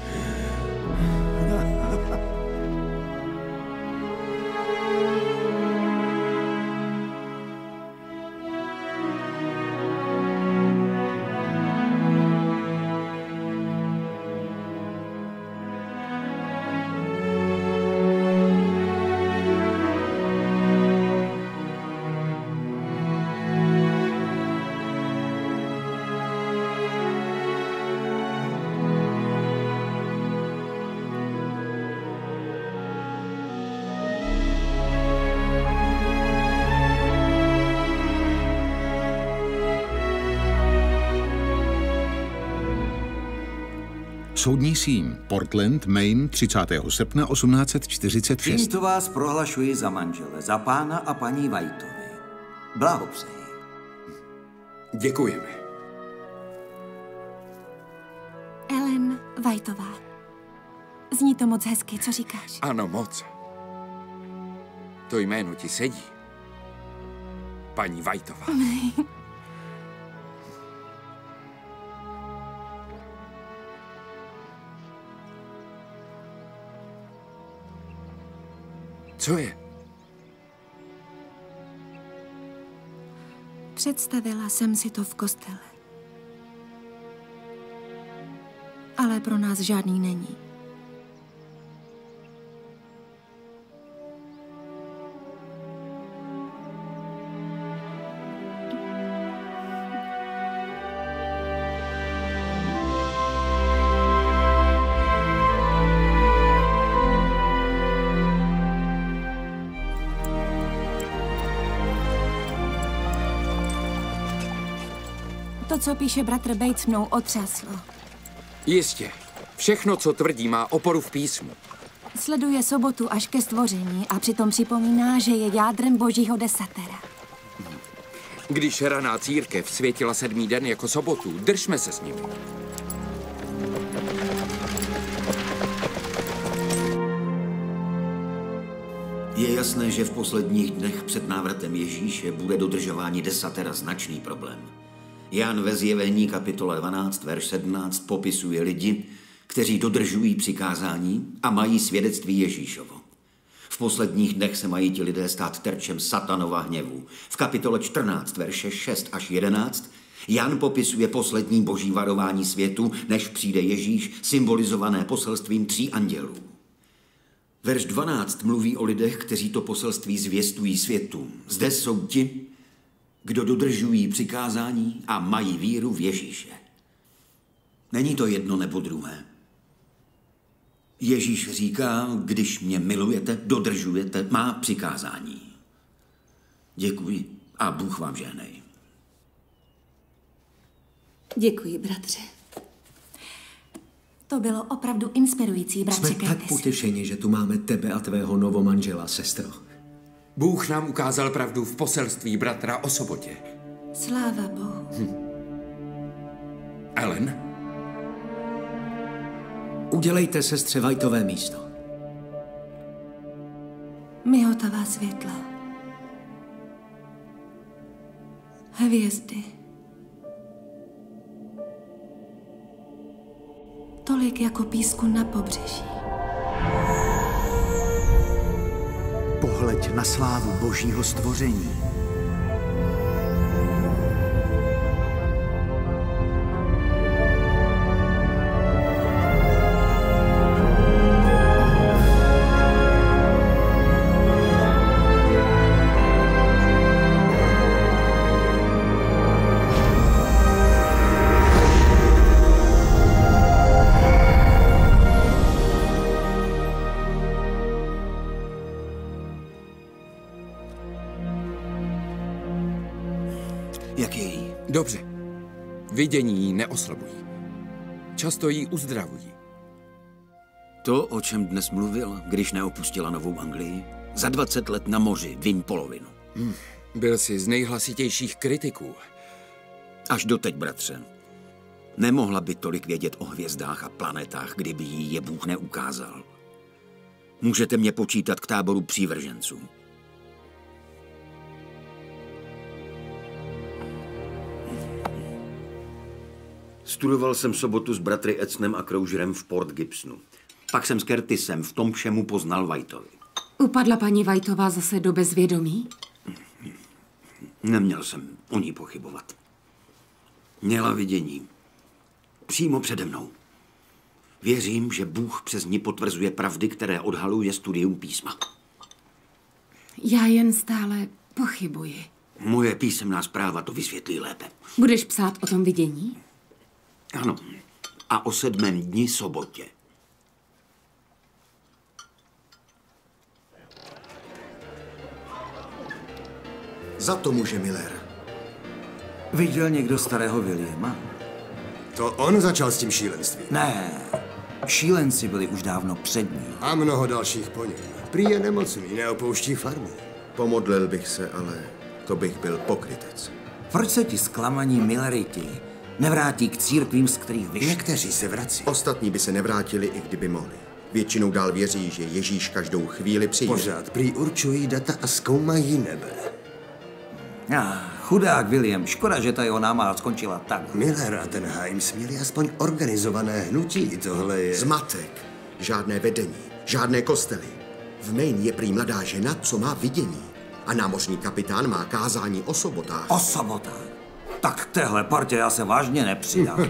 Soudní síň, Portland, Maine, 30. srpna 1846. Tímto vás prohlašuji za manžele, za pána a paní Whiteovi. Blahopřeji. Děkujeme. Ellen Whiteová. Zní to moc hezky, co říkáš? Ano, moc. To jméno ti sedí. Paní Whiteová. Co je? Představila jsem si to v kostele. Ale pro nás žádný není. To, co píše bratr Bates, mnou otřáslo. Jistě. Všechno, co tvrdí, má oporu v písmu. Sleduje sobotu až ke stvoření a přitom připomíná, že je jádrem božího desatera. Když raná církev světila 7. den jako sobotu, držme se s nimi. Je jasné, že v posledních dnech před návratem Ježíše bude dodržování desatera značný problém. Jan ve Zjevení kapitole 12, verš 17 popisuje lidi, kteří dodržují přikázání a mají svědectví Ježíšovo. V posledních dnech se mají ti lidé stát terčem satanova hněvu. V kapitole 14, verše 6 až 11 Jan popisuje poslední boží varování světu, než přijde Ježíš, symbolizované poselstvím 3 andělů. Verš 12 mluví o lidech, kteří to poselství zvěstují světu. Zde jsou ti, kdo dodržují přikázání a mají víru v Ježíše. Není to jedno nebo druhé. Ježíš říká, když mě milujete, dodržujete má přikázání. Děkuji a Bůh vám žehnej. Děkuji, bratře. To bylo opravdu inspirující, bratře Jsme Curtis. tak potěšeni, že tu máme tebe a tvého novomanžela, sestro. Bůh nám ukázal pravdu v poselství bratra o sobotě. Sláva Bohu. Ellen? Udělejte sestře Whiteové místo. Mihotavá světla. Hvězdy. Tolik jako písku na pobřeží. Pohleď na slávu božího stvoření. Jak je jí? Dobře. Vidění ji neoslabují. Často ji uzdravují. To, o čem dnes mluvil, když neopustila Novou Anglii, za 20 let na moři vím polovinu. Byl jsi z nejhlasitějších kritiků. Až doteď, bratře. Nemohla by tolik vědět o hvězdách a planetách, kdyby jí je Bůh neukázal. Můžete mě počítat k táboru přívrženců. Studoval jsem sobotu s bratry Edsnem a Kroužerem v Port Gibsonu. Pak jsem s Curtisem v tom všemu poznal Whiteovi. Upadla paní Whiteová zase do bezvědomí? Neměl jsem o ní pochybovat. Měla vidění. Přímo přede mnou. Věřím, že Bůh přes ní potvrzuje pravdy, které odhaluje studium písma. Já jen stále pochybuji. Moje písemná zpráva to vysvětlí lépe. Budeš psát o tom vidění? Ano. A o 7. dni sobotě. Za to může Miller. Viděl někdo starého Williama? To on začal s tím šílenstvím. Ne, šílenci byli už dávno před ním. A mnoho dalších po něm. Prý je nemocný, neopouští farmu. Pomodlil bych se, ale to bych byl pokrytec. Proč se ti zklamaní Milleriti nevrátí k církvím, z kterých vyšli? Někteří se vrací. Ostatní by se nevrátili, i kdyby mohli. Většinou dál věří, že Ježíš každou chvíli přijde. Pořád prý určují data a zkoumají nebe. Chudák William, škoda, že ta jeho námaha skončila tak. Miller a ten Himes měli aspoň organizované hnutí, tohle je... Zmatek, žádné vedení, žádné kostely. V Maine je prý mladá žena, co má vidění. A námořní kapitán má kázání o sobotách. O sobotách? Tak k téhle partě já se vážně nepřidám.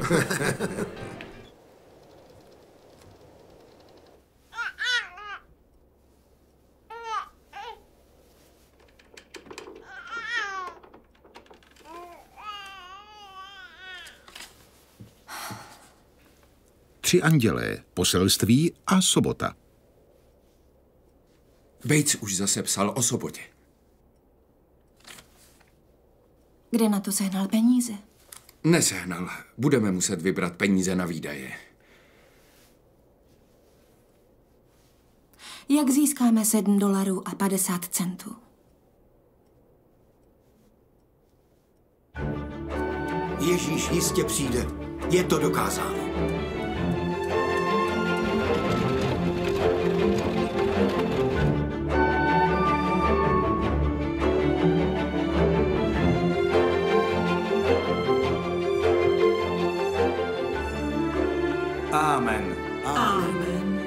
Tři andělé, poselství a sobota. Bates už zase psal o sobotě. Kde na to sehnal peníze? Nesehnal. Budeme muset vybrat peníze na výdaje. Jak získáme $7.50? Ježíš jistě přijde. Je to dokázáno. Amen. Amen.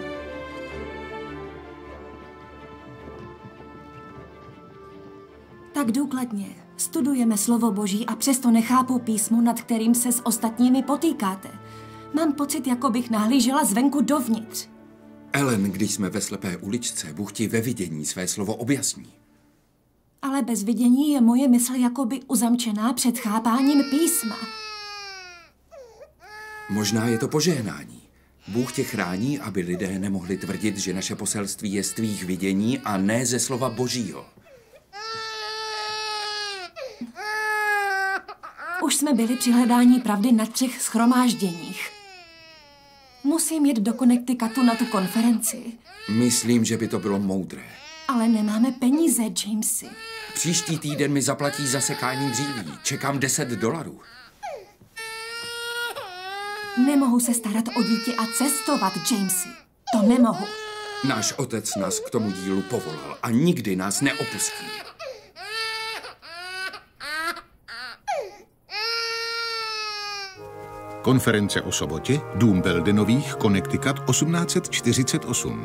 Tak důkladně studujeme slovo Boží a přesto nechápu písmo, nad kterým se s ostatními potýkáte. Mám pocit, jako bych nahlížela zvenku dovnitř. Ellen, když jsme ve slepé uličce, Bůh ti ve vidění své slovo objasní. Ale bez vidění je moje mysl jakoby uzamčená před chápáním písma. Možná je to požehnání. Bůh tě chrání, aby lidé nemohli tvrdit, že naše poselství je z tvých vidění a ne ze slova Božího. Už jsme byli při hledání pravdy na 3 shromážděních. Musím jet do Connecticutu na tu konferenci. Myslím, že by to bylo moudré. Ale nemáme peníze, Jamesy. Příští týden mi zaplatí za sekání dříví. Čekám $10. Nemohu se starat o dítě a cestovat, Jamesy. To nemohu. Náš otec nás k tomu dílu povolal a nikdy nás neopustí. Konference o sobotě, Dům Beldenových, Connecticut, 1848.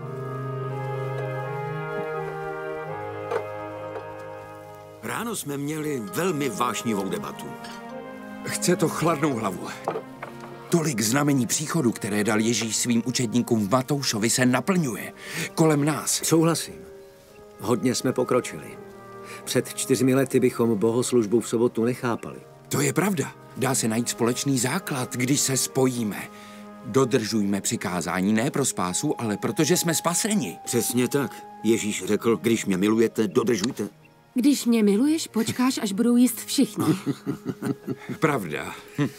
Ráno jsme měli velmi vášnivou debatu. Chce to chladnou hlavu. Tolik znamení příchodu, které dal Ježíš svým učedníkům v Matoušovi, se naplňuje. Kolem nás. Souhlasím. Hodně jsme pokročili. Před 4 lety bychom bohoslužbu v sobotu nechápali. To je pravda. Dá se najít společný základ, když se spojíme. Dodržujme přikázání ne pro spásu, ale protože jsme spaseni. Přesně tak. Ježíš řekl, když mě milujete, dodržujte. Když mě miluješ, počkáš, až budou jíst všichni. Pravda.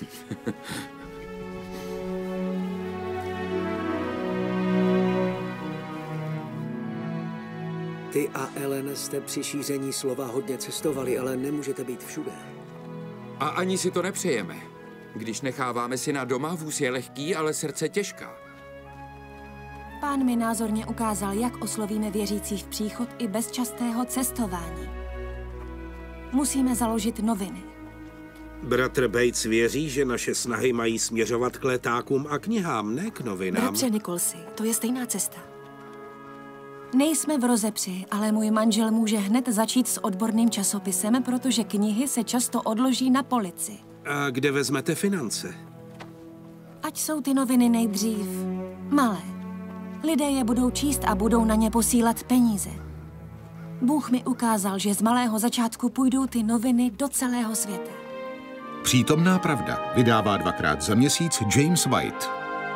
Ty a Ellen jste při šíření slova hodně cestovali, ale nemůžete být všude. A ani si to nepřejeme. Když necháváme syna doma, vůz je lehký, ale srdce těžká. Pán mi názorně ukázal, jak oslovíme věřící v příchod i bez častého cestování. Musíme založit noviny. Bratr Bates věří, že naše snahy mají směřovat k letákům a knihám, ne k novinám. Bratře Nicholsi, to je stejná cesta. Nejsme v rozepři, ale můj manžel může hned začít s odborným časopisem, protože knihy se často odloží na polici. A kde vezmete finance? Ať jsou ty noviny nejdřív malé. Lidé je budou číst a budou na ně posílat peníze. Bůh mi ukázal, že z malého začátku půjdou ty noviny do celého světa. Přítomná pravda vydává 2krát za měsíc James White.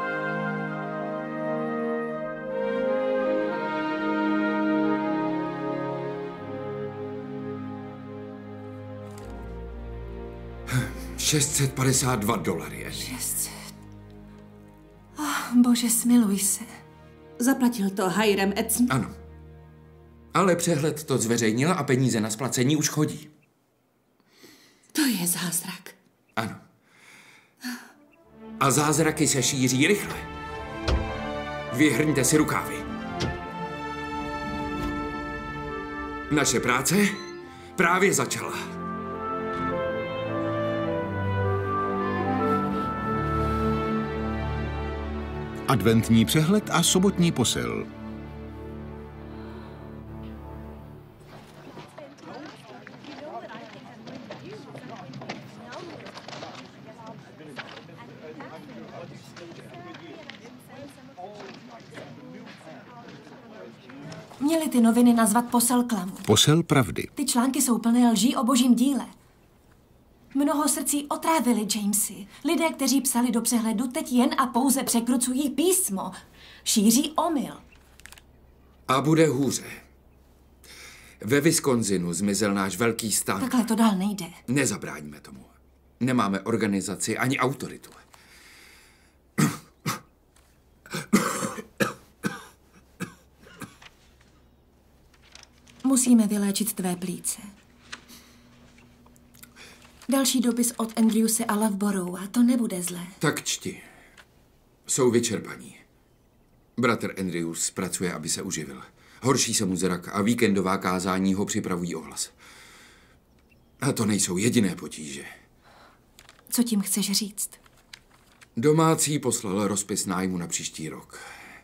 $652. 600. Bože, smiluj se. Zaplatil to Hiram Edson? Ano. Ale přehled to zveřejnil a peníze na splacení už chodí. To je zázrak. Ano. A zázraky se šíří rychle. Vyhrňte si rukávy. Naše práce právě začala. Adventní přehled a sobotní posil. Měli ty noviny nazvat Posel klamu. Posel pravdy. Ty články jsou plné lží o božím díle. Mnoho srdcí otrávili Jamesy. Lidé, kteří psali do přehledu, teď jen a pouze překrucují písmo. Šíří omyl. A bude hůře. Ve Wisconsinu zmizel náš velký stan. Takhle to dál nejde. Nezabráníme tomu. Nemáme organizaci ani autoritu. Musíme vyléčit tvé plíce. Další dopis od Andrewse a Loughborough a to nebude zlé. Tak čti. Jsou vyčerpaní. Bratr Andrews pracuje, aby se uživil. Horší se mu zrak a víkendová kázání ho připravují o hlas. A to nejsou jediné potíže. Co tím chceš říct? Domácí poslal rozpis nájmu na příští rok.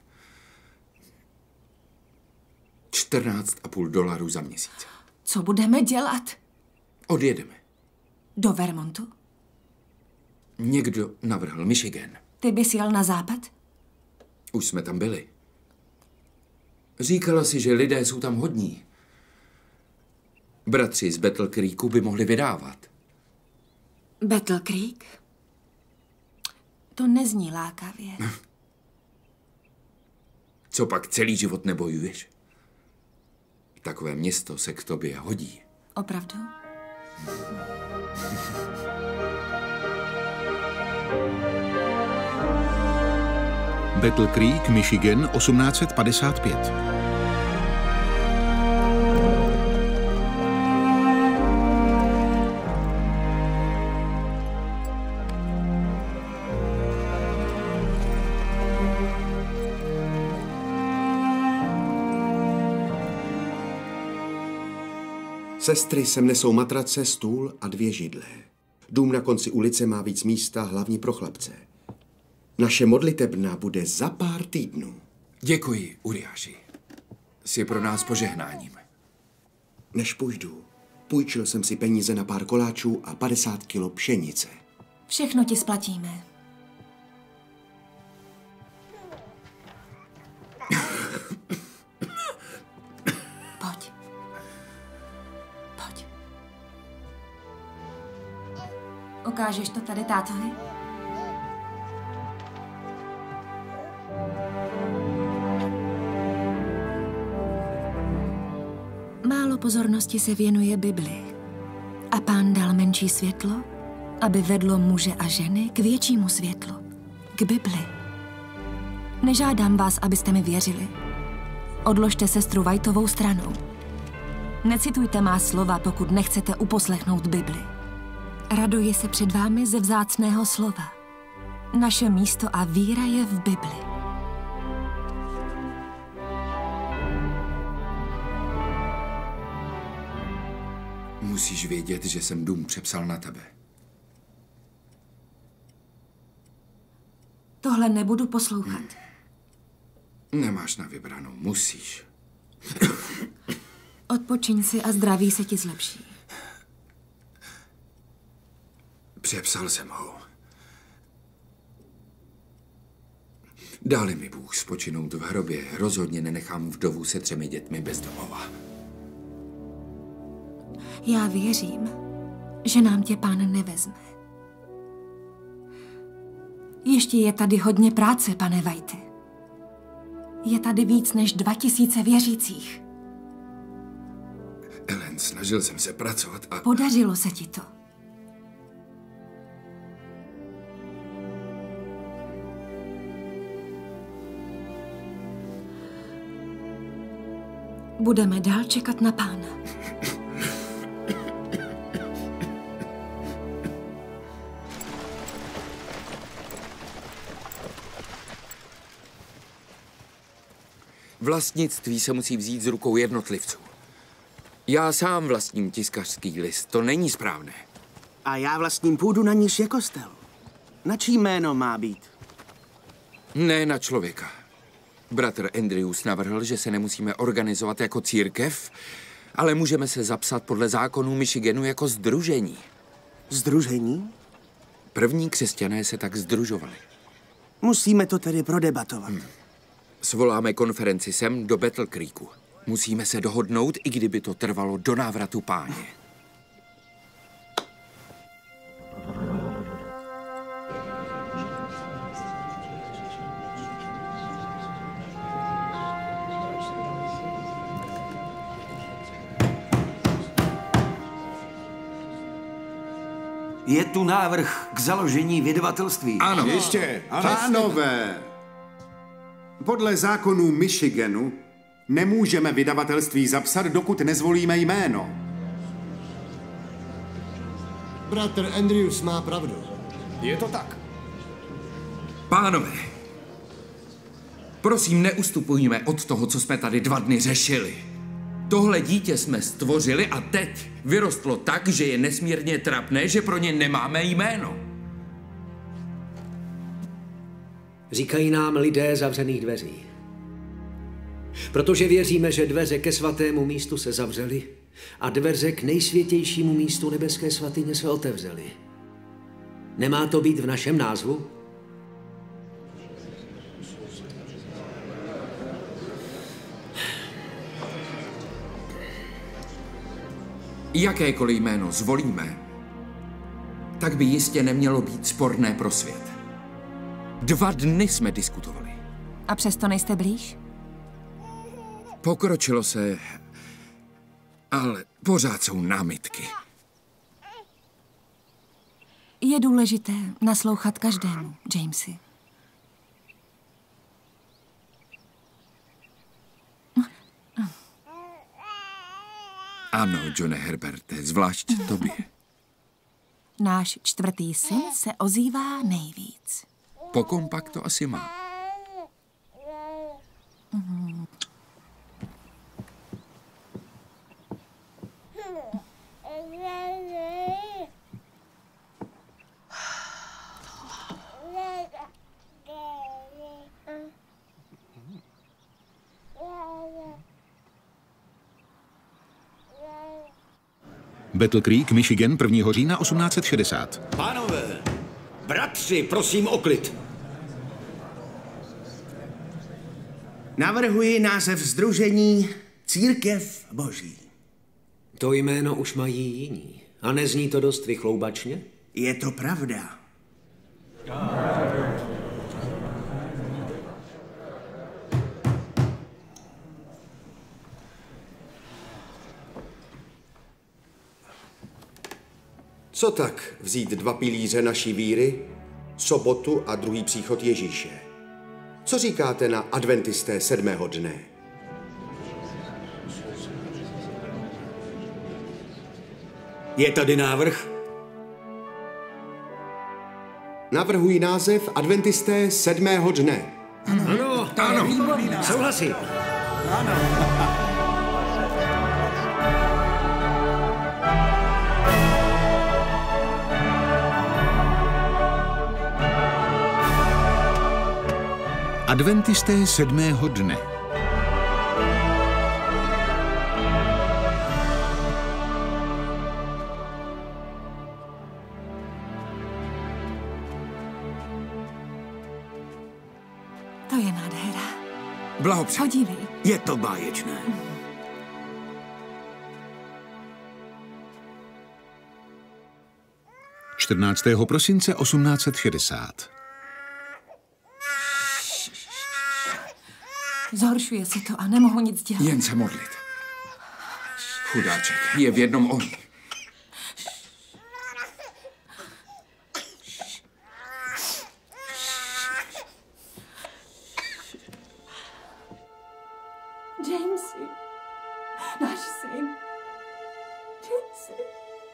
$14,5 za měsíc. Co budeme dělat? Odjedeme. Do Vermontu? Někdo navrhl Michigan. Ty bys jel na západ? Už jsme tam byli. Říkala si, že lidé jsou tam hodní. Bratři z Battle Creeku by mohli vydávat. Battle Creek? To nezní lákavě. Co pak celý život nebojuješ? Takové město se k tobě hodí. Opravdu? Battle Creek, Michigan, 1855. Sestry sem nesou matrace, stůl a 2 židle. Dům na konci ulice má víc místa, hlavně pro chlapce. Naše modlitebna bude za pár týdnů. Děkuji, Uriáši. Jsi pro nás požehnáním. Než půjdu, půjčil jsem si peníze na pár koláčů a 50 kilo pšenice. Všechno ti splatíme. Pojď. Pojď. Ukážeš to tady tátovi? Málo pozornosti se věnuje Bibli. A Pán dal menší světlo, aby vedlo muže a ženy k většímu světlu, k Bibli. Nežádám vás, abyste mi věřili. Odložte sestru Whiteovou stranou. Necitujte má slova, pokud nechcete uposlechnout Bibli. Raduji se před vámi ze vzácného slova. Naše místo a víra je v Bibli. Musíš vědět, že jsem dům přepsal na tebe. Tohle nebudu poslouchat. Nemáš na vybranou, musíš. Odpočiň si a zdraví se ti zlepší. Přepsal jsem ho. Dáli mi Bůh spočinout v hrobě, rozhodně nenechám vdovu se 3 dětmi bez domova. Já věřím, že nám tě Pán nevezme. Ještě je tady hodně práce, pane White. Je tady víc než 2000 věřících. Ellen, snažil jsem se pracovat a... Podařilo se ti to. Budeme dál čekat na Pána. Vlastnictví se musí vzít z rukou jednotlivců. Já sám vlastním tiskařský list, to není správné. A já vlastním půdu, na níž je kostel. Na čí jméno má být? Ne na člověka. Bratr Andrews navrhl, že se nemusíme organizovat jako církev, ale můžeme se zapsat podle zákonů Michiganu jako sdružení. Sdružení? První křesťané se tak sdružovali. Musíme to tedy prodebatovat. Svoláme konferenci sem do Battle Creeku. Musíme se dohodnout, i kdyby to trvalo do návratu Páně. Je tu návrh k založení vydavatelství. Ano. Ještě, pánové, podle zákonů Michiganu nemůžeme vydavatelství zapsat, dokud nezvolíme jméno. Bratr Andrews má pravdu. Je to tak. Pánové, prosím, neustupujme od toho, co jsme tady 2 dny řešili. Tohle dítě jsme stvořili a teď vyrostlo tak, že je nesmírně trapné, že pro ně nemáme jméno. Říkají nám lidé zavřených dveří. Protože věříme, že dveře ke svatému místu se zavřely a dveře k nejsvětějšímu místu nebeské svatyně se otevřely. Nemá to být v našem názvu? Jakékoliv jméno zvolíme, tak by jistě nemělo být sporné pro svět. 2 dny jsme diskutovali. A přesto nejste blíž? Pokročilo se, ale pořád jsou námitky. Je důležité naslouchat každému, Jamesy. Ano, Johne Herberte, zvlášť tobě. Náš 4. syn se ozývá nejvíc. Po kom pak to asi má? Battle Creek, Michigan, 1. října 1860. Pánové, bratři, prosím o klid. Navrhuji název sdružení Církev Boží. To jméno už mají jiní. A nezní to dost vychloubačně? Je to pravda. Co tak vzít 2 pilíře naší víry, sobotu a druhý příchod Ježíše? Co říkáte na adventisté 7. dne? Je tady návrh? Navrhuji název adventisté 7. dne. Ano, souhlasím. Adventisté 7. dne. To je nádhera. Blahopřeji. Podívej. Je to báječné. – 14. prosince 1860. Zhoršuje se to a nemohu nic dělat. Jen se modlit. Chudáček, je v jednom ohni. Jamesy, náš syn. Jamesy.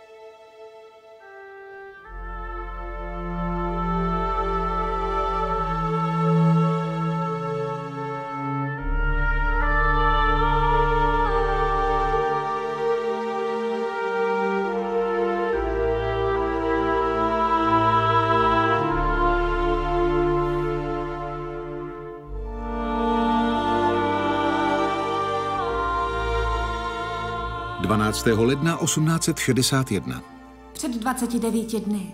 – 12. ledna 1861. Před 29 dny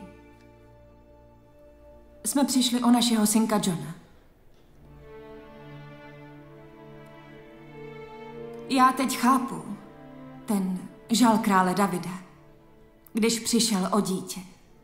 jsme přišli o našeho synka Johna. Já teď chápu ten žal krále Davida, když přišel o dítě.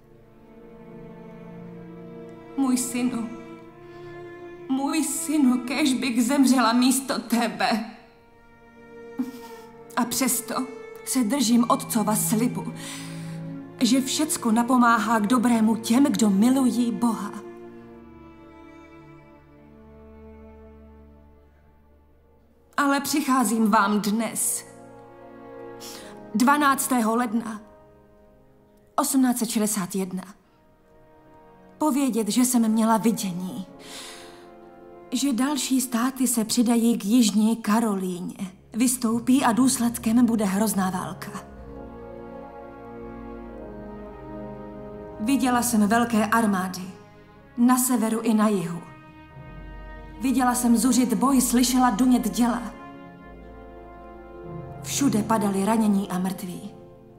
Můj synu, kéž bych zemřela místo tebe. A přesto se držím otcova slibu, že všecko napomáhá k dobrému těm, kdo milují Boha. Ale přicházím vám dnes, 12. ledna 1861, povědět, že jsem měla vidění, že další státy se přidají k Jižní Karolíně, vystoupí a důsledkem bude hrozná válka. Viděla jsem velké armády, na severu i na jihu. Viděla jsem zuřit boj, slyšela dunět děla. Všude padali ranění a mrtví.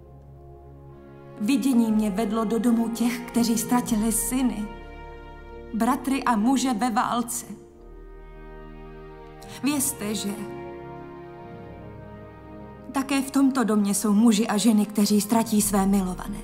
Vidění mě vedlo do domů těch, kteří ztratili syny, bratry a muže ve válce. Vězte, že také v tomto domě jsou muži a ženy, kteří ztratí své milované.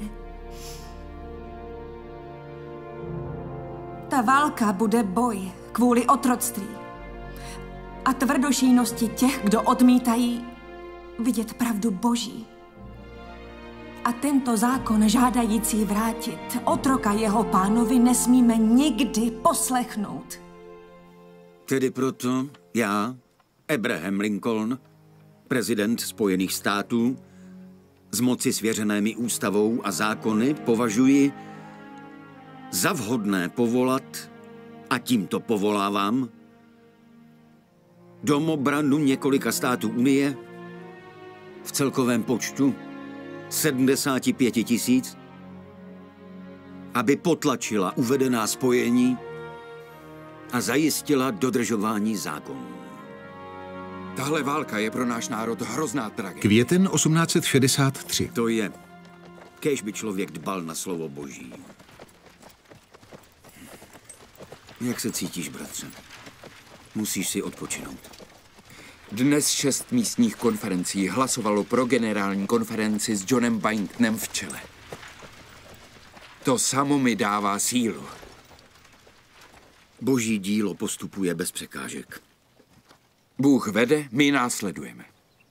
Ta válka bude boj kvůli otroctví a tvrdošíjnosti těch, kdo odmítají vidět pravdu Boží. A tento zákon žádající vrátit otroka jeho pánovi nesmíme nikdy poslechnout. Tedy proto já, Abraham Lincoln, prezident Spojených států, z moci svěřené mi ústavou a zákony považuji za vhodné povolat, a tímto povolávám, domobranu několika států Unie v celkovém počtu 75 000, aby potlačila uvedená spojení a zajistila dodržování zákonů. Tahle válka je pro náš národ hrozná tragédie. Květen 1863. To je, kéž by člověk dbal na slovo Boží. Jak se cítíš, bratře? Musíš si odpočinout. Dnes 6 místních konferencí hlasovalo pro generální konferenci s Johnem Byingtonem v čele. To samo mi dává sílu. Boží dílo postupuje bez překážek. Bůh vede, my následujeme.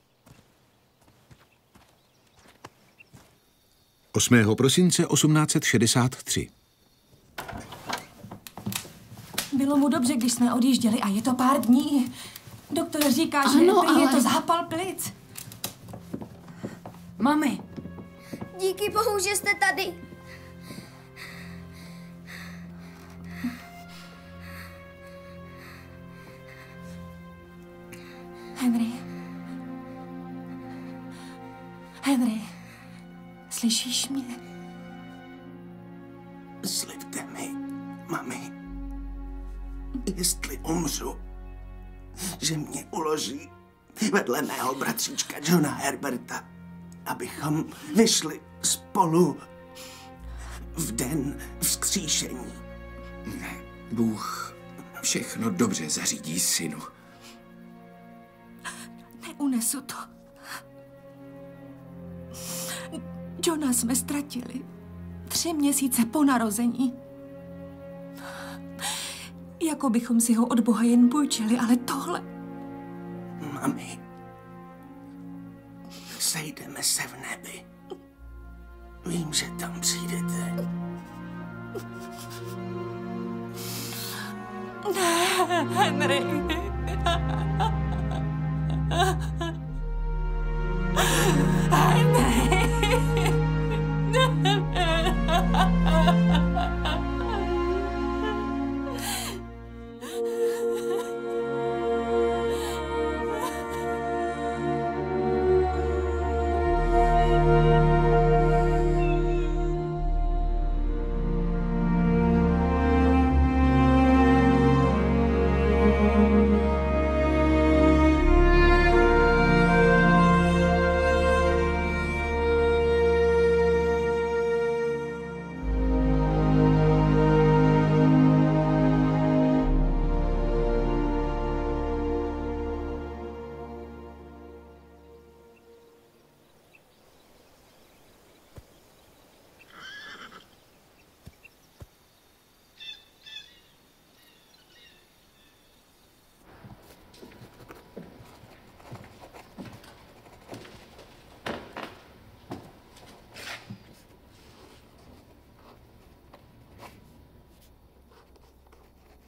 8. prosince 1863. Bylo mu dobře, když jsme odjížděli a je to pár dní. Doktor říká, že Ano, je to zápal plic. Mami. Díky Bohu, že jste tady. Henry, slyšíš mě? Slibte mi, mami, jestli umřu, že mě uloží vedle mého bratříčka Johna Herberta, abychom vyšli spolu v den vzkříšení. Ne, Bůh všechno dobře zařídí, synu. Neunesu to. Johna jsme ztratili 3 měsíce po narození. Jako bychom si ho od Boha jen půjčili, ale tohle... Mami, sejdeme se v nebi. Vím, že tam přijdete. Ne, Henry.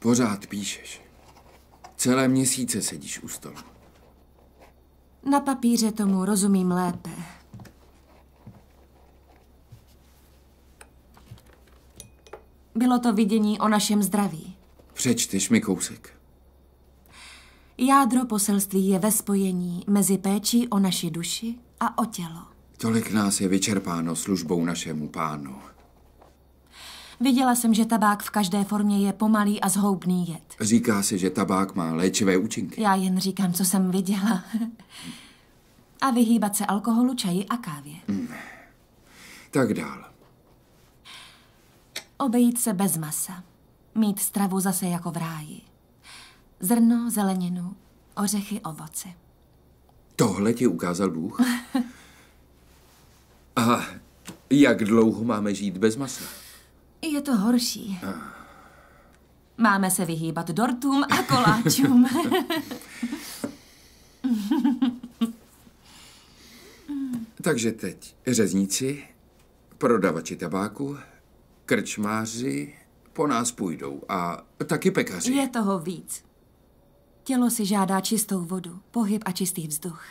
Pořád píšeš. Celé měsíce sedíš u stolu. Na papíře tomu rozumím lépe. Bylo to vidění o našem zdraví. Přečteš mi kousek. Jádro poselství je ve spojení mezi péčí o naši duši a o tělo. Tolik nás je vyčerpáno službou našemu pánu. Viděla jsem, že tabák v každé formě je pomalý a zhoubný jed. Říká se, že tabák má léčivé účinky. Já jen říkám, co jsem viděla. A vyhýbat se alkoholu, čaji a kávě. Tak dál. Obejít se bez masa. Mít stravu zase jako v ráji. Zrno, zeleninu, ořechy, ovoce. Tohle ti ukázal Bůh? A jak dlouho máme žít bez masa? Je to horší. Máme se vyhýbat dortům a koláčům. Takže teď řezníci, prodavači tabáku, krčmáři po nás půjdou a taky pekaři. Je toho víc. Tělo si žádá čistou vodu, pohyb a čistý vzduch.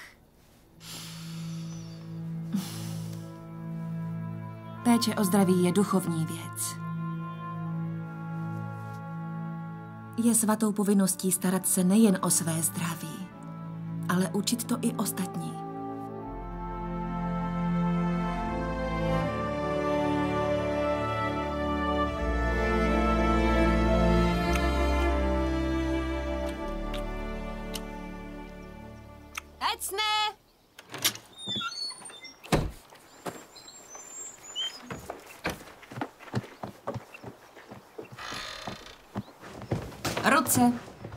Péče o zdraví je duchovní věc. Je svatou povinností starat se nejen o své zdraví, ale učit to i ostatní. Ecne! Ruce.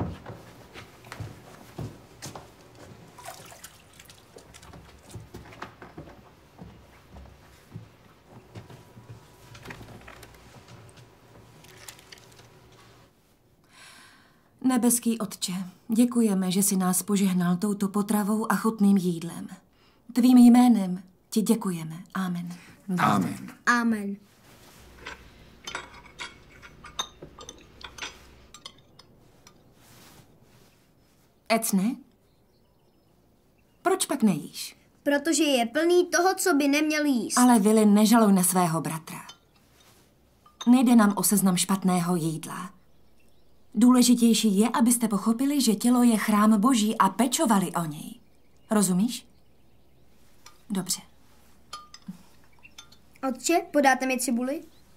Nebeský Otče, děkujeme, že jsi nás požehnal touto potravou a chutným jídlem. Tvým jménem ti děkujeme. Amen. Amen. Amen. Ecne? Proč pak nejíš? Protože je plný toho, co by neměl jíst. Ale Vili, nežaluj na svého bratra. Nejde nám o seznam špatného jídla. Důležitější je, abyste pochopili, že tělo je chrám Boží a pečovali o něj. Rozumíš? Dobře. Otče, podáte mi cibuli?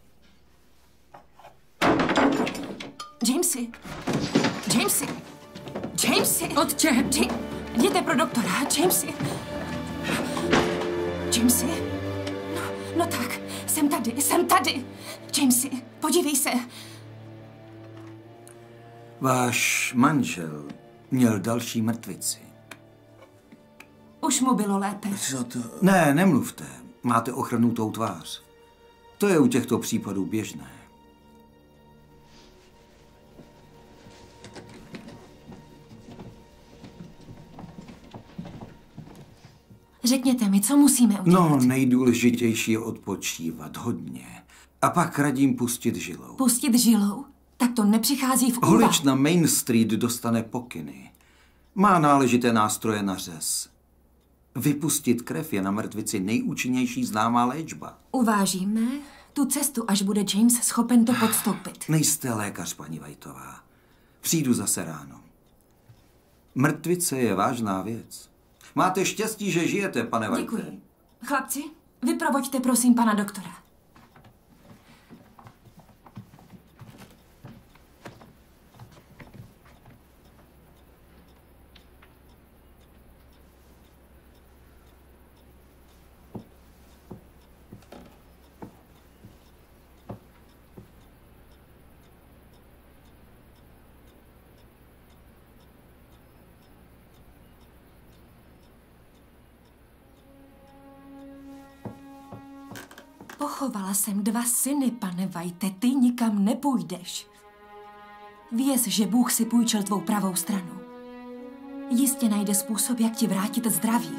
Jamesy! Jamesy! Jamesy! Otče! Jděte pro doktora, Jamesy! Jamesy? No tak, jsem tady! Jamesy, podívej se! Váš manžel měl další mrtvici. Už mu bylo lépe. Co to? Ne, nemluvte. Máte ochrnutou tvář. To je u těchto případů běžné. Řekněte mi, co musíme udělat? No, nejdůležitější je odpočívat hodně. A pak radím pustit žilou. Pustit žilou? Tak to nepřichází v úvahu. Holič na Main Street dostane pokyny. Má náležité nástroje na řez. Vypustit krev je na mrtvici nejúčinnější známá léčba. Uvážíme tu cestu, až bude James schopen to podstoupit. Nejste lékař, paní Whiteová. Přijdu zase ráno. Mrtvice je vážná věc. Máte štěstí, že žijete, pane White. Děkuji. Chlapci, vyprovoďte prosím pana doktora. Pochovala jsem 2 syny, pane White, ty nikam nepůjdeš. Věz, že Bůh si půjčil tvou pravou stranu. Jistě najde způsob, jak ti vrátit zdraví.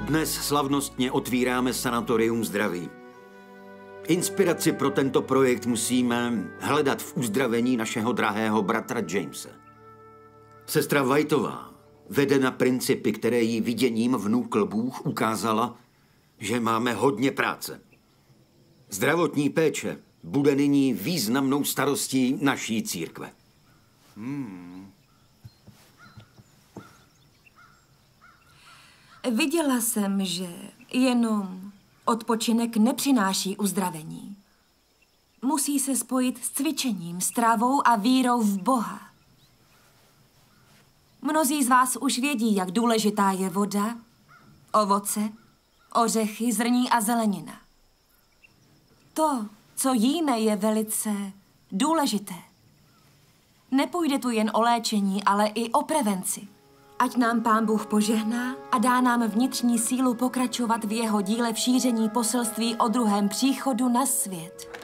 Dnes slavnostně otvíráme sanatorium zdraví. Inspiraci pro tento projekt musíme hledat v uzdravení našeho drahého bratra Jamese. Sestra Whiteová, vedena principy, které jí viděním vnukl Bůh, ukázala, že máme hodně práce. Zdravotní péče bude nyní významnou starostí naší církve. Viděla jsem, že jenom odpočinek nepřináší uzdravení. Musí se spojit s cvičením, stravou a vírou v Boha. Mnozí z vás už vědí, jak důležitá je voda, ovoce, ořechy, zrní a zelenina. To, co jíme, je velice důležité. Nepůjde tu jen o léčení, ale i o prevenci. Ať nám Pán Bůh požehná a dá nám vnitřní sílu pokračovat v jeho díle v šíření poselství o druhém příchodu na svět.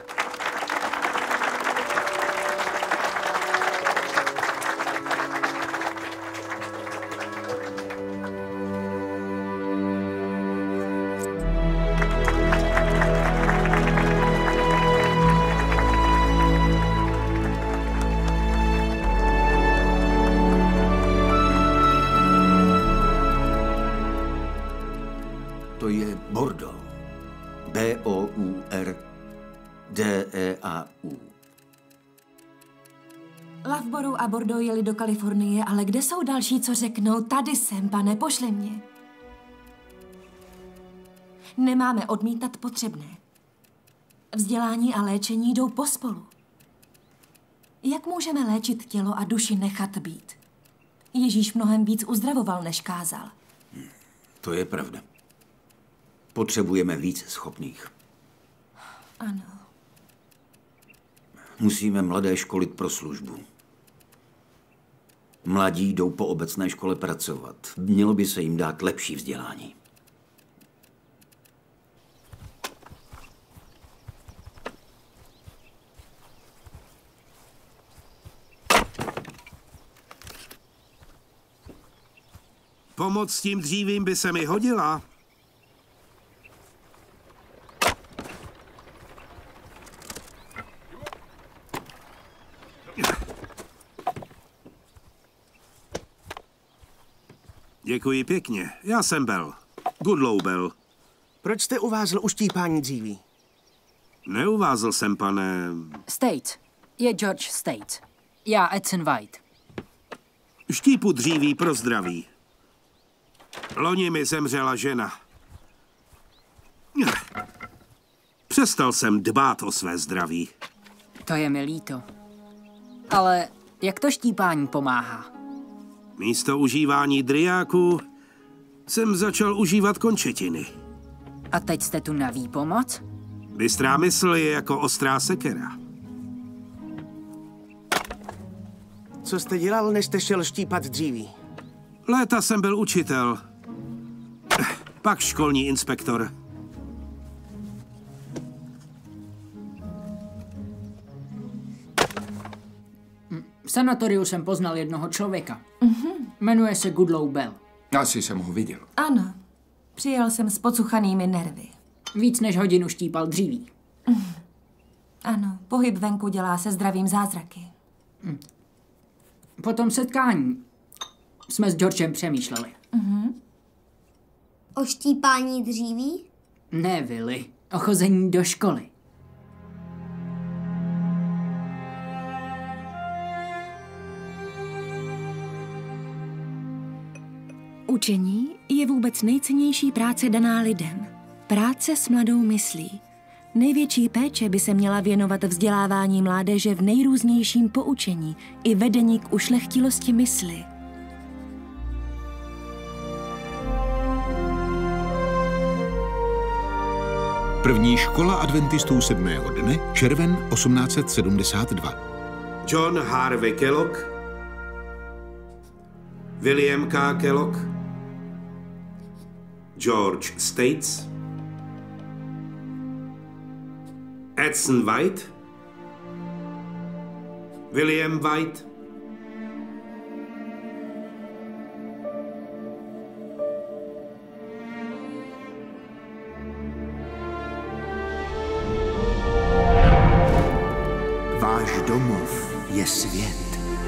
To je Bordeaux. B-O-U-R-D-E-A-U. Loughborough a Bordeaux jeli do Kalifornie, ale kde jsou další, co řeknou, tady jsem, pane, pošli mě. Nemáme odmítat potřebné. Vzdělání a léčení jdou pospolu. Jak můžeme léčit tělo a duši nechat být? Ježíš mnohem víc uzdravoval, než kázal. To je pravda. Potřebujeme víc schopných. Ano. Musíme mladé školit pro službu. Mladí jdou po obecné škole pracovat. Mělo by se jim dát lepší vzdělání. Pomoc s tím dřívím by se mi hodila. Děkuji pěkně. Já jsem Bell. Goodlow Bell. Proč jste uvázl uštípání dříví? Neuvázl jsem, pane... State. Je George State. Já Edson White. Štípu dříví pro zdraví. Loni mi zemřela žena. Přestal jsem dbát o své zdraví. To je mi líto. Ale jak to štípání pomáhá? Místo užívání driáků jsem začal užívat končetiny. A teď jste tu na výpomoc? Bystrá mysl je jako ostrá sekera. Co jste dělal, než jste šel štípat dříví? Léta jsem byl učitel. Pak školní inspektor. V sanatoriu jsem poznal jednoho člověka. Jmenuje se Goodlow Bell. Asi jsem ho viděl. Ano. Přijel jsem s pocuchanými nervy. Víc než hodinu štípal dříví. Ano, pohyb venku dělá se zdravím zázraky. Po tom setkání jsme s Georgem přemýšleli. O štípání dříví? Ne, Willy. O chození do školy. Učení je vůbec nejcennější práce daná lidem. Práce s mladou myslí. Největší péče by se měla věnovat vzdělávání mládeže v nejrůznějším poučení i vedení k ušlechtilosti mysli. První škola adventistů 7. dne, červen 1872. John Harvey Kellogg, William K. Kellogg, George States, Edson White, William White, je svět.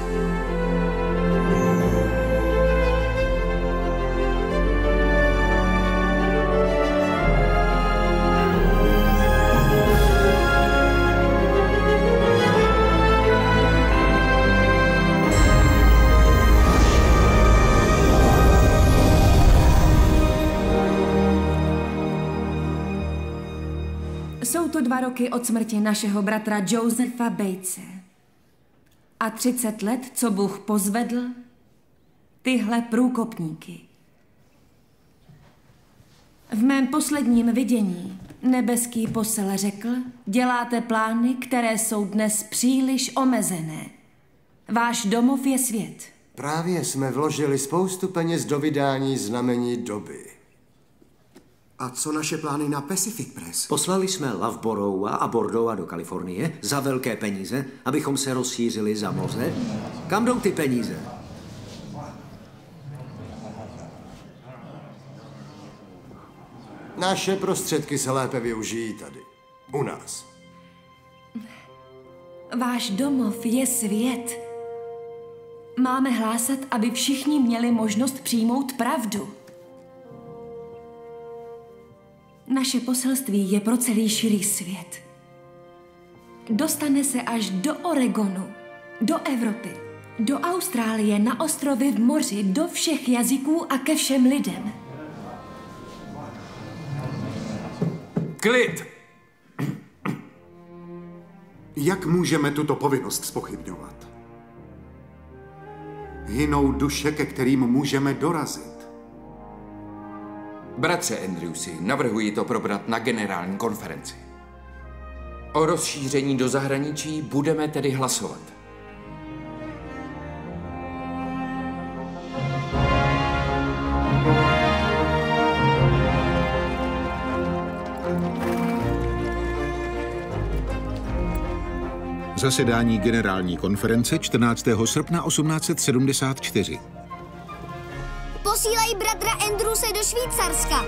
Jsou to 2 roky od smrti našeho bratra Josepha Batese. A 30 let, co Bůh pozvedl tyhle průkopníky. V mém posledním vidění nebeský posel řekl, děláte plány, které jsou dnes příliš omezené. Váš domov je svět. Právě jsme vložili spoustu peněz do vydání Znamení doby. A co naše plány na Pacific Press? Poslali jsme Loughborough a Bordeaux do Kalifornie za velké peníze, abychom se rozšířili za moře. Kam jdou ty peníze? Naše prostředky se lépe využijí tady. U nás. Váš domov je svět. Máme hlásat, aby všichni měli možnost přijmout pravdu. Naše poselství je pro celý širý svět. Dostane se až do Oregonu, do Evropy, do Austrálie, na ostrovy v moři, do všech jazyků a ke všem lidem. Klid! Jak můžeme tuto povinnost zpochybňovat? Hynou duše, ke kterým můžeme dorazit. Bratře Andrewsi, navrhuji to probrat na generální konferenci. O rozšíření do zahraničí budeme tedy hlasovat. Zasedání generální konference 14. srpna 1874. Posílají bratra Andrewse do Švýcarska.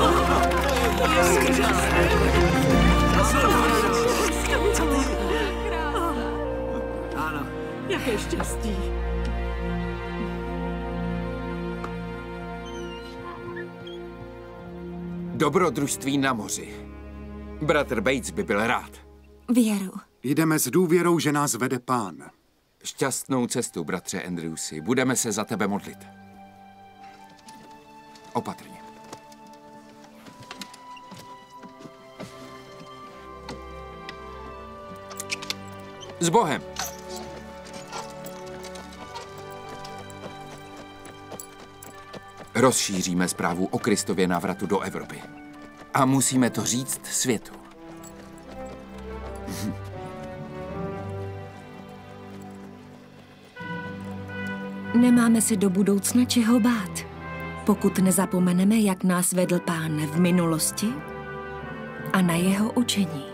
Ano, jaké štěstí. Dobrodružství na moři. Bratr Bates by byl rád. Věru. Jdeme s důvěrou, že nás vede Pán. Šťastnou cestu, bratře Andrewsi. Budeme se za tebe modlit. Opatrně. S Bohem. Rozšíříme zprávu o Kristově návratu do Evropy. A musíme to říct světu. Nemáme se do budoucna čeho bát, pokud nezapomeneme, jak nás vedl Pán v minulosti a na jeho učení.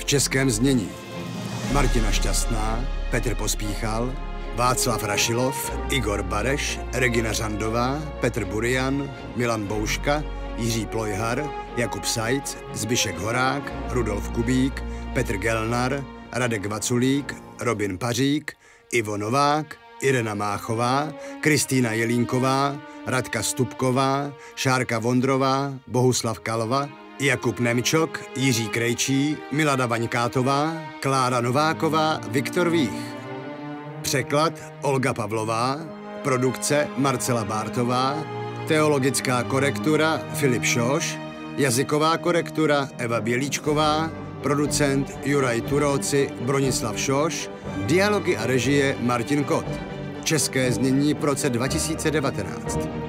českém znění Martina Šťastná, Petr Pospíchal, Václav Rašilov, Igor Bareš, Regina Řandová, Petr Burian, Milan Bouška, Jiří Plojhar, Jakub Sajc, Zbyšek Horák, Rudolf Kubík, Petr Gelnar, Radek Vaculík, Robin Pařík, Ivo Novák, Irena Máchová, Kristýna Jelínková, Radka Stupková, Šárka Vondrová, Bohuslav Kalva, Jakub Nemčok, Jiří Krejčí, Milada Vaňkátová, Klára Nováková, Viktor Vích. Překlad Olga Pavlová, produkce Marcela Bártová, teologická korektura Filip Šoš, jazyková korektura Eva Bělíčková, producent Juraj Turóci, Bronislav Šoš, dialogy a režie Martin Kot. České znění v roce 2019.